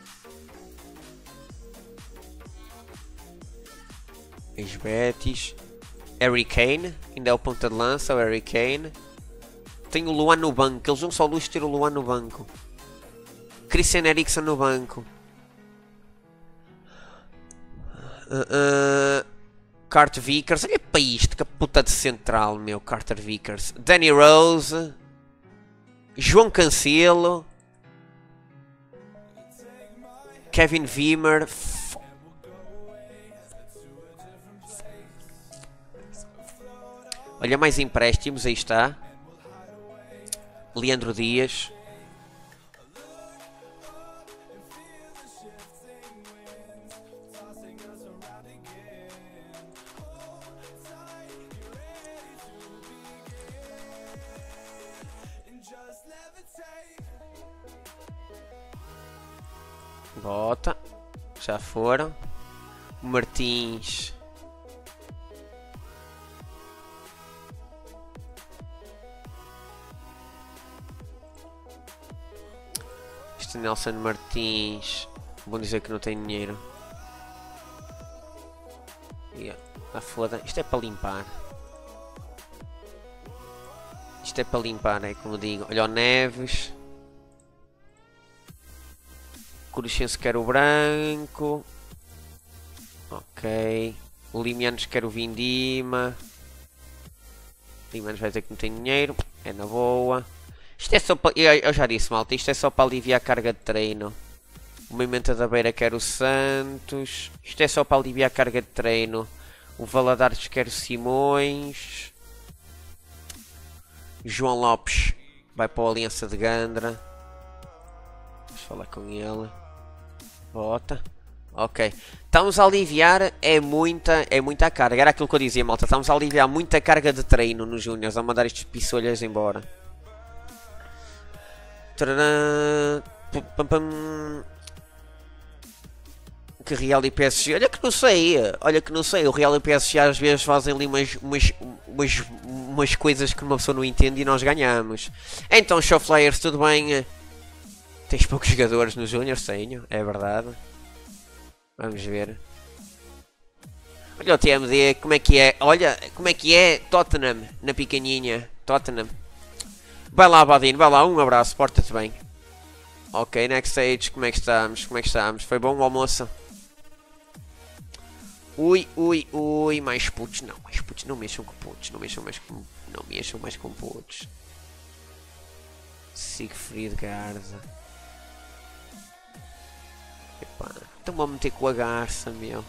Ex-Betis. Harry Kane. Ainda é o ponta de lança, o Harry Kane. Tem o Luan no banco. Eles vão só luz ter o Luan no banco. Christian Eriksen no banco. Uh, uh, Carter Vickers. Olha para isto, que puta de central, meu. Carter Vickers. Danny Rose. João Cancelo. Kevin Wimmer. Olha, mais empréstimos. Aí está. Leandro Dias. Bota. Já foram. Martins. Este Nelson Martins. Vão dizer que não tem dinheiro. Yeah. Ah, foda. Isto é para limpar. Isto é para limpar, é como digo. Olha o Neves. Cruxense quer o branco. Ok. O Limianos quer o Vindima. Limianos vai dizer que não tem dinheiro. É na boa. Isto é só para... Eu já disse, malta. Isto é só para aliviar a carga de treino. O Movimento da Beira quer o Santos. Isto é só para aliviar a carga de treino. O Valadares quer o Simões. João Lopes vai para o Aliança de Gandra. Vamos falar com ele. Bota. Ok. Estamos a aliviar é muita, é muita carga. Era aquilo que eu dizia, malta. Estamos a aliviar muita carga de treino nos Júniors. A mandar estes pissolhas embora. Tcharam. Pum, pum. Que Real e P S G, olha que não sei, olha que não sei, o Real e o P S G às vezes fazem ali umas, umas, umas, umas coisas que uma pessoa não entende e nós ganhamos. Então, Show Flyers, tudo bem? Tens poucos jogadores nos Júniors? Tenho, é verdade. Vamos ver. Olha o T M D, como é que é? Olha, como é que é? Tottenham, na picaninha, Tottenham. Vai lá, Badino, vai lá, um abraço, porta-te bem. Ok, next stage, como é que estamos? Como é que estamos? Foi bom o almoço? Ui, ui, ui, mais putos, não, mais putos, não mexam com putos, não mexam mais com, não mexam mais com putos. Siegfried Garza. Epá, estão a meter com a garça, meu.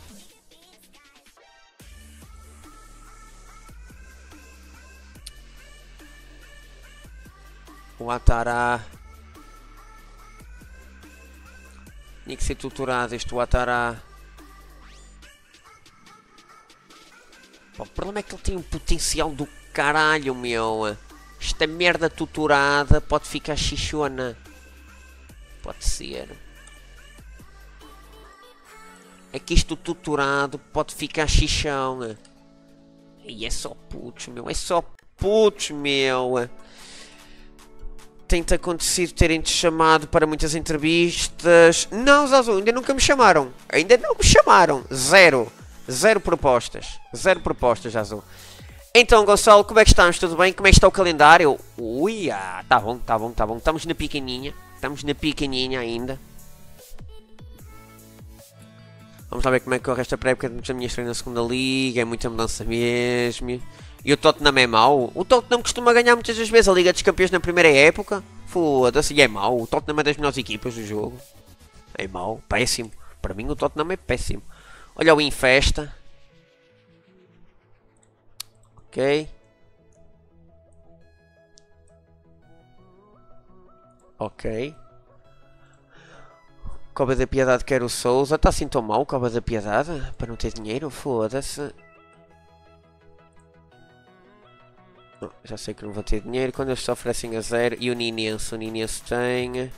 O Atará. Tinha que ser tutorado este Atará. O problema é que ele tem um potencial do caralho, meu. Esta merda tutorada pode ficar xixona. Pode ser. É que isto tutorado pode ficar xixão. E é só putos, meu. É só putos, meu. Tem-te acontecido terem-te chamado para muitas entrevistas. Não, Zazu, ainda nunca me chamaram. Ainda não me chamaram. Zero. Zero propostas. Zero propostas, Zazu. Então, Gonçalo, como é que estamos? Tudo bem? Como é que está o calendário? Ui, ah, tá bom, tá bom, tá bom. Estamos na picaninha. Estamos na picaninha ainda. Vamos lá ver como é que corre esta pré-época da minha estreia na segunda liga. É muita mudança mesmo. E o Tottenham é mau? O Tottenham costuma ganhar muitas das vezes a Liga dos Campeões na primeira época. Foda-se, e é mau. O Tottenham é das melhores equipas do jogo. É mau, péssimo. Para mim o Tottenham é péssimo. Olha o Infesta. Ok. Ok. Cova da Piedade quer o Souza. Está assim tão mau o Cova da Piedade? Para não ter dinheiro? Foda-se. Já sei que não vou ter dinheiro. Quando eles se oferecem a zero. E o Ninense? O Ninense tem...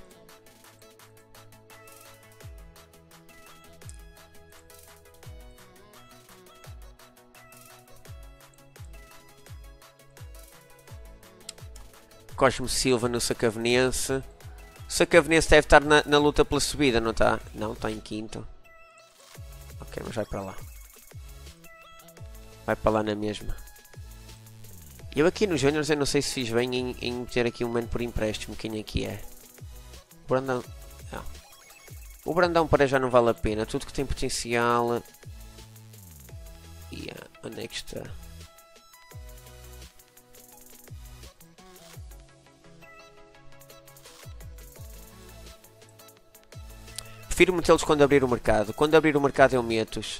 Cosmo Silva no Sacavenense. O Sacavenense deve estar na, na luta pela subida, não está? Não, está em quinto. Ok, mas vai para lá. Vai para lá na mesma. Eu aqui nos Júniors eu não sei se fiz bem em, em meter aqui um mano por empréstimo. Quem é que é? O Brandão. Não. O Brandão para já não vale a pena. Tudo que tem potencial. E yeah, onde é que está? Prefiro metê-los quando abrir o mercado. Quando abrir o mercado eu meto-os.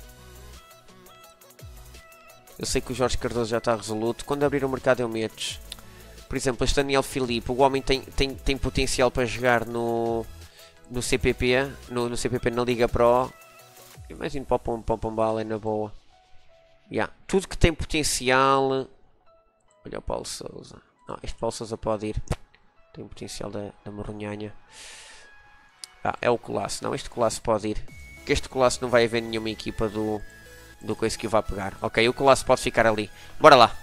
Eu sei que o Jorge Cardoso já está resoluto. Quando abrir o mercado eu meto-os. Por exemplo, este Daniel Filipe. O homem tem, tem, tem potencial para jogar no, no C P P. No, no C P P na Liga Pro. Imagino para o Pombal é na boa. Yeah. Tudo que tem potencial. Olha o Paulo Sousa. Não, este Paulo Sousa pode ir. Tem potencial da, da Morronhanha. Ah, é o Colasso. Não, este Colasso pode ir. Que este Colasso não vai haver nenhuma equipa do, do coisa que o vai pegar. Ok, o Colasso pode ficar ali. Bora lá.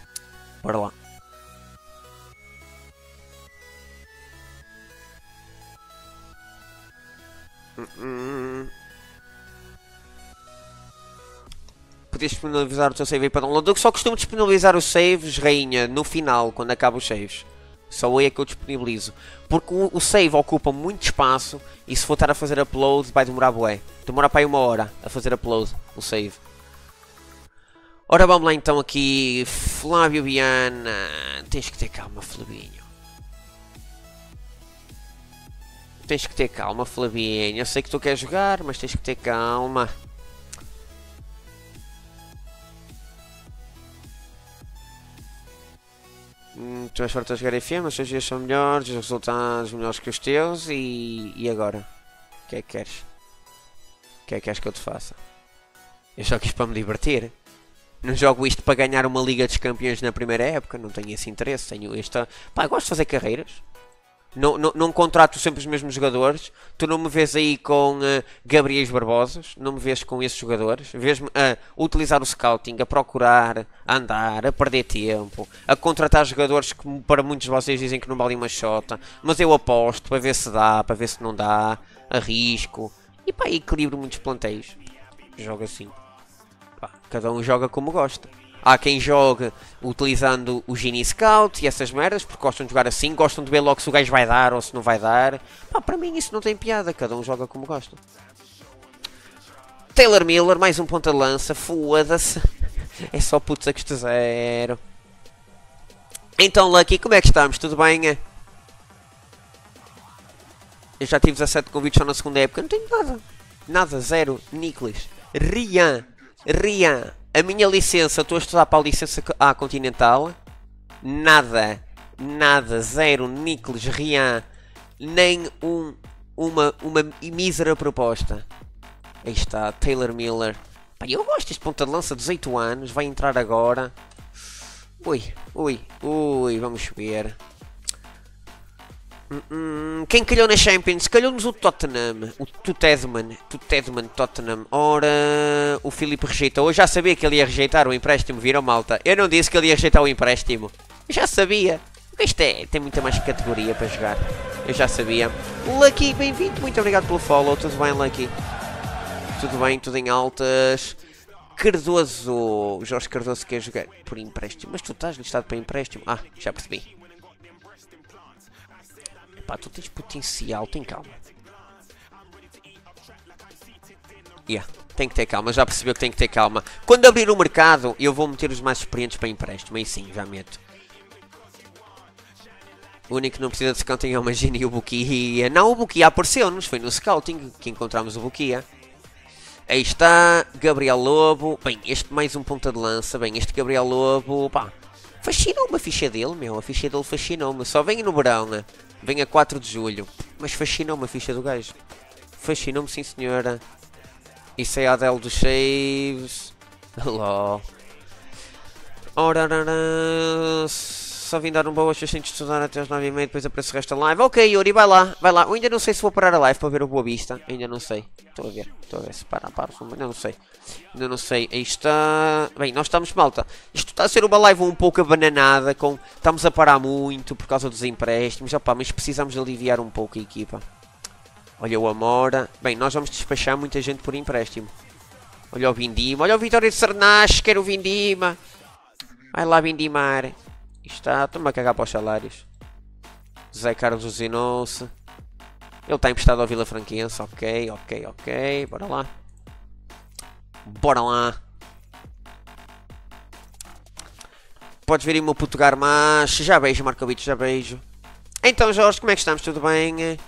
Bora lá. Hum, hum. Podias disponibilizar o teu save aí para download. Eu só costumo disponibilizar os saves, rainha, no final, quando acaba os saves. Só aí é que eu disponibilizo. Porque o, o save ocupa muito espaço e se for estar a fazer upload vai demorar bué. Demora para aí uma hora a fazer upload, o save. Ora vamos lá então aqui, Flávio Viana. Tens que ter calma, Flavinho. Tens que ter calma, Flavinho. Eu sei que tu queres jogar, mas tens que ter calma. Hum, tu és forte a jogar F M, os teus dias são melhores, os resultados melhores que os teus e, e agora? O que é que queres? O que é que queres que eu te faça? Eu só quis para me divertir. Não jogo isto para ganhar uma Liga dos Campeões na primeira época, não tenho esse interesse. Tenho esta... Pá, gosto de fazer carreiras. Não, não, não contrato sempre os mesmos jogadores. Tu não me vês aí com uh, Gabriéis Barbosas. Não me vês com esses jogadores. Vês-me a utilizar o scouting, a procurar, a andar, a perder tempo, a contratar jogadores que para muitos de vocês dizem que não valem uma xota. Mas eu aposto para ver se dá, para ver se não dá. Arrisco. E pá, equilibro muitos plantéis. Jogo assim. Pá, cada um joga como gosta. Há quem jogue utilizando o Genie Scout e essas merdas, porque gostam de jogar assim, gostam de ver logo se o gajo vai dar ou se não vai dar. Pá, para mim isso não tem piada, cada um joga como gosta. Taylor Miller, mais um ponta de lança, foda-se. É só putos a custo zero. Então Lucky, como é que estamos? Tudo bem? Eu já tive dezassete convites só na segunda época, não tenho nada. Nada, zero, Nicolas. Rian, Rian. A minha licença, estou a estudar para a licença A Continental. Nada, nada, zero, Nicolas, Rian, nem um, uma, uma mísera proposta. Aí está, Taylor Miller. Pá, eu gosto deste ponta de lança, dezoito anos, vai entrar agora. Ui, ui, ui, vamos ver. Hum, hum, quem calhou na Champions? Calhou-nos o Tottenham, o Tutedman, Tutedman, Tottenham. Ora, o Filipe rejeitou. Eu já sabia que ele ia rejeitar o empréstimo, viram, malta? Eu não disse que ele ia rejeitar o empréstimo. Eu já sabia. Isto é, tem muita mais categoria para jogar. Eu já sabia. Lucky, bem-vindo, muito obrigado pelo follow. Tudo bem, Lucky? Tudo bem, tudo em altas. Cardoso, Jorge Cardoso quer jogar por empréstimo. Mas tu estás listado para empréstimo? Ah, já percebi. Pá, tu tens potencial, tem calma. Yeah, tem que ter calma, já percebeu que tem que ter calma. Quando abrir o mercado, eu vou meter os mais experientes para empréstimo. Aí sim, já meto. O único que não precisa de scouting é o Magini e o Bukia. Não, o Bukia apareceu-nos, foi no scouting que encontramos o Bukia. Aí está, Gabriel Lobo. Bem, este mais um ponta de lança. Bem, este Gabriel Lobo, pá, fascinou-me a ficha dele, meu. A ficha dele fascinou-me. Só vem no verão, né? Vem a quatro de julho. Mas fascinou-me a ficha do gajo. Fascinou-me, sim senhora. Isso é a Adele dos Saves. Hello. Ora, ora, ora. Só vim dar um boa sem de estudar até às nove e meia. Depois aparece o resto da live. Ok, Yuri, vai lá. Vai lá. Eu ainda não sei se vou parar a live para ver o Boa Vista. Ainda não sei. Estou a ver. Estou a ver se para, para. Ainda não sei. Ainda não sei. Aí está. Bem, nós estamos, malta. Isto está a ser uma live um pouco abananada. Com... Estamos a parar muito por causa dos empréstimos. Opa, mas precisamos aliviar um pouco a equipa. Olha o Amora. Bem, nós vamos despachar muita gente por empréstimo. Olha o Vindima. Olha o Vitória de Sernas. Quero o Vindima. Vai lá, Vindimar. Está, estou-me a cagar para os salários. Zé Carlos usinou-se. Ele está emprestado ao Vila Franquense. Ok, ok, ok. Bora lá. Bora lá. Podes ver aí o meu puto Garmas. Já beijo, Marcovito, já beijo. Então, Jorge, como é que estamos? Tudo bem?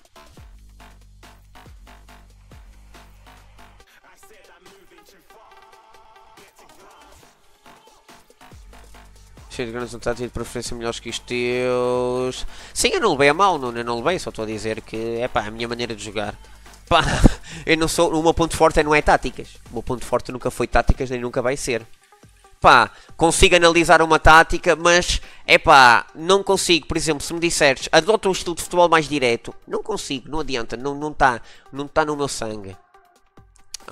Cheio de grandes vontades e de preferência melhores que os teus. Sim, eu não levei a mal, não, eu não levei, só estou a dizer que é pá, a minha maneira de jogar. Pá, eu não sou, o meu ponto forte não é táticas. O meu ponto forte nunca foi táticas, nem nunca vai ser. Pá, consigo analisar uma tática, mas é pá, não consigo, por exemplo, se me disseres, adota um estilo de futebol mais direto, não consigo, não adianta, não não está, não está no meu sangue. Oh.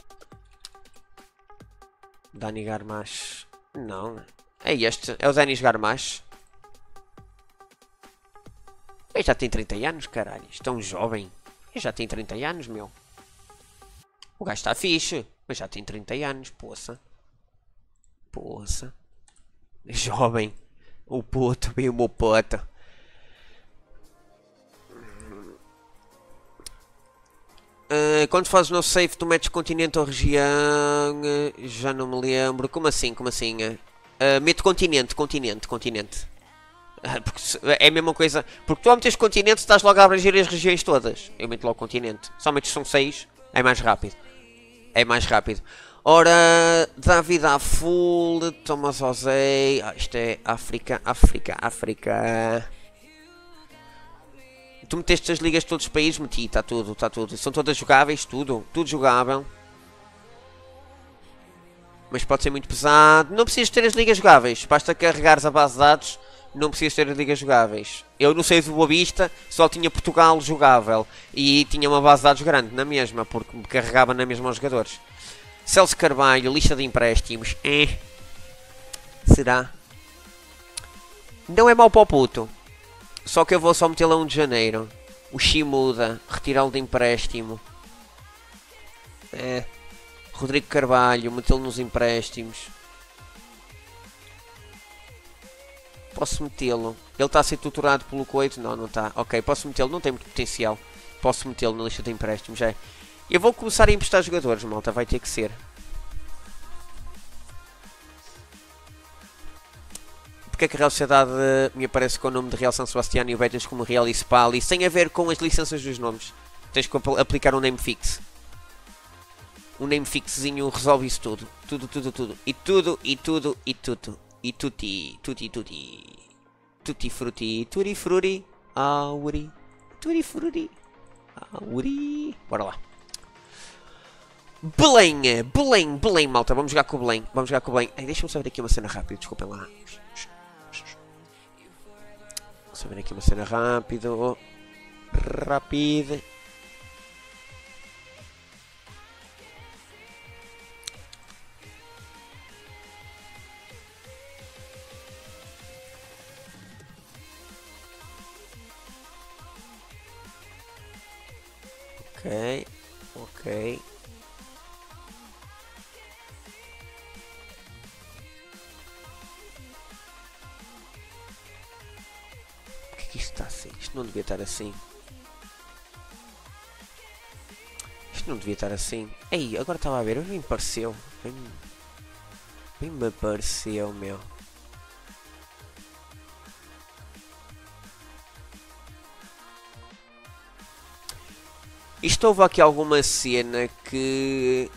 Dani Garmas, não. É este, é o Denis Garmas. Ele já tem trinta anos, caralho. Isto é um jovem. Eu já tenho trinta anos, meu. O gajo está fixe, mas já tem trinta anos, poça. Poça. Jovem. O puto, bem o meu puto. Uh, quando fazes no save, tu metes continente ou região? Uh, já não me lembro. Como assim? Como assim? Uh, meto continente, continente, continente. Uh, porque é a mesma coisa. Porque tu ao meteres continente estás logo a abranger as regiões todas. Eu meto logo continente. Só metes são seis. É mais rápido. É mais rápido. Ora, David a full. Thomas José. Ah, isto é África, África, África. Tu meteste as ligas de todos os países, meti, está tudo, está tudo. São todas jogáveis, tudo, tudo jogável. Mas pode ser muito pesado. Não precisas ter as ligas jogáveis, basta carregares a base de dados, não precisas ter as ligas jogáveis. Eu não sei do Boa Vista, só tinha Portugal jogável. E tinha uma base de dados grande, na mesma, porque carregava na mesma aos jogadores. Celso Carvalho, lista de empréstimos. Eh. Será? Não é mau para o puto. Só que eu vou só meter lá um de janeiro. O Shimuda. Retirá-lo de empréstimo. É. Rodrigo Carvalho. Metê-lo nos empréstimos. Posso metê-lo. Ele está a ser tutorado pelo coito? Não, não está. Ok, posso metê-lo. Não tem muito potencial. Posso metê-lo na lista de empréstimos. É. Eu vou começar a emprestar jogadores, malta. Vai ter que ser. Porque é que a Real Sociedade me aparece com o nome de Real São Sebastião e o Betis como Real e Spal? Isso tem a ver com as licenças dos nomes. Tens que aplicar um name fix. Um name fixzinho resolve isso tudo. Tudo, tudo, tudo. E tudo, e tudo, e tudo. E tutti, tutti, tutti. Tutti frutti, tutti frutti. Auri. Tutti frutti. Auri. Bora lá. Belém, Belém, Belém, malta. Vamos jogar com o Belém. Vamos jogar com o Belém. Deixa-me saber aqui uma cena rápida. Desculpem lá. Vamos ver aqui uma cena rápido. Rápido. Ok. Ok. Isto está assim, isto não devia estar assim. Isto não devia estar assim. Ei, agora estava a ver, bem me pareceu. Bem, bem me pareceu, meu. Isto houve aqui alguma cena que...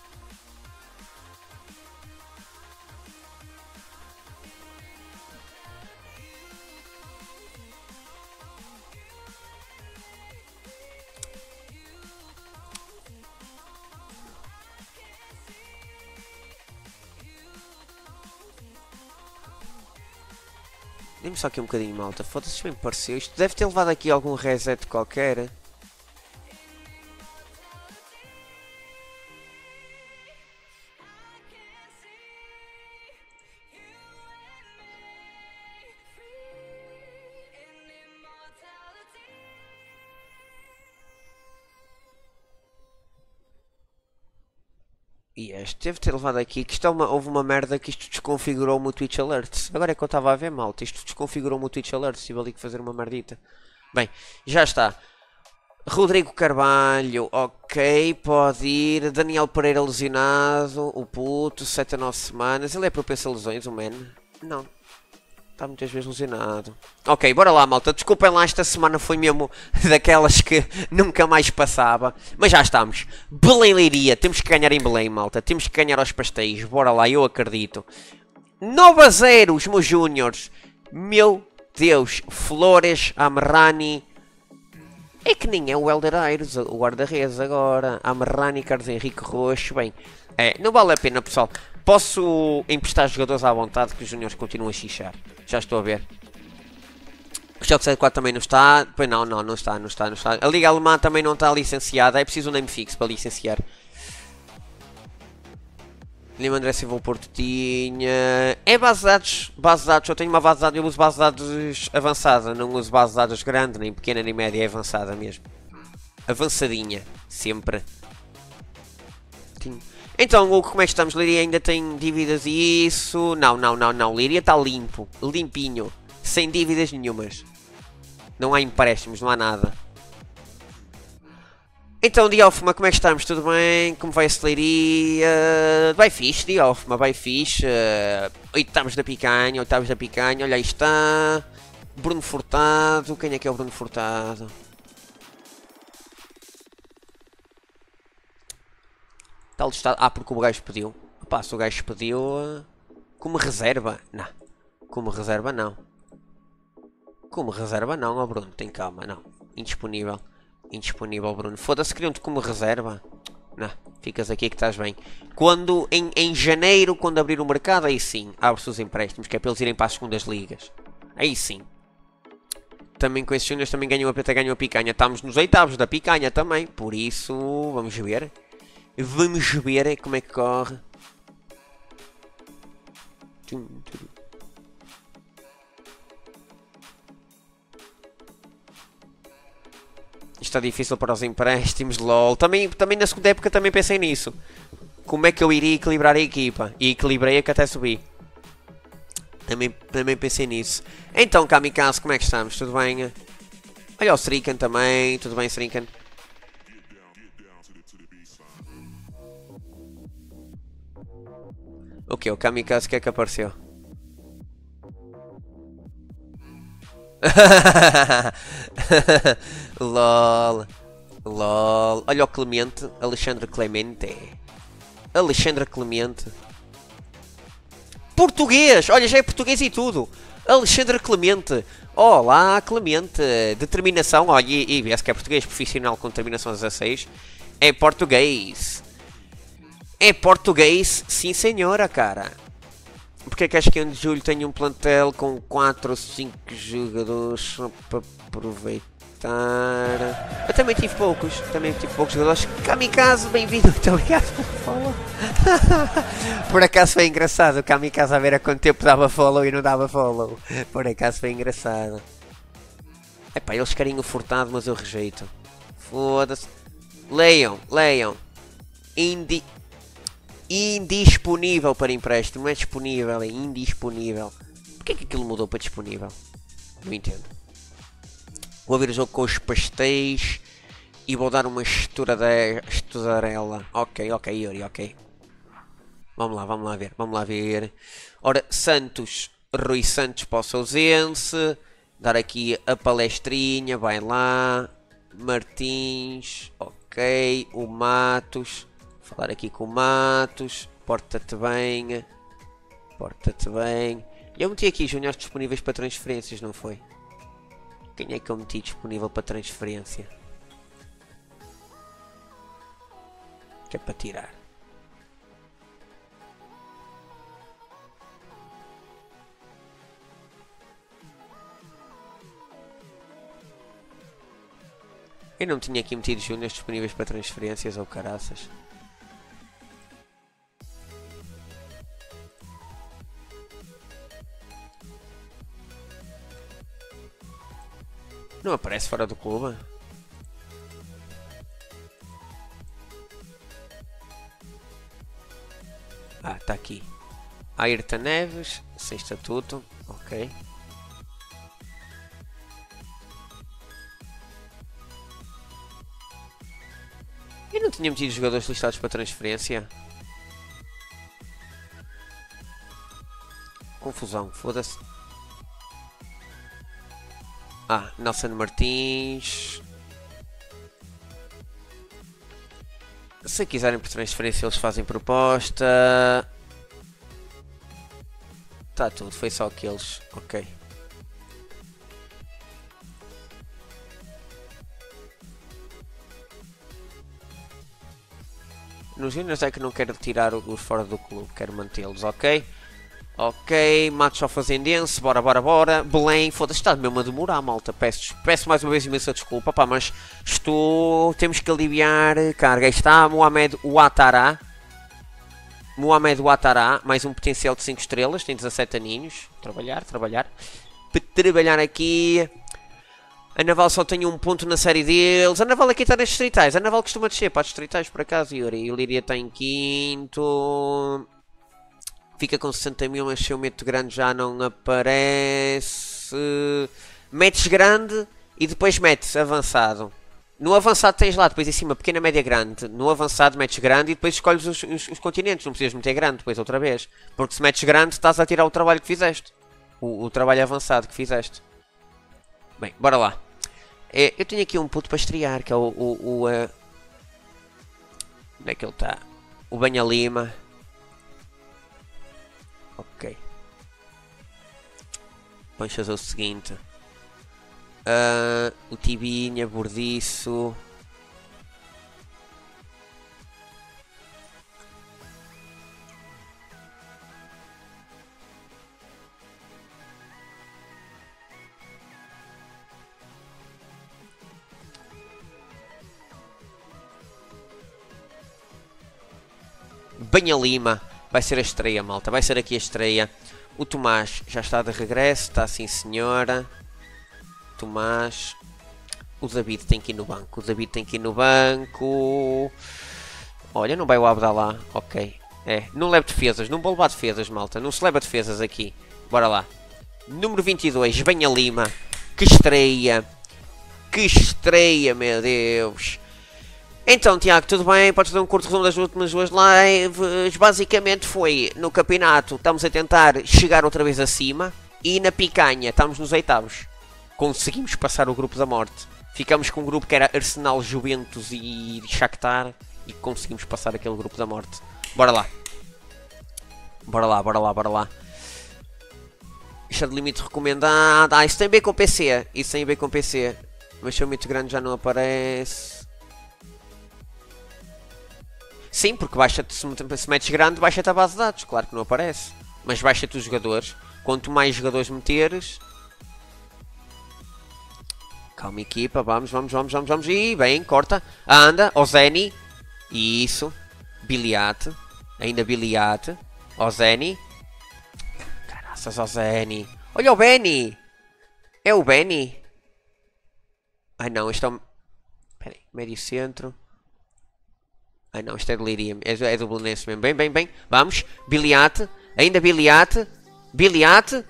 Dê-me só aqui um bocadinho, malta. Foda-se, bem me pareceu. Isto deve ter levado aqui algum reset qualquer. E este deve ter levado aqui, que isto é uma, houve uma merda que isto desconfigurou-me o Twitch Alerts. Agora é que eu estava a ver, malta, isto desconfigurou-me o Twitch Alerts, tive ali que fazer uma merdita. Bem, já está. Rodrigo Carvalho, ok, pode ir. Daniel Pereira lesionado, o puto, sete a nove semanas. Ele é propenso a lesões, o man? Não. Está muitas vezes lesionado. Ok, bora lá, malta. Desculpem lá, esta semana foi mesmo daquelas que nunca mais passava. Mas já estamos. Belém Leiria. Temos que ganhar em Belém, malta. Temos que ganhar aos pastéis. Bora lá, eu acredito. nove a zero, os meus júniores. Meu Deus. Flores, Amerrani. É que nem é o Helder Aires, o guarda-redes agora. Amerrani, Carlos Henrique Roxo. Bem, é, não vale a pena, pessoal. Posso emprestar jogadores à vontade que os juniores continuam a xixar. Já estou a ver. O Schalke setenta e quatro também não está. Pois não, não, não está, não está, não está. A Liga Alemã também não está licenciada. É preciso um name fix para licenciar. Lima André Silva, o Porto tinha... É base de dados. Base de dados. Eu tenho uma base de dados. Eu uso base de dados avançada. Não uso base de dados grande, nem pequena, nem média. É avançada mesmo. avançadinha, sempre. Então, Hugo, como é que estamos? Líria ainda tem dívidas e isso? Não, não, não, não. Líria está limpo, limpinho, sem dívidas nenhumas. Não há empréstimos, não há nada. Então, Diófima, como é que estamos? Tudo bem? Como vai a celeria? Vai fixe, Diófima, vai fixe. Uh, oitavos da picanha, oitavos da picanha, olha aí está. Bruno Furtado, quem é que é o Bruno Furtado? Tal estado. Ah, porque o gajo pediu. Pá, se o gajo pediu. Uh, como reserva? Não. Como reserva, não. Como reserva, não, ó Bruno, tem calma, não. Indisponível. Indisponível, Bruno. Foda-se, queriam-te como reserva. Não, ficas aqui que estás bem. Quando, em, em janeiro, quando abrir o mercado, aí sim, abre-se os empréstimos, que é para eles irem para as segundas ligas. Aí sim. Também com esses júniors também ganham a peta, ganham a picanha. Estamos nos oitavos da picanha também. Por isso, vamos ver. Vamos ver como é que corre. Está difícil para os empréstimos, lol. Também, também na segunda época também pensei nisso. Como é que eu iria equilibrar a equipa? E equilibrei-a que até subi. Também, também pensei nisso. Então, Kamikaze, como é que estamos? Tudo bem? Olha o Srikan também. Tudo bem, Srikan? O que? O Kamikaze que é que apareceu? LOL. LOL. Olha o Clemente. Alexandre Clemente. Alexandre Clemente. Português. Olha, já é português e tudo. Alexandre Clemente. Olá, Clemente. Determinação. Olha, e, e vê-se que é português profissional com determinação dezasseis. É português. É português, sim senhora, cara. Porque é que acho que em julho tem um plantel com quatro ou cinco jogadores só para aproveitar? Eu também tive poucos, também tive poucos jogadores. Kamikaze, bem-vindo, muito obrigado pelo follow. Por acaso foi engraçado, o Kamikaze a ver há quanto tempo dava follow e não dava follow. Por acaso foi engraçado. Epá, eles querem o Furtado, mas eu rejeito. Foda-se. Leiam, leiam. Indi... Indisponível para empréstimo, não é disponível, é indisponível. Porquê é que aquilo mudou para disponível? Não entendo. Vou ver o jogo com os pastéis e vou dar uma estudadela. Ok, ok, Yuri, ok. Vamos lá, vamos lá ver, vamos lá ver. Ora, Santos, Rui Santos para o Sousense. Dar aqui a palestrinha, vai lá. Martins, ok. O Matos. Falar aqui com o Matos. Porta-te bem. Porta-te bem. Eu meti aqui juniors disponíveis para transferências, não foi? Quem é que eu meti disponível para transferência? Que é para tirar. Eu não tinha aqui metido juniors disponíveis para transferências ou caraças. Não aparece fora do clube? Ah, está aqui. Ayrton Neves, sem estatuto. Ok. Eu não tinha metido jogadores listados para transferência. Confusão, foda-se. Ah, Nelson Martins. Se quiserem por transferência eles fazem proposta. Tá tudo, foi só aqueles. Ok. Nos juniors é que não quero tirar os fora do clube, quero mantê-los, ok? Ok, Matos ao Fazendense, bora, bora, bora. Belém, foda-se, está mesmo a demorar, malta. Peço, peço mais uma vez imensa desculpa, pá, mas estou. Temos que aliviar carga. Aí está Mohamed Ouattara. Mohamed Ouattara, mais um potencial de cinco estrelas, tem dezassete aninhos. Trabalhar, trabalhar. Para trabalhar aqui. A Naval só tem um ponto na série deles. A Naval aqui está nas distritais. A Naval costuma descer para as distritais, por acaso, Yuri. E o Líria está em quinto. Fica com sessenta mil, mas seu meto grande já não aparece. Metes grande e depois metes avançado. No avançado tens lá, depois em cima, pequena, média, grande. No avançado metes grande e depois escolhes os, os, os continentes. Não precisas meter grande depois outra vez. Porque se metes grande estás a tirar o trabalho que fizeste. O, o trabalho avançado que fizeste. Bem, bora lá. É, eu tenho aqui um puto para estrear, que é o... o, o uh... Onde é que ele está? O Banha Lima. Ok. Vamos fazer o seguinte. Uh, o Tibinha, Bordiço. Banha Lima. Vai ser a estreia, malta. Vai ser aqui a estreia. O Tomás já está de regresso. Está sim, senhora. Tomás. O David tem que ir no banco. O David tem que ir no banco. Olha, não vai o Abdalá. Ok. É, não leva defesas. Não vou levar defesas, malta. Não se leva defesas aqui. Bora lá. Número vinte e dois. Banha Lima. Que estreia. Que estreia, meu Deus. Então, Tiago, tudo bem? Podes dar um curto resumo das últimas duas lives? Basicamente foi no campeonato, estamos a tentar chegar outra vez acima. E na picanha, estamos nos oitavos. Conseguimos passar o grupo da morte. Ficamos com um grupo que era Arsenal, Juventus e Shakhtar. E conseguimos passar aquele grupo da morte. Bora lá. Bora lá, bora lá, bora lá. Isto é de limite recomendado. Ah, isso tem a ver com P C. Isso tem a ver com P C. Mas seu mito grande já não aparece. Sim, porque baixa-te, se metes grande, baixa-te a base de dados. Claro que não aparece. Mas baixa-te os jogadores. Quanto mais jogadores meteres... Calma, equipa. Vamos, vamos, vamos, vamos, vamos. E bem, corta. Anda, Ozeni. Isso. Biliate. Ainda Biliate. Ozeni. Caraças, Ozeni. Olha o Benny. É o Benny. Ai não, este é o... Espera aí, médio centro. Ai não, isto é de Líria, é, é do Belenense mesmo. Bem, bem, bem. Vamos. Biliate. Ainda Biliate. Biliate.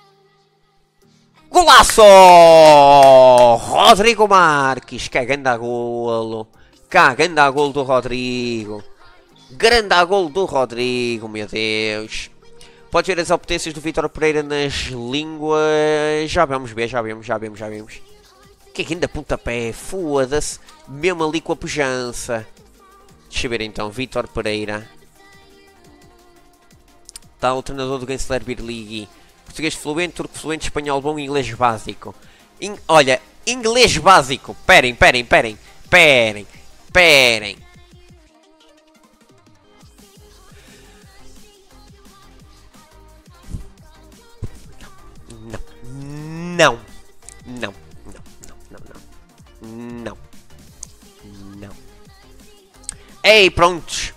Golaço! Rodrigo Marques. Que grande golo. Que grande golo do Rodrigo. Grande golo do Rodrigo, meu Deus. Podes ver as optências do Vítor Pereira nas línguas. Já vamos ver, já vemos, já vemos, já vemos. Que grande pontapé. Foda-se. Mesmo ali com a pujança. Deixa eu ver então, Vítor Pereira. Está o treinador do Gensler Beer League. Português fluente, turco fluente, espanhol bom, inglês básico. In... Olha, inglês básico. Perem, perem, perem. Perem, perem. Não. Não. Não. Não. Não. Não. Não. Não. Ei, prontos.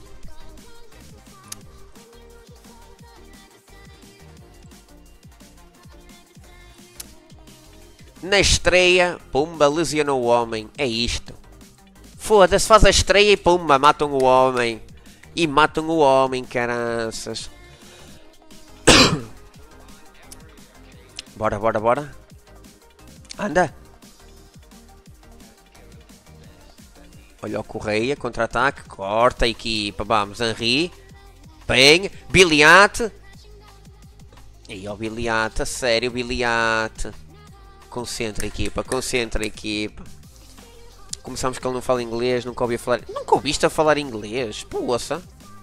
Na estreia, pumba, lesionou o homem. É isto. Foda-se, faz a estreia e pumba, matam o homem. E matam o homem, caranças. Bora, bora, bora. Anda. Olha o Correia, contra-ataque, corta a equipa, vamos, Henry, bem, Biliate, e o Biliate, a sério, Biliate, concentra a equipa, concentra a equipa, começamos que ele não fala inglês, nunca ouvi falar, nunca ouviste a falar inglês, poça,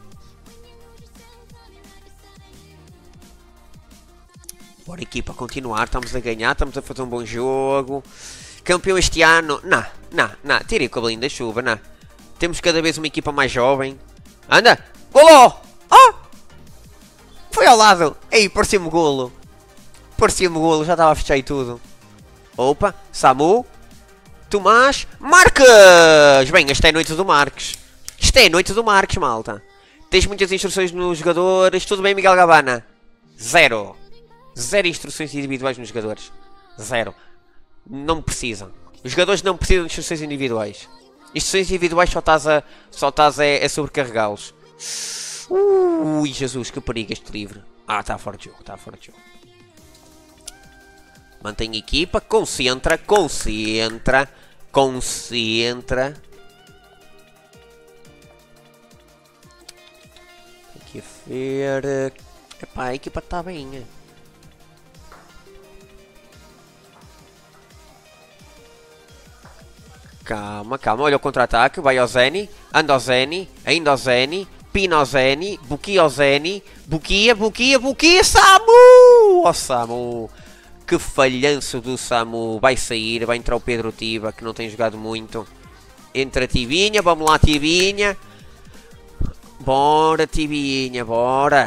bora equipa, continuar, estamos a ganhar, estamos a fazer um bom jogo. Campeão este ano, não, não, não, tirem o cabelinho da chuva, não. Temos cada vez uma equipa mais jovem. Anda, golo! Oh! Foi ao lado, ei, parecia-me golo. Parecia-me golo, já estava a fechar e tudo. Opa, Samu, Tomás, Marques! Bem, esta é a noite do Marques. Isto é a noite do Marques, malta. Tens muitas instruções nos jogadores, tudo bem, Miguel Gabana? Zero. Zero instruções individuais nos jogadores. Zero. Não precisam. Os jogadores não precisam de instruções individuais. Instruções individuais só estás a, só estás a, a sobrecarregá-los. Ui, Jesus, que perigo este livro. Ah, está fora de jogo, está fora de jogo. Mantém equipa, concentra, concentra, concentra. Aqui a ver. Epá, a equipa está bem. Calma, calma, olha o contra-ataque, vai ao Zeni, anda ao Zeni, ainda ao Zeni, pina ao Zeni, buquia ao Zeni, buquia, buquia, buquia, Samu! Oh Samu, que falhanço do Samu, vai sair, vai entrar o Pedro Tiba, que não tem jogado muito. Entra a Tibinha, vamos lá Tibinha. Bora Tibinha, bora.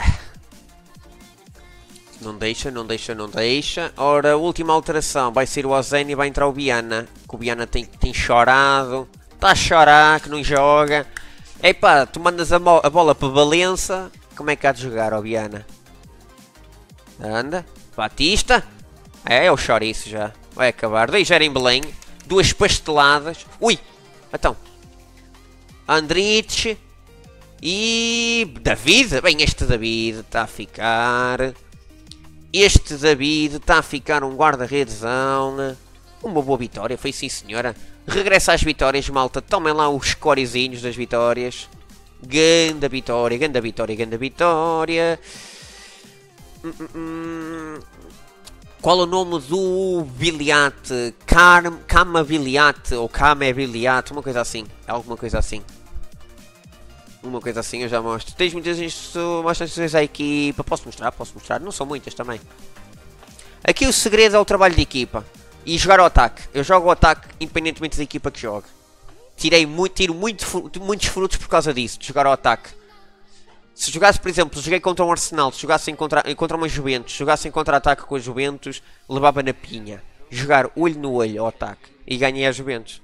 Não deixa, não deixa, não deixa. Ora, última alteração. Vai ser o Ozeni e vai entrar o Biana. Que o Biana tem, tem chorado. Está a chorar, que não joga. Epá, tu mandas a, a bola para Valença. Como é que há de jogar, ó Biana? Anda. Batista. É, eu choro isso já. Vai acabar. dois zero em Belém. Duas pasteladas. Ui. Então. Andrich. E... David. Bem, este David está a ficar... Este David está a ficar um guarda-redezão. Uma boa vitória, foi sim senhora. Regressa às vitórias, malta. Tomem lá os scorezinhos das vitórias. Ganda vitória, ganda vitória, ganda vitória. Hum, hum, hum. Qual o nome do Viliate? Kama Viliate ou Kama Viliate, uma coisa assim. Alguma coisa assim. Uma coisa assim eu já mostro. Tens muitas instruções à equipa. Posso mostrar? Posso mostrar? Não são muitas também. Aqui o segredo é o trabalho de equipa. E jogar ao ataque. Eu jogo ao ataque independentemente da equipa que jogue. Tirei muito, tiro muito, muitos frutos por causa disso. De jogar ao ataque. Se jogasse, por exemplo, joguei contra um Arsenal. Se jogasse contra, contra uma Juventus. Se jogasse em contra-ataque com a Juventus. Levava na pinha. Jogar olho no olho ao ataque. E ganhei a Juventus.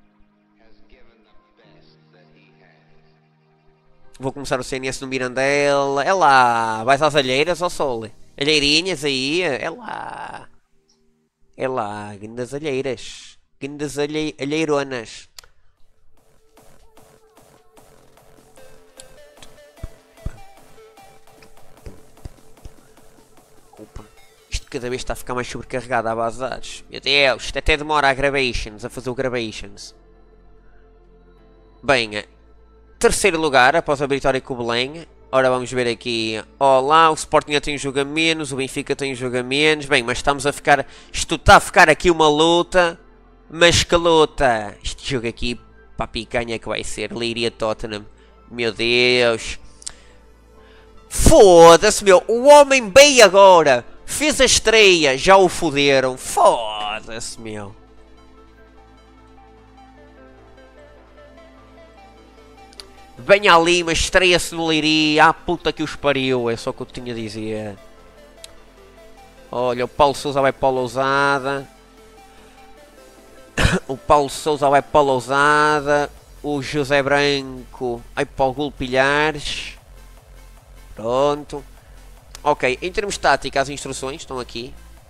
Vou começar o C N S no Mirandela. É lá. Vais às alheiras ao sol. Alheirinhas aí. É lá. É lá. Grandes alheiras. Grandes alhe... alheironas. Opa. Isto cada vez está a ficar mais sobrecarregado à base de dados. Meu Deus. Isto até demora a gravations. A fazer o gravations. Bem... Terceiro lugar, após a vitória com o Belém. Ora, vamos ver aqui. Olá, o Sporting tem um jogo a menos, o Benfica tem um jogo a menos. Bem, mas estamos a ficar... Isto está a ficar aqui uma luta. Mas que luta! Este jogo aqui, para a picanha que vai ser. Leiria Tottenham. Meu Deus. Foda-se, meu. O homem veio agora. Fez a estreia. Já o foderam. Foda-se, meu. Venha ali, mas estreia-se no Leiria. Ah, puta que os pariu. É só o que eu tinha a dizer. Olha, o Paulo Sousa vai para a Lousada. O Paulo Sousa vai para a Lousada. O José Branco vai para o Gulpilhares. Pronto. Ok, em termos de tática, as instruções estão aqui.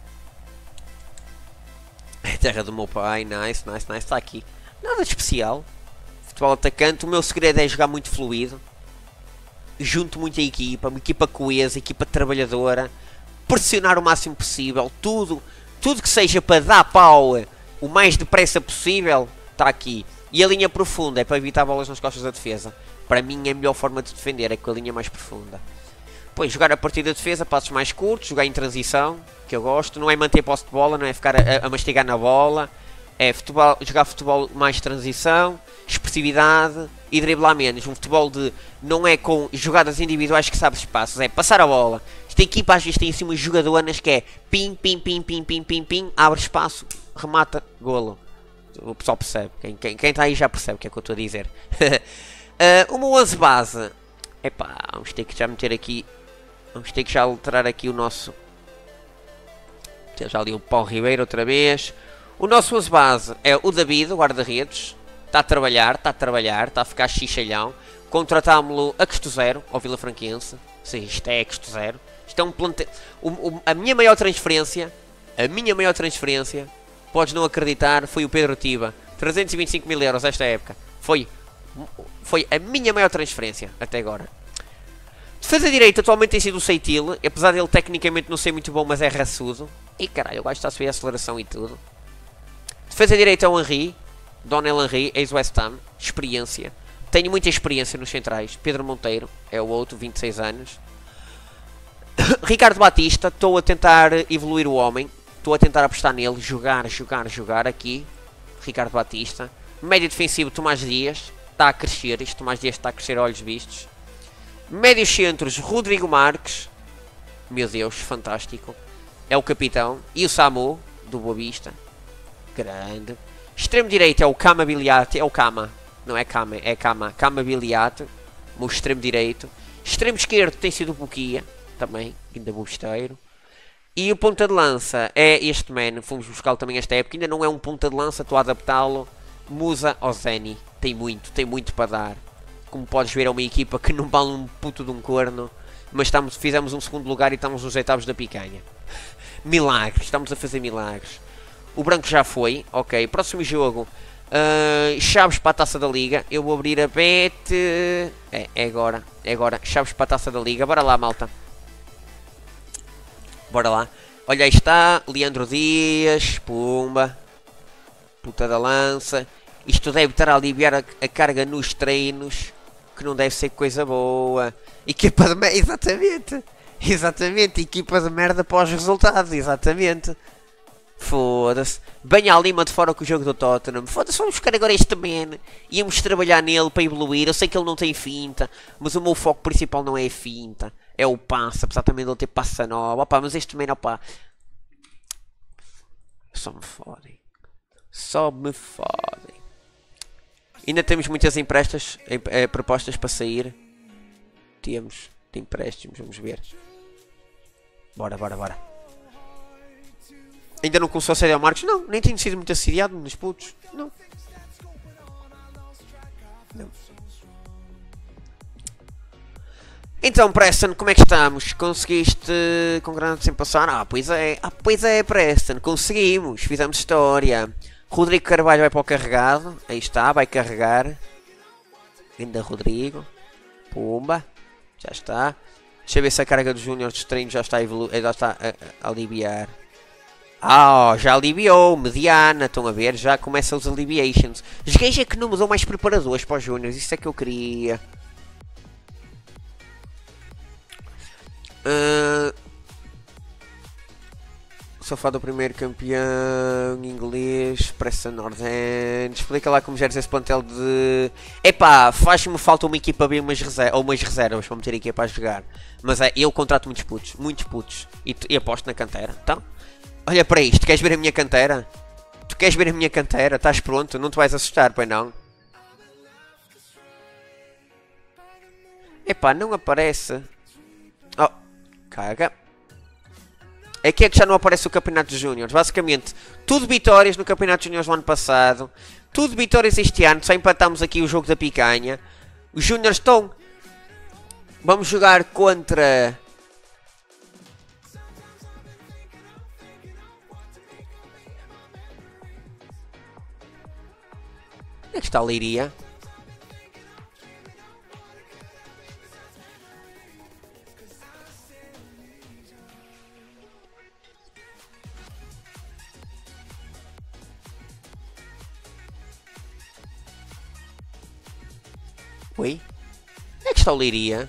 É terra do meu pai. Nice, nice, nice. Está aqui. Nada de especial. Futebol atacante, o meu segredo é jogar muito fluido. Junto muito a equipa, uma equipa coesa, equipa trabalhadora. Pressionar o máximo possível. Tudo, tudo que seja para dar pau o mais depressa possível, está aqui. E a linha profunda é para evitar bolas nas costas da defesa. Para mim é a melhor forma de defender, é com a linha mais profunda. Depois jogar a partir da defesa, passos mais curtos, jogar em transição, que eu gosto. Não é manter posse de bola, não é ficar a, a mastigar na bola. É futebol, jogar futebol mais transição, expressividade e driblar menos. Um futebol de não é com jogadas individuais que sabe espaços, é passar a bola. Esta equipa às vezes tem assim umas jogadoras que é pim, pim, pim, pim, pim, pim, pim, abre espaço, remata, golo. O pessoal percebe, quem, quem, quem está aí já percebe o que é que eu estou a dizer. uh, uma onze base, epá, vamos ter que já meter aqui, vamos ter que já alterar aqui o nosso, já ali o Paulo Ribeiro outra vez. O nosso onze base é o David, o guarda-redes. Está a trabalhar, está a trabalhar, está a ficar xixalhão. Contratámo-lo a custo zero, ao Vila Franquense. Sim, isto é a custo zero. Isto é um plantel... O, o, a minha maior transferência, a minha maior transferência podes não acreditar, foi o Pedro Tiba. trezentos e vinte e cinco mil euros esta época. Foi, foi a minha maior transferência até agora. Defesa direita atualmente tem sido o Seitil, apesar dele tecnicamente não ser muito bom, mas é raçudo. E caralho, o gajo está a subir a aceleração e tudo. Defesa direita é o Henry, Donnell Henry, ex-West Ham, experiência. Tenho muita experiência nos centrais. Pedro Monteiro é o outro, vinte e seis anos. Ricardo Batista, estou a tentar evoluir o homem. Estou a tentar apostar nele, jogar, jogar, jogar aqui. Ricardo Batista. Médio defensivo, Tomás Dias. Está a crescer, isto Tomás Dias está a crescer a olhos vistos. Médios centros, Rodrigo Marques. Meu Deus, fantástico. É o capitão. E o Samu, do Boa Vista. Grande. Extremo direito é o Cama Biliate. É o Cama. Não é Cama, é Cama. Cama Biliate. O extremo direito. Extremo esquerdo tem sido o Buquia. Também, ainda bosteiro. E o ponta de lança é este man. Fomos buscá-lo também esta época. Ainda não é um ponta de lança, estou a adaptá-lo. Musa Ozeni. Tem muito, tem muito para dar. Como podes ver, é uma equipa que não vale um puto de um corno. Mas estamos, fizemos um segundo lugar e estamos nos oitavos da picanha. Milagres, estamos a fazer milagres. O branco já foi, ok. Próximo jogo. Uh, Chaves para a Taça da Liga. Eu vou abrir a bet. É, é agora, é agora. Chaves para a Taça da Liga. Bora lá, malta. Bora lá. Olha, aí está. Leandro Dias. Pumba. Puta da lança. Isto deve estar a aliviar a, a carga nos treinos. Que não deve ser coisa boa. Equipa de merda. Exatamente. Exatamente. Equipa de merda pós resultados. Exatamente. Foda-se. Bem à Lima de fora com o jogo do Tottenham. Foda-se, vamos buscar agora este man. Íamos trabalhar nele para evoluir. Eu sei que ele não tem finta, mas o meu foco principal não é a finta. É o passe, apesar também de ele ter passa nova. Opa, mas este man, opa. Só me fodem. Só me fodem. Ainda temos muitas emprestas, eh, propostas para sair. Temos de empréstimos, vamos ver. Bora, bora, bora. Ainda não começou a ser ao Marcos? Não, nem tenho sido muito assediado nos putos. Não. Não. Então, Preston, como é que estamos? Conseguiste com grande sem passar? Ah, pois é. Ah, pois é, Preston. Conseguimos. Fizemos história. Rodrigo Carvalho vai para o carregado. Aí está, vai carregar. Ainda Rodrigo. Pumba. Já está. Deixa eu ver se a carga dos Júnior dos treinos já está a, evolu já está a, a aliviar. Ah, oh, já aliviou, mediana, estão a ver, já começam os alleviations. Os gajos é que não me dão mais preparadores para os Júniors, isso é que eu queria. Uh... Sofá do primeiro campeão inglês, Preston North End. Explica lá como geres esse plantel de... Epá, faz-me falta uma equipa bem umas reservas, ou umas reservas para meter a equipa a jogar. Mas é, eu contrato muitos putos, muitos putos. E, e aposto na cantera, então... Olha para isto, queres ver a minha cantera? Tu queres ver a minha cantera? Estás pronto? Não te vais assustar, pois não? Epá, não aparece. Oh, caga. Aqui é que já não aparece o Campeonato de Júniors. Basicamente, tudo vitórias no Campeonato de Júniors do ano passado. Tudo vitórias este ano. Só empatamos aqui o jogo da picanha. Os Júniors estão... Vamos jogar contra... Onde é que está a Leiria? Oi? Onde é que está o Leiria?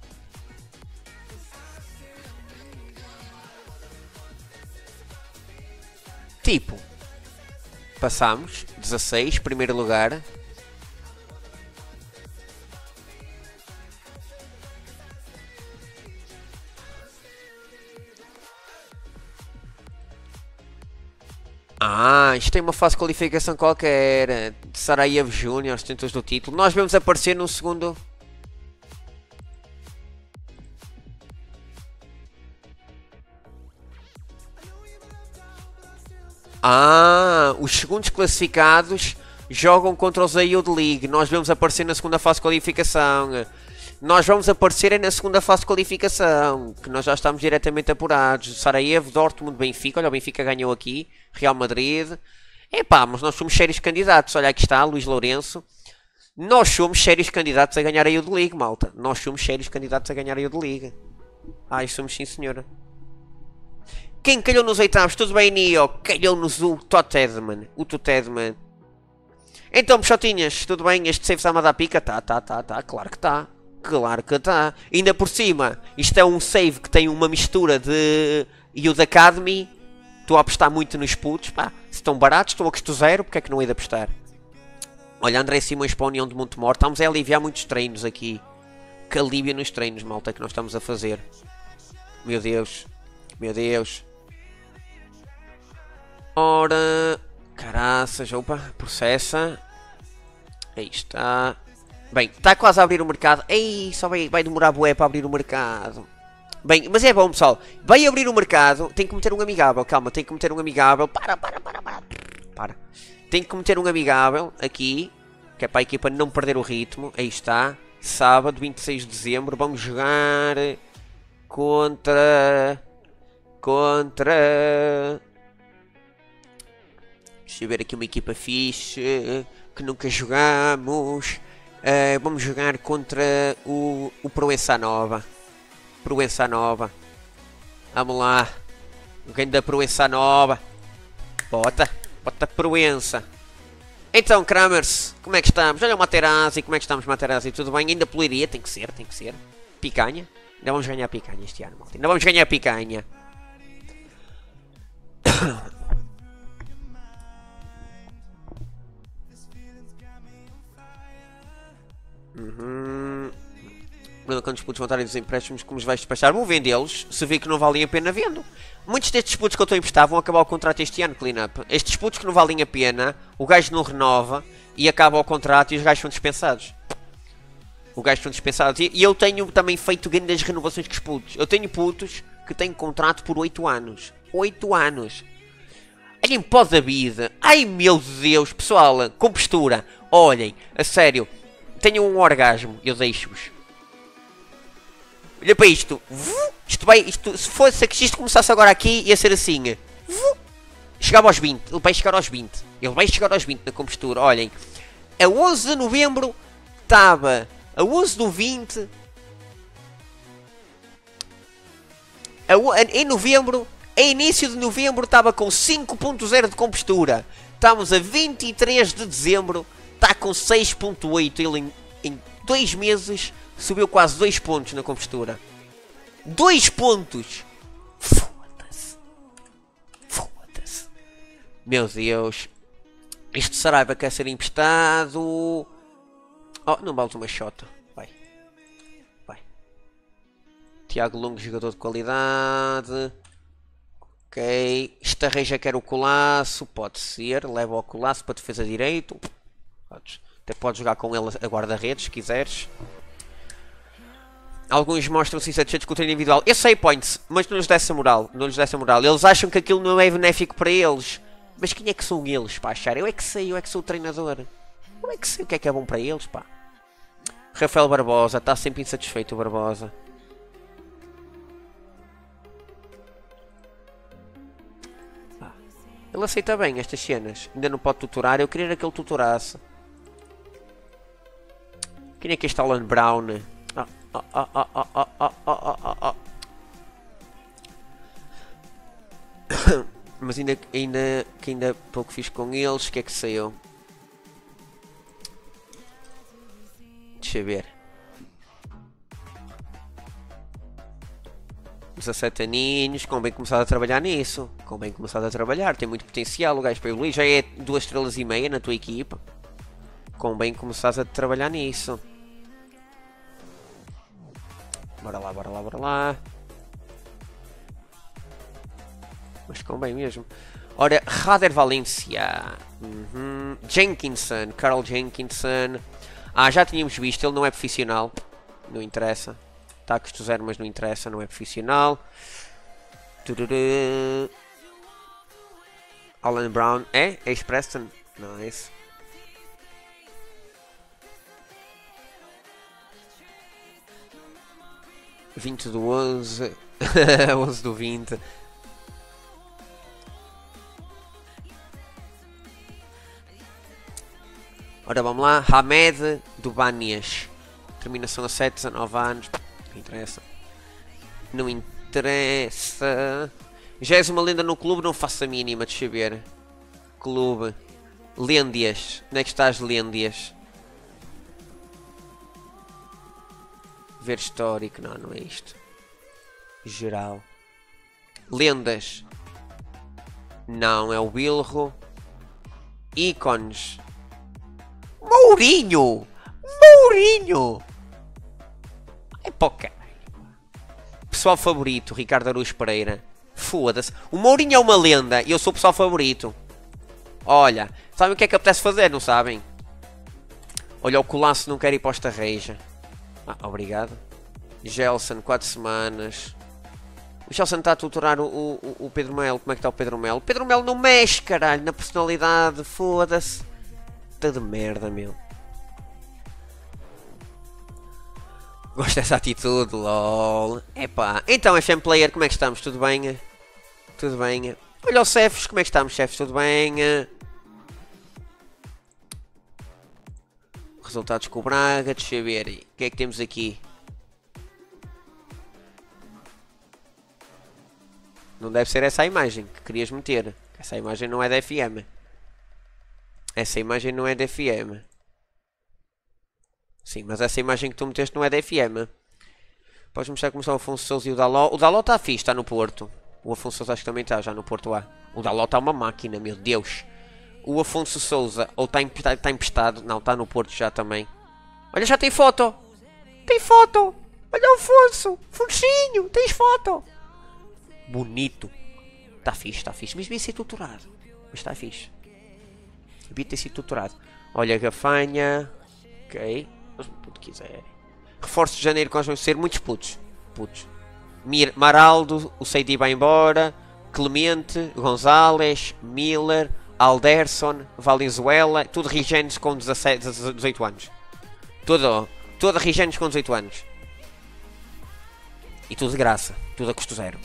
Tipo, passamos, dezasseis, primeiro lugar. Ah, isto tem uma fase de qualificação qualquer. De Sarajevo Júnior, tentos do título. Nós vamos aparecer no segundo... Ah, os segundos classificados jogam contra os A Youth League. Nós vamos aparecer na segunda fase de qualificação. Nós vamos aparecer na segunda fase de qualificação, que nós já estamos diretamente apurados. Sarajevo, Dortmund, Benfica. Olha, o Benfica ganhou aqui. Real Madrid. Epá, mas nós somos sérios candidatos. Olha, aqui está, Luís Lourenço. Nós somos sérios candidatos a ganhar a Youth League, malta. Nós somos sérios candidatos a ganhar a Youth League. Ai, somos sim, senhora. Quem calhou nos oitavos? Tudo bem, Nio? Calhou-nos o Totedman. O Totedman. Então, Peixotinhas, tudo bem? Este save está-me a dar pica? Tá, tá, tá, tá. Claro que tá. Claro que tá. Ainda por cima, isto é um save que tem uma mistura de Youth Academy. Estou a apostar muito nos putos. Pá, se estão baratos, estou a custo zero. Porque é que não hei de apostar? Olha, André Simões para a União de Montemor. Estamos a aliviar muitos treinos aqui. Que alívio nos treinos, malta, que nós estamos a fazer. Meu Deus. Meu Deus. Ora... Caraças, opa, processa. Aí está. Bem, está quase a abrir o mercado. Ei, só vai, vai demorar bué para abrir o mercado. Bem, mas é bom, pessoal. Vai abrir o mercado. Tem que meter um amigável. Calma, tem que meter um amigável. Para, para, para, para. Para. Tem que meter um amigável aqui. Que é para a equipa não perder o ritmo. Aí está. Sábado, vinte e seis de dezembro. Vamos jogar contra... Contra... Deixa eu ver aqui uma equipa fixe. Que nunca jogamos. Uh, vamos jogar contra o, o Proença Nova. Proença Nova. Vamos lá. Alguém da Proença Nova. Bota. Bota Proença. Então, Kramers, como é que estamos? Olha o Materazzi, como é que estamos, Materazzi? Tudo bem? Ainda polaria? Tem que ser, tem que ser. Picanha? Ainda vamos ganhar picanha este ano, malta. Ainda vamos ganhar picanha. Uhum. Quando os putos voltarem dos empréstimos, como os vais despachar? Vou vendê-los, se vir que não valem a pena, vendo. Muitos destes putos que eu estou a emprestar vão acabar o contrato este ano, clean-up. Estes putos que não valem a pena, o gajo não renova e acaba o contrato e os gajos são dispensados. Os gajos são dispensados. E, e eu tenho também feito grandes renovações com os putos. Eu tenho putos que têm contrato por oito anos. oito anos. Olhem pó da vida. Ai meu Deus, pessoal, com postura. Olhem, a sério. Tenham um orgasmo, eu deixo-vos. Olha para isto. Isto vai, isto, se fosse que isto começasse agora aqui, ia ser assim. Chegava aos vinte. Ele vai chegar aos vinte. Ele vai chegar aos vinte na compostura. Olhem. A onze de novembro estava. A onze do vinte. A, em novembro. Em início de novembro estava com cinco ponto zero de compostura. Estamos a vinte e três de dezembro. Está com seis ponto oito. Ele em, em dois meses subiu quase dois pontos na compostura. dois pontos! Foda-se. Foda-se. Meu Deus. Este Saraiva quer ser emprestado. Oh, não vale uma shota. Vai. Vai. Tiago Longo, jogador de qualidade. Ok. Estarreja quer o Colasso. Pode ser. Leva o Colasso para defesa direito. Podes. Até podes jogar com ele a guarda-redes, se quiseres. Alguns mostram-se insatisfeitos com o treino individual. Eu sei, Points, mas não lhes dá essa moral. Não lhes dá essa moral. Eles acham que aquilo não é benéfico para eles. Mas quem é que são eles, para achar? Eu é que sei, eu é que sou o treinador. Eu é que sei o que é que é bom para eles, pá. Rafael Barbosa, está sempre insatisfeito o Barbosa. Ah, ele aceita bem estas cenas. Ainda não pode tutorar. Eu queria que ele tutorasse. Quem é que é este Alan Brown? Ah, ah, ah, ah, ah, ah, ah, ah, ah, ah. Mas ainda, ainda, que ainda pouco fiz com eles. O que é que saiu? Deixa eu ver. dezassete aninhos. Convém começar a trabalhar nisso. Convém começar a trabalhar. Tem muito potencial o gajo para evoluir. Já é duas estrelas e meia na tua equipa. Convém começar a trabalhar nisso. Bora lá, bora lá, bora lá. Mas convém mesmo. Ora, Rader Valência. Uhum. Jenkinson. Carl Jenkinson. Ah, já tínhamos visto. Ele não é profissional. Não interessa. Está a custo zero, mas não interessa. Não é profissional. Tururu. Alan Brown. É? Ace Preston? Nice. vinte do onze. onze do vinte. Ora, vamos lá. Hamed do Banias. Terminação a sete, dezanove anos. Não interessa. Não interessa. Já és uma lenda no clube? Não faço a mínima, deixa eu ver. Clube. Lêndias. Onde é que estás, Lêndias? Ver histórico. Não, não é isto. Geral. Lendas. Não, é o Bilro. Ícones. Mourinho! Mourinho! É para o caralho. Pessoal favorito, Ricardo Araújo Pereira. Foda-se. O Mourinho é uma lenda e eu sou o pessoal favorito. Olha, sabem o que é que apetece fazer, não sabem? Olha, o Colasso não quer ir para esta reja. Ah, obrigado. Gelson, quatro semanas. O Gelson está a tutorar o, o, o Pedro Melo. Como é que está o Pedro Melo? O Pedro Melo não mexe, caralho, na personalidade. Foda-se. Tá de merda, meu. Gosto dessa atitude, lol. Epá. Então, F M Player, como é que estamos? Tudo bem? Tudo bem? Olha o Cefos, como é que estamos, Cefos? Tudo bem? Resultados com o Braga, deixa eu ver. O que é que temos aqui? Não deve ser essa a imagem que querias meter. Essa imagem não é da F M. Essa imagem não é da F M. Sim, mas essa imagem que tu meteste não é da F M. Podes mostrar como está o Afonso Sousa e o Daló. O Daló está fixe, está no Porto. O Afonso Sousa acho que também está, já no Porto A. O Daló está uma máquina, meu Deus. O Afonso Sousa, ou está emprestado, está emprestado. Não, está no Porto já também. Olha, já tem foto. Tem foto. Olha o Afonso. Foncinho, tens foto. Bonito. Está fixe, está fixe. Mas devia ser tutorado. Mas está fixe. Devia ter sido tutorado. Olha, Gafanha. Ok. Mas o puto quiser. Reforços de janeiro que nós vamos ser muitos putos. Putos. Mir Maraldo. O Seidi vai embora. Clemente. Gonzalez. Miller. Alderson. Valenzuela. Tudo Rigenes com dezassete, dezoito anos. Tudo. Tudo Rigenes com dezoito anos. E tudo de graça. Tudo a custo zero.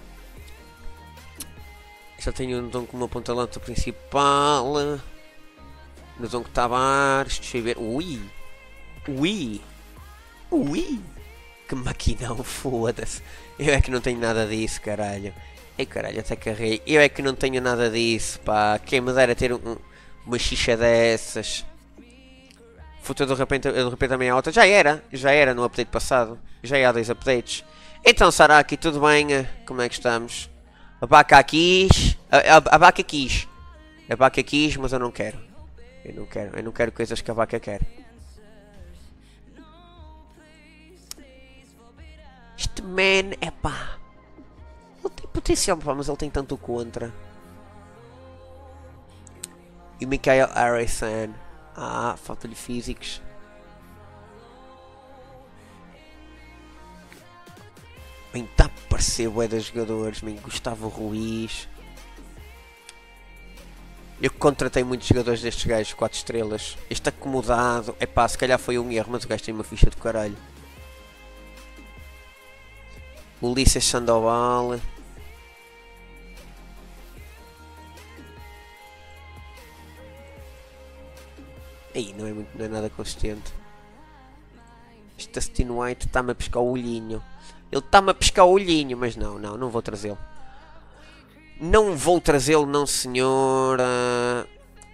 Já tenho um dom como ponta-lança principal. No Dom Tavares, deixa eu ver. Ui! Ui! Ui! Que maquinão, foda-se! Eu é que não tenho nada disso, caralho. Ei, caralho, até carrei. Eu é que não tenho nada disso, pá. Quem me dera ter um, uma xixa dessas. Foto de repente, de repente também alta. Já era, já era no update passado. Já há dois updates. Então, Saraki, tudo bem? Como é que estamos? A vaca quis. A, a, a vaca quis. A vaca quis, mas eu não quero. Eu não quero, eu não quero coisas que a vaca quer. Este man, é pá. Ele tem potencial, pá, mas ele tem tanto contra. E o Michael Harrison. Ah, falta-lhe físicos. Bem, está a parecer bué dos jogadores, bem, Gustavo Ruiz. Eu contratei muitos jogadores destes gajos, quatro estrelas. Este acomodado, é pá, se calhar foi um erro, mas o gajo tem uma ficha do caralho. Ulisses Sandoval. Aí, não é, muito, não é nada consistente. Este Dustin White está-me a pescar o olhinho. Ele está-me a pescar o olhinho, mas não, não, não vou trazê-lo. Não vou trazê-lo, não senhora.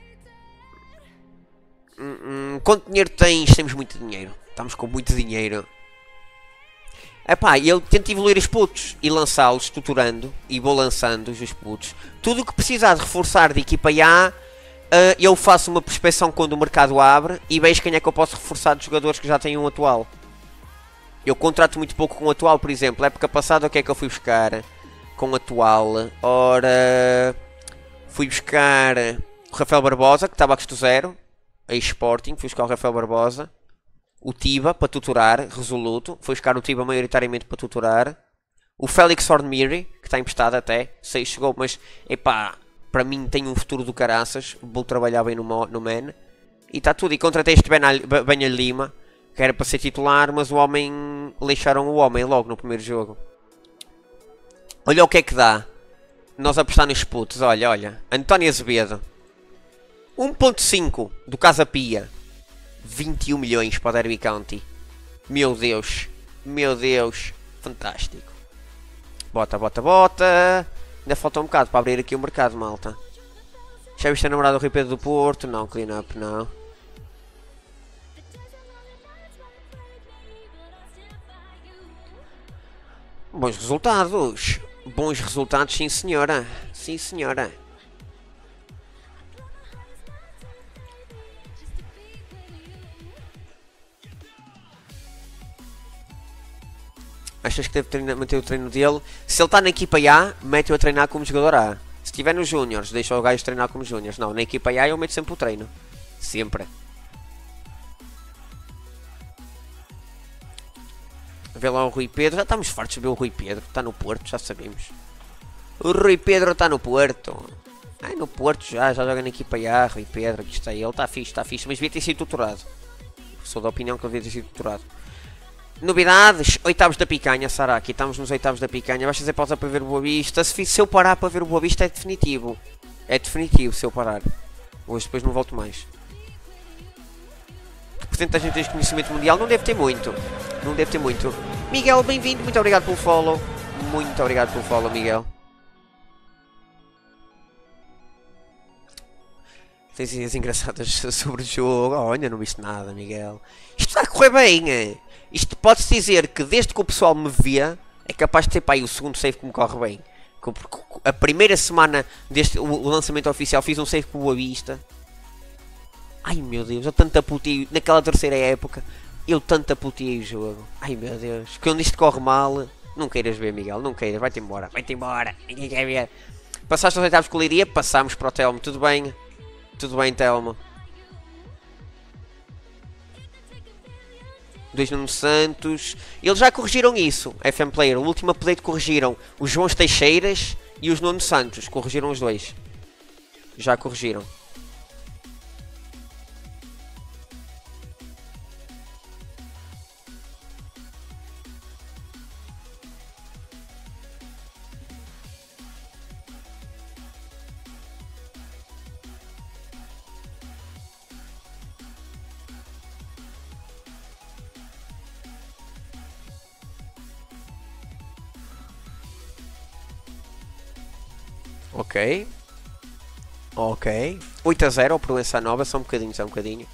Hum, hum, quanto dinheiro tens? Temos muito dinheiro. Estamos com muito dinheiro. Epá, ele tenta evoluir os putos e lançá-los, tutorando. E vou lançando os putos. Tudo o que precisar de reforçar de equipa A, uh, eu faço uma prospeção quando o mercado abre. E vejo quem é que eu posso reforçar de jogadores que já têm um atual. Eu contrato muito pouco com o atual, por exemplo. Época passada, o que é que eu fui buscar? Com o atual, ora, fui buscar o Rafael Barbosa, que estava a custo zero, a Sporting, fui buscar o Rafael Barbosa, o Tiba para tutorar, resoluto, fui buscar o Tiba maioritariamente para tutorar, o Félix Hornmiri, que está emprestado até, sei, chegou, mas, epá, para mim tem um futuro do caraças, vou trabalhar bem no, no man, e está tudo, e contratei este Benha Lima, Que era para ser titular, mas o homem... lixaram o homem logo no primeiro jogo. Olha o que é que dá. Nós apostar nos putos, olha, olha. António Azevedo. um ponto cinco do Casa Pia. vinte e um milhões para o Derby County. Meu Deus. Meu Deus. Fantástico. Bota, bota, bota. Ainda falta um bocado para abrir aqui o mercado, malta. Já viste a namorada do Rui Pedro do Porto? Não, clean up, não. Bons resultados. Bons resultados, sim senhora. Sim senhora. Achas que deve treinar, manter o treino dele? Se ele está na equipa A, mete-o a treinar como jogador A. Se estiver nos Júniors, deixa o gajo treinar como Júniors. Não, na equipa A eu meto sempre o treino. Sempre. Vê lá o Rui Pedro. Já estamos fartos de ver o Rui Pedro. Está no Porto, já sabemos. O Rui Pedro está no Porto. Ai, no Porto já, já joga na equipa A. Rui Pedro, aqui está ele. Está fixe, está fixe. Mas devia ter sido tutorado. Sou da opinião que ele devia ter sido tutorado. Novidades, oitavos da picanha, Sara, aqui estamos nos oitavos da picanha. Vais fazer pausa para ver o Boa Vista. Se, se eu parar para ver o Boa Vista é definitivo. É definitivo se eu parar. Hoje depois não volto mais. Que porcentagem tens conhecimento mundial? Não deve ter muito. Não deve ter muito. Miguel, bem-vindo, muito obrigado pelo follow. Muito obrigado pelo follow, Miguel. Tens ideias engraçadas sobre o jogo. Oh, ainda não viste nada, Miguel. Isto está a correr bem, é? Isto pode-se dizer que desde que o pessoal me via, é capaz de ter para aí o segundo save que me corre bem. A primeira semana deste o lançamento oficial fiz um save com o Boa Vista. Ai meu Deus, eu tanto apoteei naquela terceira época. Eu tanto apoteei o jogo. Ai meu Deus, quando isto corre mal, não queiras ver, Miguel, não queiras, vai-te embora, vai-te embora, ninguém quer ver. Passaste aos oitavos com o Leiria, passámos para o Telmo, tudo bem? Tudo bem, Telmo. Dois Nuno Santos. Eles já corrigiram isso, F M Player. O último update corrigiram os João Teixeiras e os Nuno Santos. Corrigiram os dois. Já corrigiram. Ok. Ok. oito a zero, Proença Nova, só um bocadinho, só um bocadinho.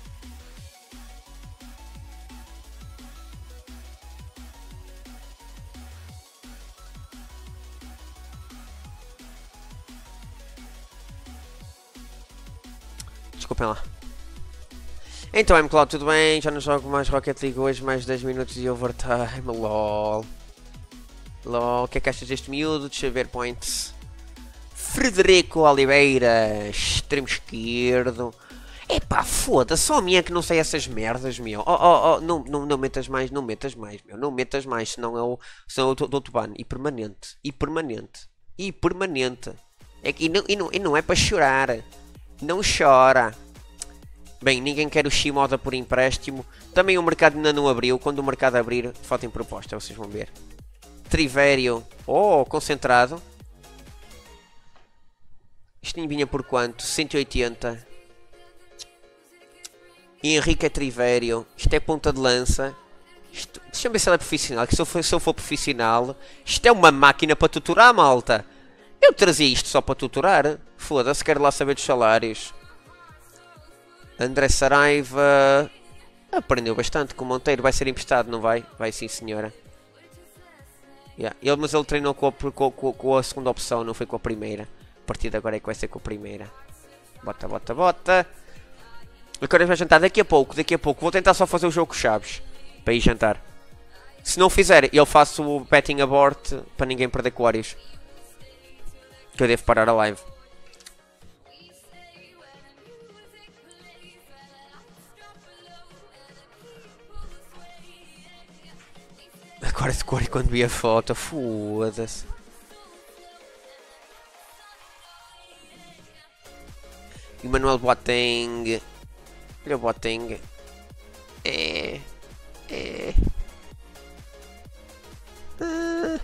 Desculpem lá. Então, M-Cloud, tudo bem? Já não jogo mais Rocket League hoje, mais dez minutos de overtime, lol. Lol, o que é que achas deste miúdo? Deixa eu ver points. Frederico Oliveira, extremo esquerdo. Epá, foda-se, só a minha que não sei essas merdas, meu. Oh, oh, oh, não, não, não metas mais, não metas mais, meu. Não metas mais, senão eu, senão eu dou-te ban. E permanente, e permanente, e permanente. É que, e, não, e, não, e não é para chorar. Não chora. Bem, ninguém quer o Shimoda por empréstimo. Também o mercado ainda não abriu. Quando o mercado abrir, falta em proposta, vocês vão ver. Trivério, oh, concentrado. Isto vinha por quanto? cento e oitenta. E Henrique é Trivério. Isto é ponta de lança. Isto... Deixa-me ver se ela é profissional. Que se eu, for, se eu for profissional, isto é uma máquina para tutorar, malta. Eu trazia isto só para tutorar. Foda-se, quero lá saber dos salários. André Saraiva aprendeu bastante com o Monteiro. Vai ser emprestado, não vai? Vai sim, senhora. Yeah. Ele, mas ele treinou com a, com, com, com a segunda opção, não foi com a primeira. A partir de agora é que vai ser com a primeira. Bota, bota, bota. Agora vai jantar daqui a pouco, daqui a pouco. Vou tentar só fazer o jogo com chaves. Para ir jantar. Se não fizer, eu faço o betting abort para ninguém perder Aquarius. Que eu devo parar a live. Agora de cor quando vi a foto, foda-se. Emmanuel Boateng. Olha o Boateng. É. É... Ah,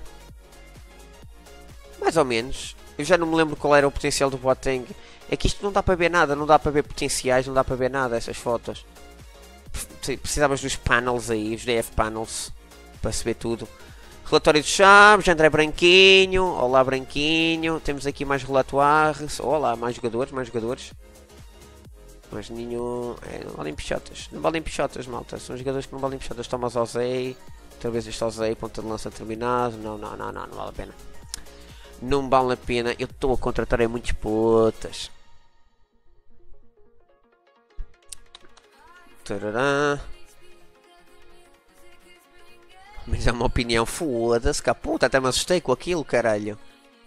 mais ou menos. Eu já não me lembro qual era o potencial do Boateng. É que isto não dá para ver nada, não dá para ver potenciais, não dá para ver nada essas fotos. Precisavas dos panels aí, os D F panels, para se ver tudo. Relatório de Chaves, André Branquinho, olá Branquinho, temos aqui mais relatoires, olá, mais jogadores, mais jogadores. Mas nenhum, é, não valem pichotas, não valem pichotas, malta, são jogadores que não valem pichotas. Thomas Ozei, outra vez este Ozei, ponta de lança terminado, não, não, não, não, não vale a pena. Não vale a pena, eu estou a contratar em muitos putas. Tarará. Mas é uma opinião, foda-se, cá puta, até me assustei com aquilo, caralho.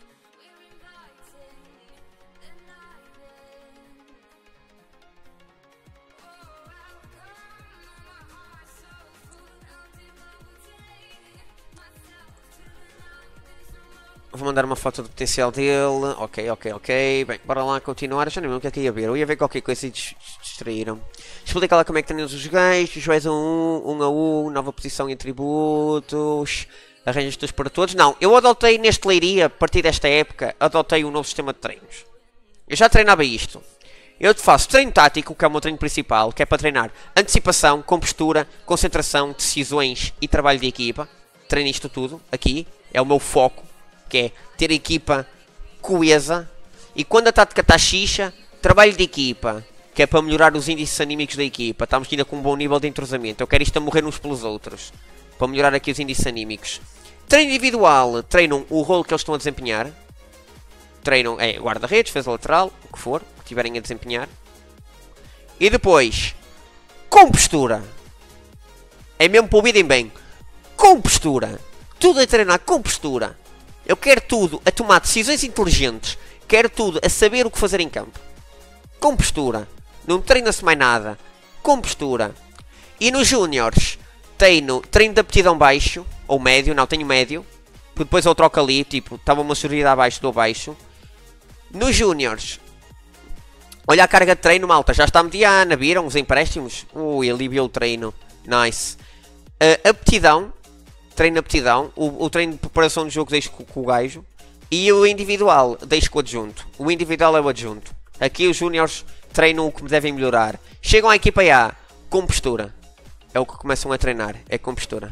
Vou mandar uma foto do potencial dele. Ok, ok, ok. Bem, bora lá continuar. Eu já nem lembro o que é que ia ver. Eu ia ver qualquer coisa e distraíram. Explica lá como é que temos os ganhos. Joés a um, um a um, nova posição em atributos. Arranjas tudo para todos. Não, eu adotei neste Leiria, a partir desta época, adotei um novo sistema de treinos. Eu já treinava isto. Eu te faço treino tático, que é o meu treino principal, que é para treinar antecipação, compostura, concentração, decisões e trabalho de equipa. Treino isto tudo aqui. É o meu foco. Que é ter a equipa coesa. E quando a tática está xixa, trabalho de equipa, que é para melhorar os índices anímicos da equipa. Estamos ainda com um bom nível de entrosamento. Eu quero isto a morrer uns pelos outros, para melhorar aqui os índices anímicos. Treino individual, treinam o rolo que eles estão a desempenhar. Treinam é, guarda-redes, defesa lateral, o que for, que tiverem a desempenhar. E depois, com postura. É mesmo para ouvirem bem. Com postura. Tudo a treinar com postura. Eu quero tudo a tomar decisões inteligentes. Quero tudo a saber o que fazer em campo. Com postura. Não treina-se mais nada. Com postura. E nos Júniors, treino, treino de aptidão baixo. Ou médio, não, tenho médio. Depois eu troco ali, tipo, estava uma surgida abaixo, dou baixo. Nos Júniors, olha a carga de treino, malta. Já está mediana, viram os empréstimos? Ui, aliviou o treino. Nice. Uh, aptidão. Treino de aptidão, o, o treino de preparação de jogo deixo com, com o gajo. E o individual deixo com o adjunto. O individual é o adjunto. Aqui os júniores treinam o que devem melhorar. Chegam à equipa A com postura. É o que começam a treinar, é com postura.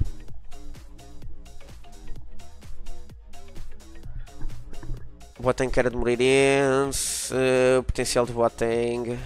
Boateng que era de Moreirense. Uh, potencial de Boateng.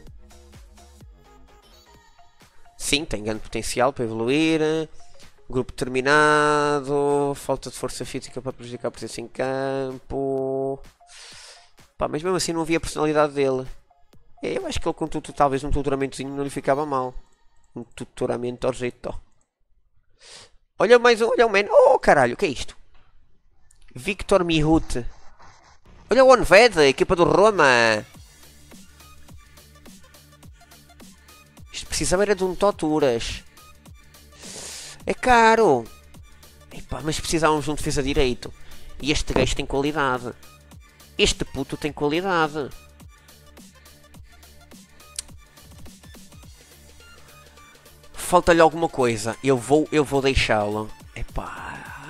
Sim, tem grande potencial para evoluir. Grupo terminado, falta de força física para prejudicar a presença em campo. Pá, mas mesmo assim não havia a personalidade dele. Eu acho que ele com tudo, talvez um tutoramentozinho não lhe ficava mal. Um tutoramento ao jeito. Olha mais um, olha o man. Oh caralho, o que é isto? Victor Mihut. Olha o Onved, a equipa do Roma. Isto precisava era de um Toturas. É caro. Epá, mas precisávamos de um defesa direito. E este gajo tem qualidade. Este puto tem qualidade. Falta-lhe alguma coisa. Eu vou, eu vou deixá-lo. Epá.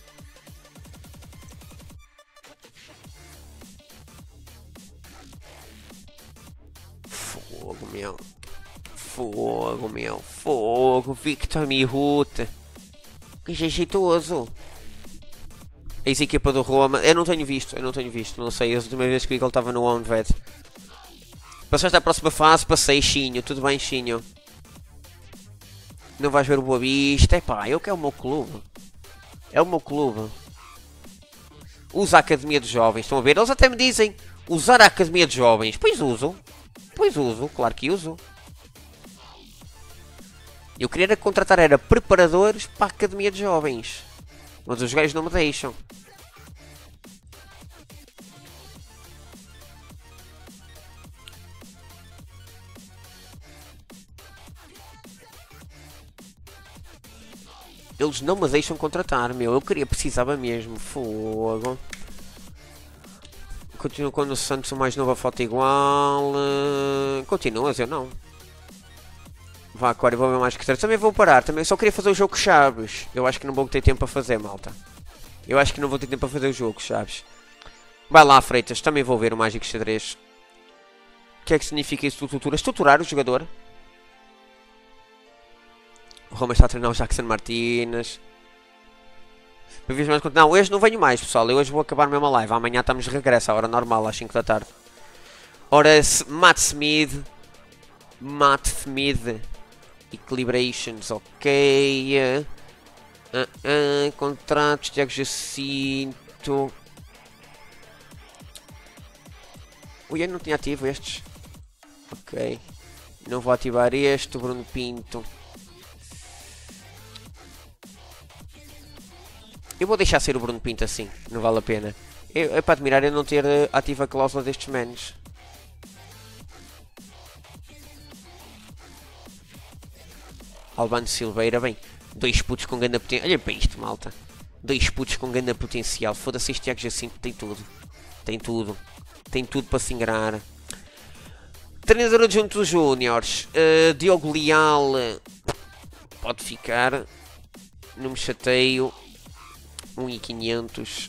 Fogo, meu. Fogo, meu. Fogo. Victor Mihut. Que jeitoso. Ex-equipa do Roma. Eu não tenho visto. Eu não tenho visto. Não sei. A última vez que vi que ele estava no Onved. Passaste à próxima fase. Passei, Chinho. Tudo bem, Chinho. Não vais ver o Boa Vista. Epá, eu que é o meu clube. É o meu clube. Usa a Academia de Jovens. Estão a ver? Eles até me dizem. Usar a Academia de Jovens. Pois uso. Pois uso. Claro que uso. Eu queria contratar era preparadores para a Academia de Jovens. Mas os gajos não me deixam. Eles não me deixam contratar, meu. Eu queria, precisava mesmo. Fogo. Continuo quando o Santos o mais novo a foto igual. Continuas, eu não. Vá, agora vou ver mais que três. Também vou parar, também só queria fazer o jogo Chaves. Eu acho que não vou ter tempo para fazer, malta. Eu acho que não vou ter tempo para fazer o jogo Chaves. Vai lá, Freitas, também vou ver o Mágico Xadrez. O que é que significa isso? Tutura? Estruturar o jogador. O Roma está a treinar o Jackson Martínez. Não, hoje não venho mais, pessoal. Eu hoje vou acabar mesmo a live. Amanhã estamos de regresso à hora normal, às cinco da tarde. Ora, Matt Smith. Matt Smith. Equilibrations, ok. Uh, uh, contratos, Diego Jacinto. Ui, eu não tinha ativo estes. Ok. Não vou ativar este, o Bruno Pinto. Eu vou deixar ser o Bruno Pinto assim, não vale a pena. É para admirar eu não ter uh, ativa a cláusula destes manos. Albano Silveira, bem, dois putos com grande potencial. Olha para isto, malta. Dois putos com grande potencial. Foda-se, este Tiago Jacinto tem tudo. Tem tudo. Tem tudo para se ingrar. Treinador adjunto dos Júniors. Uh, Diogo Leal. Pode ficar. Não me chateio. um e quinhentos.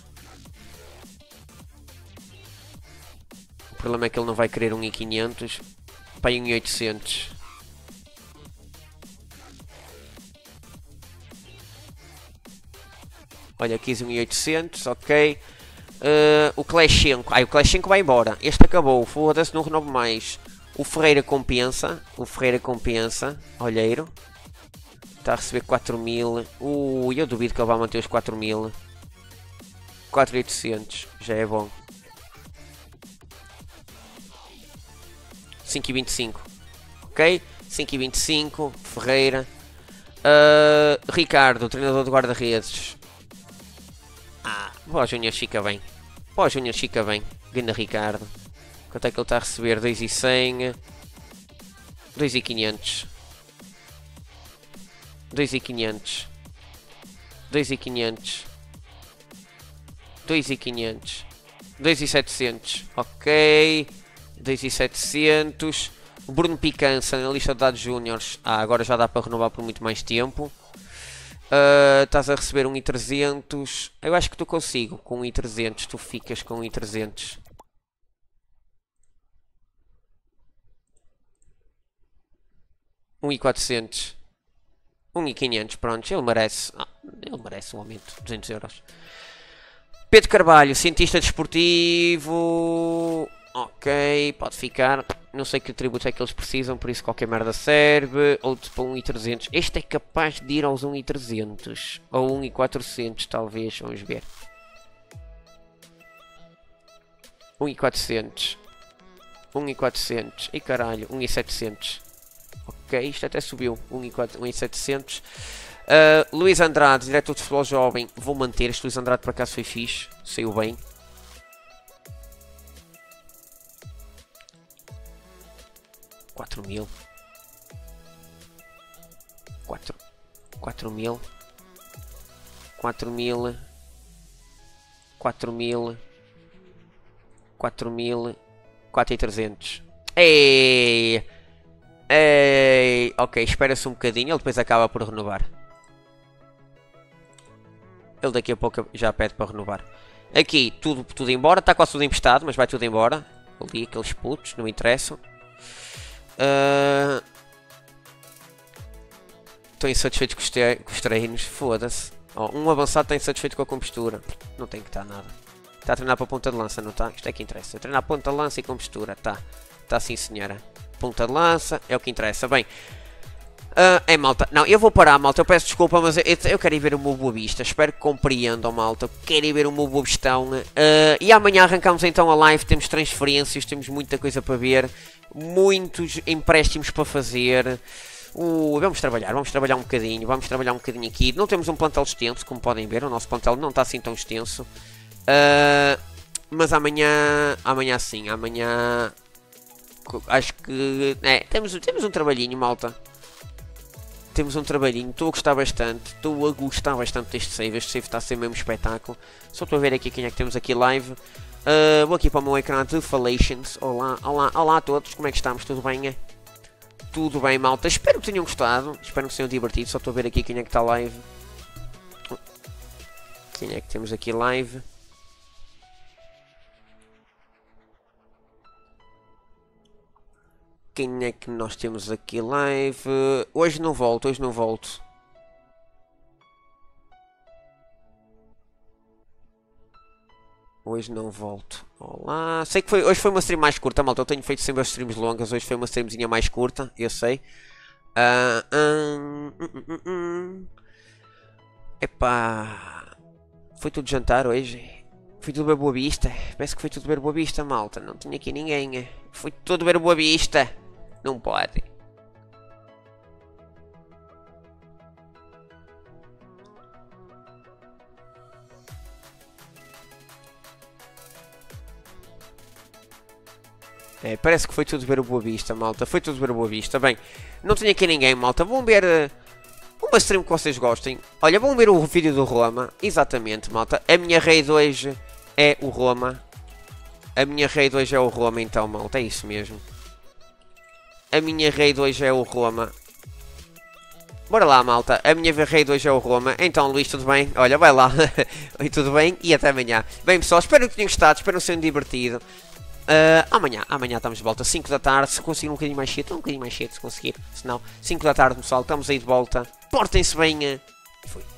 O problema é que ele não vai querer um e quinhentos. Para um e oitocentos. Olha, quis um e oitocentos, ok. Uh, o Kleshenko. Ai, o Kleshenko vai embora. Este acabou. Foda-se, não renovo mais. O Ferreira compensa. O Ferreira compensa. Olheiro. Está a receber quatro mil. Ui, eu duvido que ele vá manter os quatro mil. quatro mil e oitocentos. Já é bom. cinco e vinte e cinco. Ok? cinco e vinte e cinco. Ferreira. Uh, Ricardo, treinador de guarda-redes. Ah, Pós Júnior fica bem. Pós Júnior fica bem. Ganda Ricardo. Quanto é que ele está a receber? dois mil e cem. dois mil e quinhentos. dois mil e quinhentos. dois mil e quinhentos. dois mil e quinhentos. dois mil e setecentos. Ok. dois mil e setecentos. O Bruno Picança na lista de dados júniores. Ah, agora já dá para renovar por muito mais tempo. Uh, estás a receber um mil e trezentos. Eu acho que tu consigo. Com um mil e trezentos. Tu ficas com um mil e trezentos. um mil e quatrocentos. um mil e quinhentos. Pronto. Ele merece. Ah, ele merece um aumento. duzentos euros. Pedro Carvalho. Cientista desportivo. Ok. Pode ficar. Não sei que atributos é que eles precisam, por isso qualquer merda serve. Outro para um mil e trezentos. Este é capaz de ir aos um mil e trezentos. Ou um mil e quatrocentos, talvez. Vamos ver. um mil e quatrocentos. um mil e quatrocentos. E caralho, um mil e setecentos. Ok, isto até subiu. um mil e setecentos. Uh, Luís Andrade, diretor de futebol jovem. Vou manter. Este Luís Andrade por acaso foi fixe. Saiu bem. quatro mil. quatro. quatro mil. quatro mil. quatro mil. quatro mil. quatro mil e trezentos. Ei! Ei! Ok, espera-se um bocadinho. Ele depois acaba por renovar. Ele daqui a pouco já pede para renovar. Aqui, tudo, tudo embora. Está quase tudo emprestado, mas vai tudo embora. Ali, aqueles putos, não interessam. Estou uh... insatisfeito com os, te... com os treinos. Foda-se. Oh, um avançado está insatisfeito com a compostura. Não tem que estar nada. Está a treinar para a ponta de lança, não está? Isto é que interessa. Treinar ponta de lança e compostura. Está. Está sim, senhora. Ponta de lança é o que interessa. Bem. Uh, é, malta. Não, eu vou parar, malta. Eu peço desculpa, mas eu, eu quero ir ver o meu Boa Vista. Espero que compreendam, malta. Quero ir ver o meu Boa Vistão. Uh, e amanhã arrancamos então a live. Temos transferências. Temos muita coisa para ver. Muitos empréstimos para fazer. Uh, vamos trabalhar. Vamos trabalhar um bocadinho. Vamos trabalhar um bocadinho aqui. Não temos um plantel extenso, como podem ver. O nosso plantel não está assim tão extenso. Uh, mas amanhã... Amanhã sim. Amanhã... Acho que... É, temos, temos um trabalhinho, malta. Temos um trabalhinho, estou a gostar bastante, estou a gostar bastante deste save, este save está a ser mesmo espetáculo. Só estou a ver aqui quem é que temos aqui live. Uh, vou aqui para o meu ecrã de Fallations. Olá, olá, olá a todos, como é que estamos? Tudo bem? tudo bem, malta. Espero que tenham gostado. Espero que tenham divertido. Só estou a ver aqui quem é que está live. Quem é que temos aqui live? Quem é que nós temos aqui live? Hoje não volto, hoje não volto. Hoje não volto. Olá. Sei que foi, hoje foi uma stream mais curta, malta. Eu tenho feito sempre as streams longas. Hoje foi uma streamzinha mais curta, eu sei. Uh, um, um, um, um. Epá. Foi tudo jantar hoje. Foi tudo ver Boa Vista. Parece que foi tudo ver Boa Vista, malta. Não tinha aqui ninguém. Foi tudo ver Boa Vista. Não pode. É, parece que foi tudo ver o Boa Vista, malta. Foi tudo ver o Boa Vista. Bem, não tinha aqui ninguém, malta. Vão ver uh, uma stream que vocês gostem. Olha, vão ver o vídeo do Roma. Exatamente, malta. A minha raid hoje é o Roma. A minha raid hoje é o Roma, então, malta. É isso mesmo. A minha raid hoje é o Roma. Bora lá, malta. A minha raid hoje é o Roma. Então, Luís, tudo bem? Olha, vai lá. Oi, tudo bem? E até amanhã. Bem, pessoal, espero que tenham gostado. Espero que tenham divertido. Uh, amanhã, amanhã estamos de volta. cinco da tarde. Se conseguir um bocadinho mais cedo, um bocadinho mais cedo se conseguir. Se não, cinco da tarde, pessoal. Estamos aí de volta. Portem-se bem. Uh, e foi.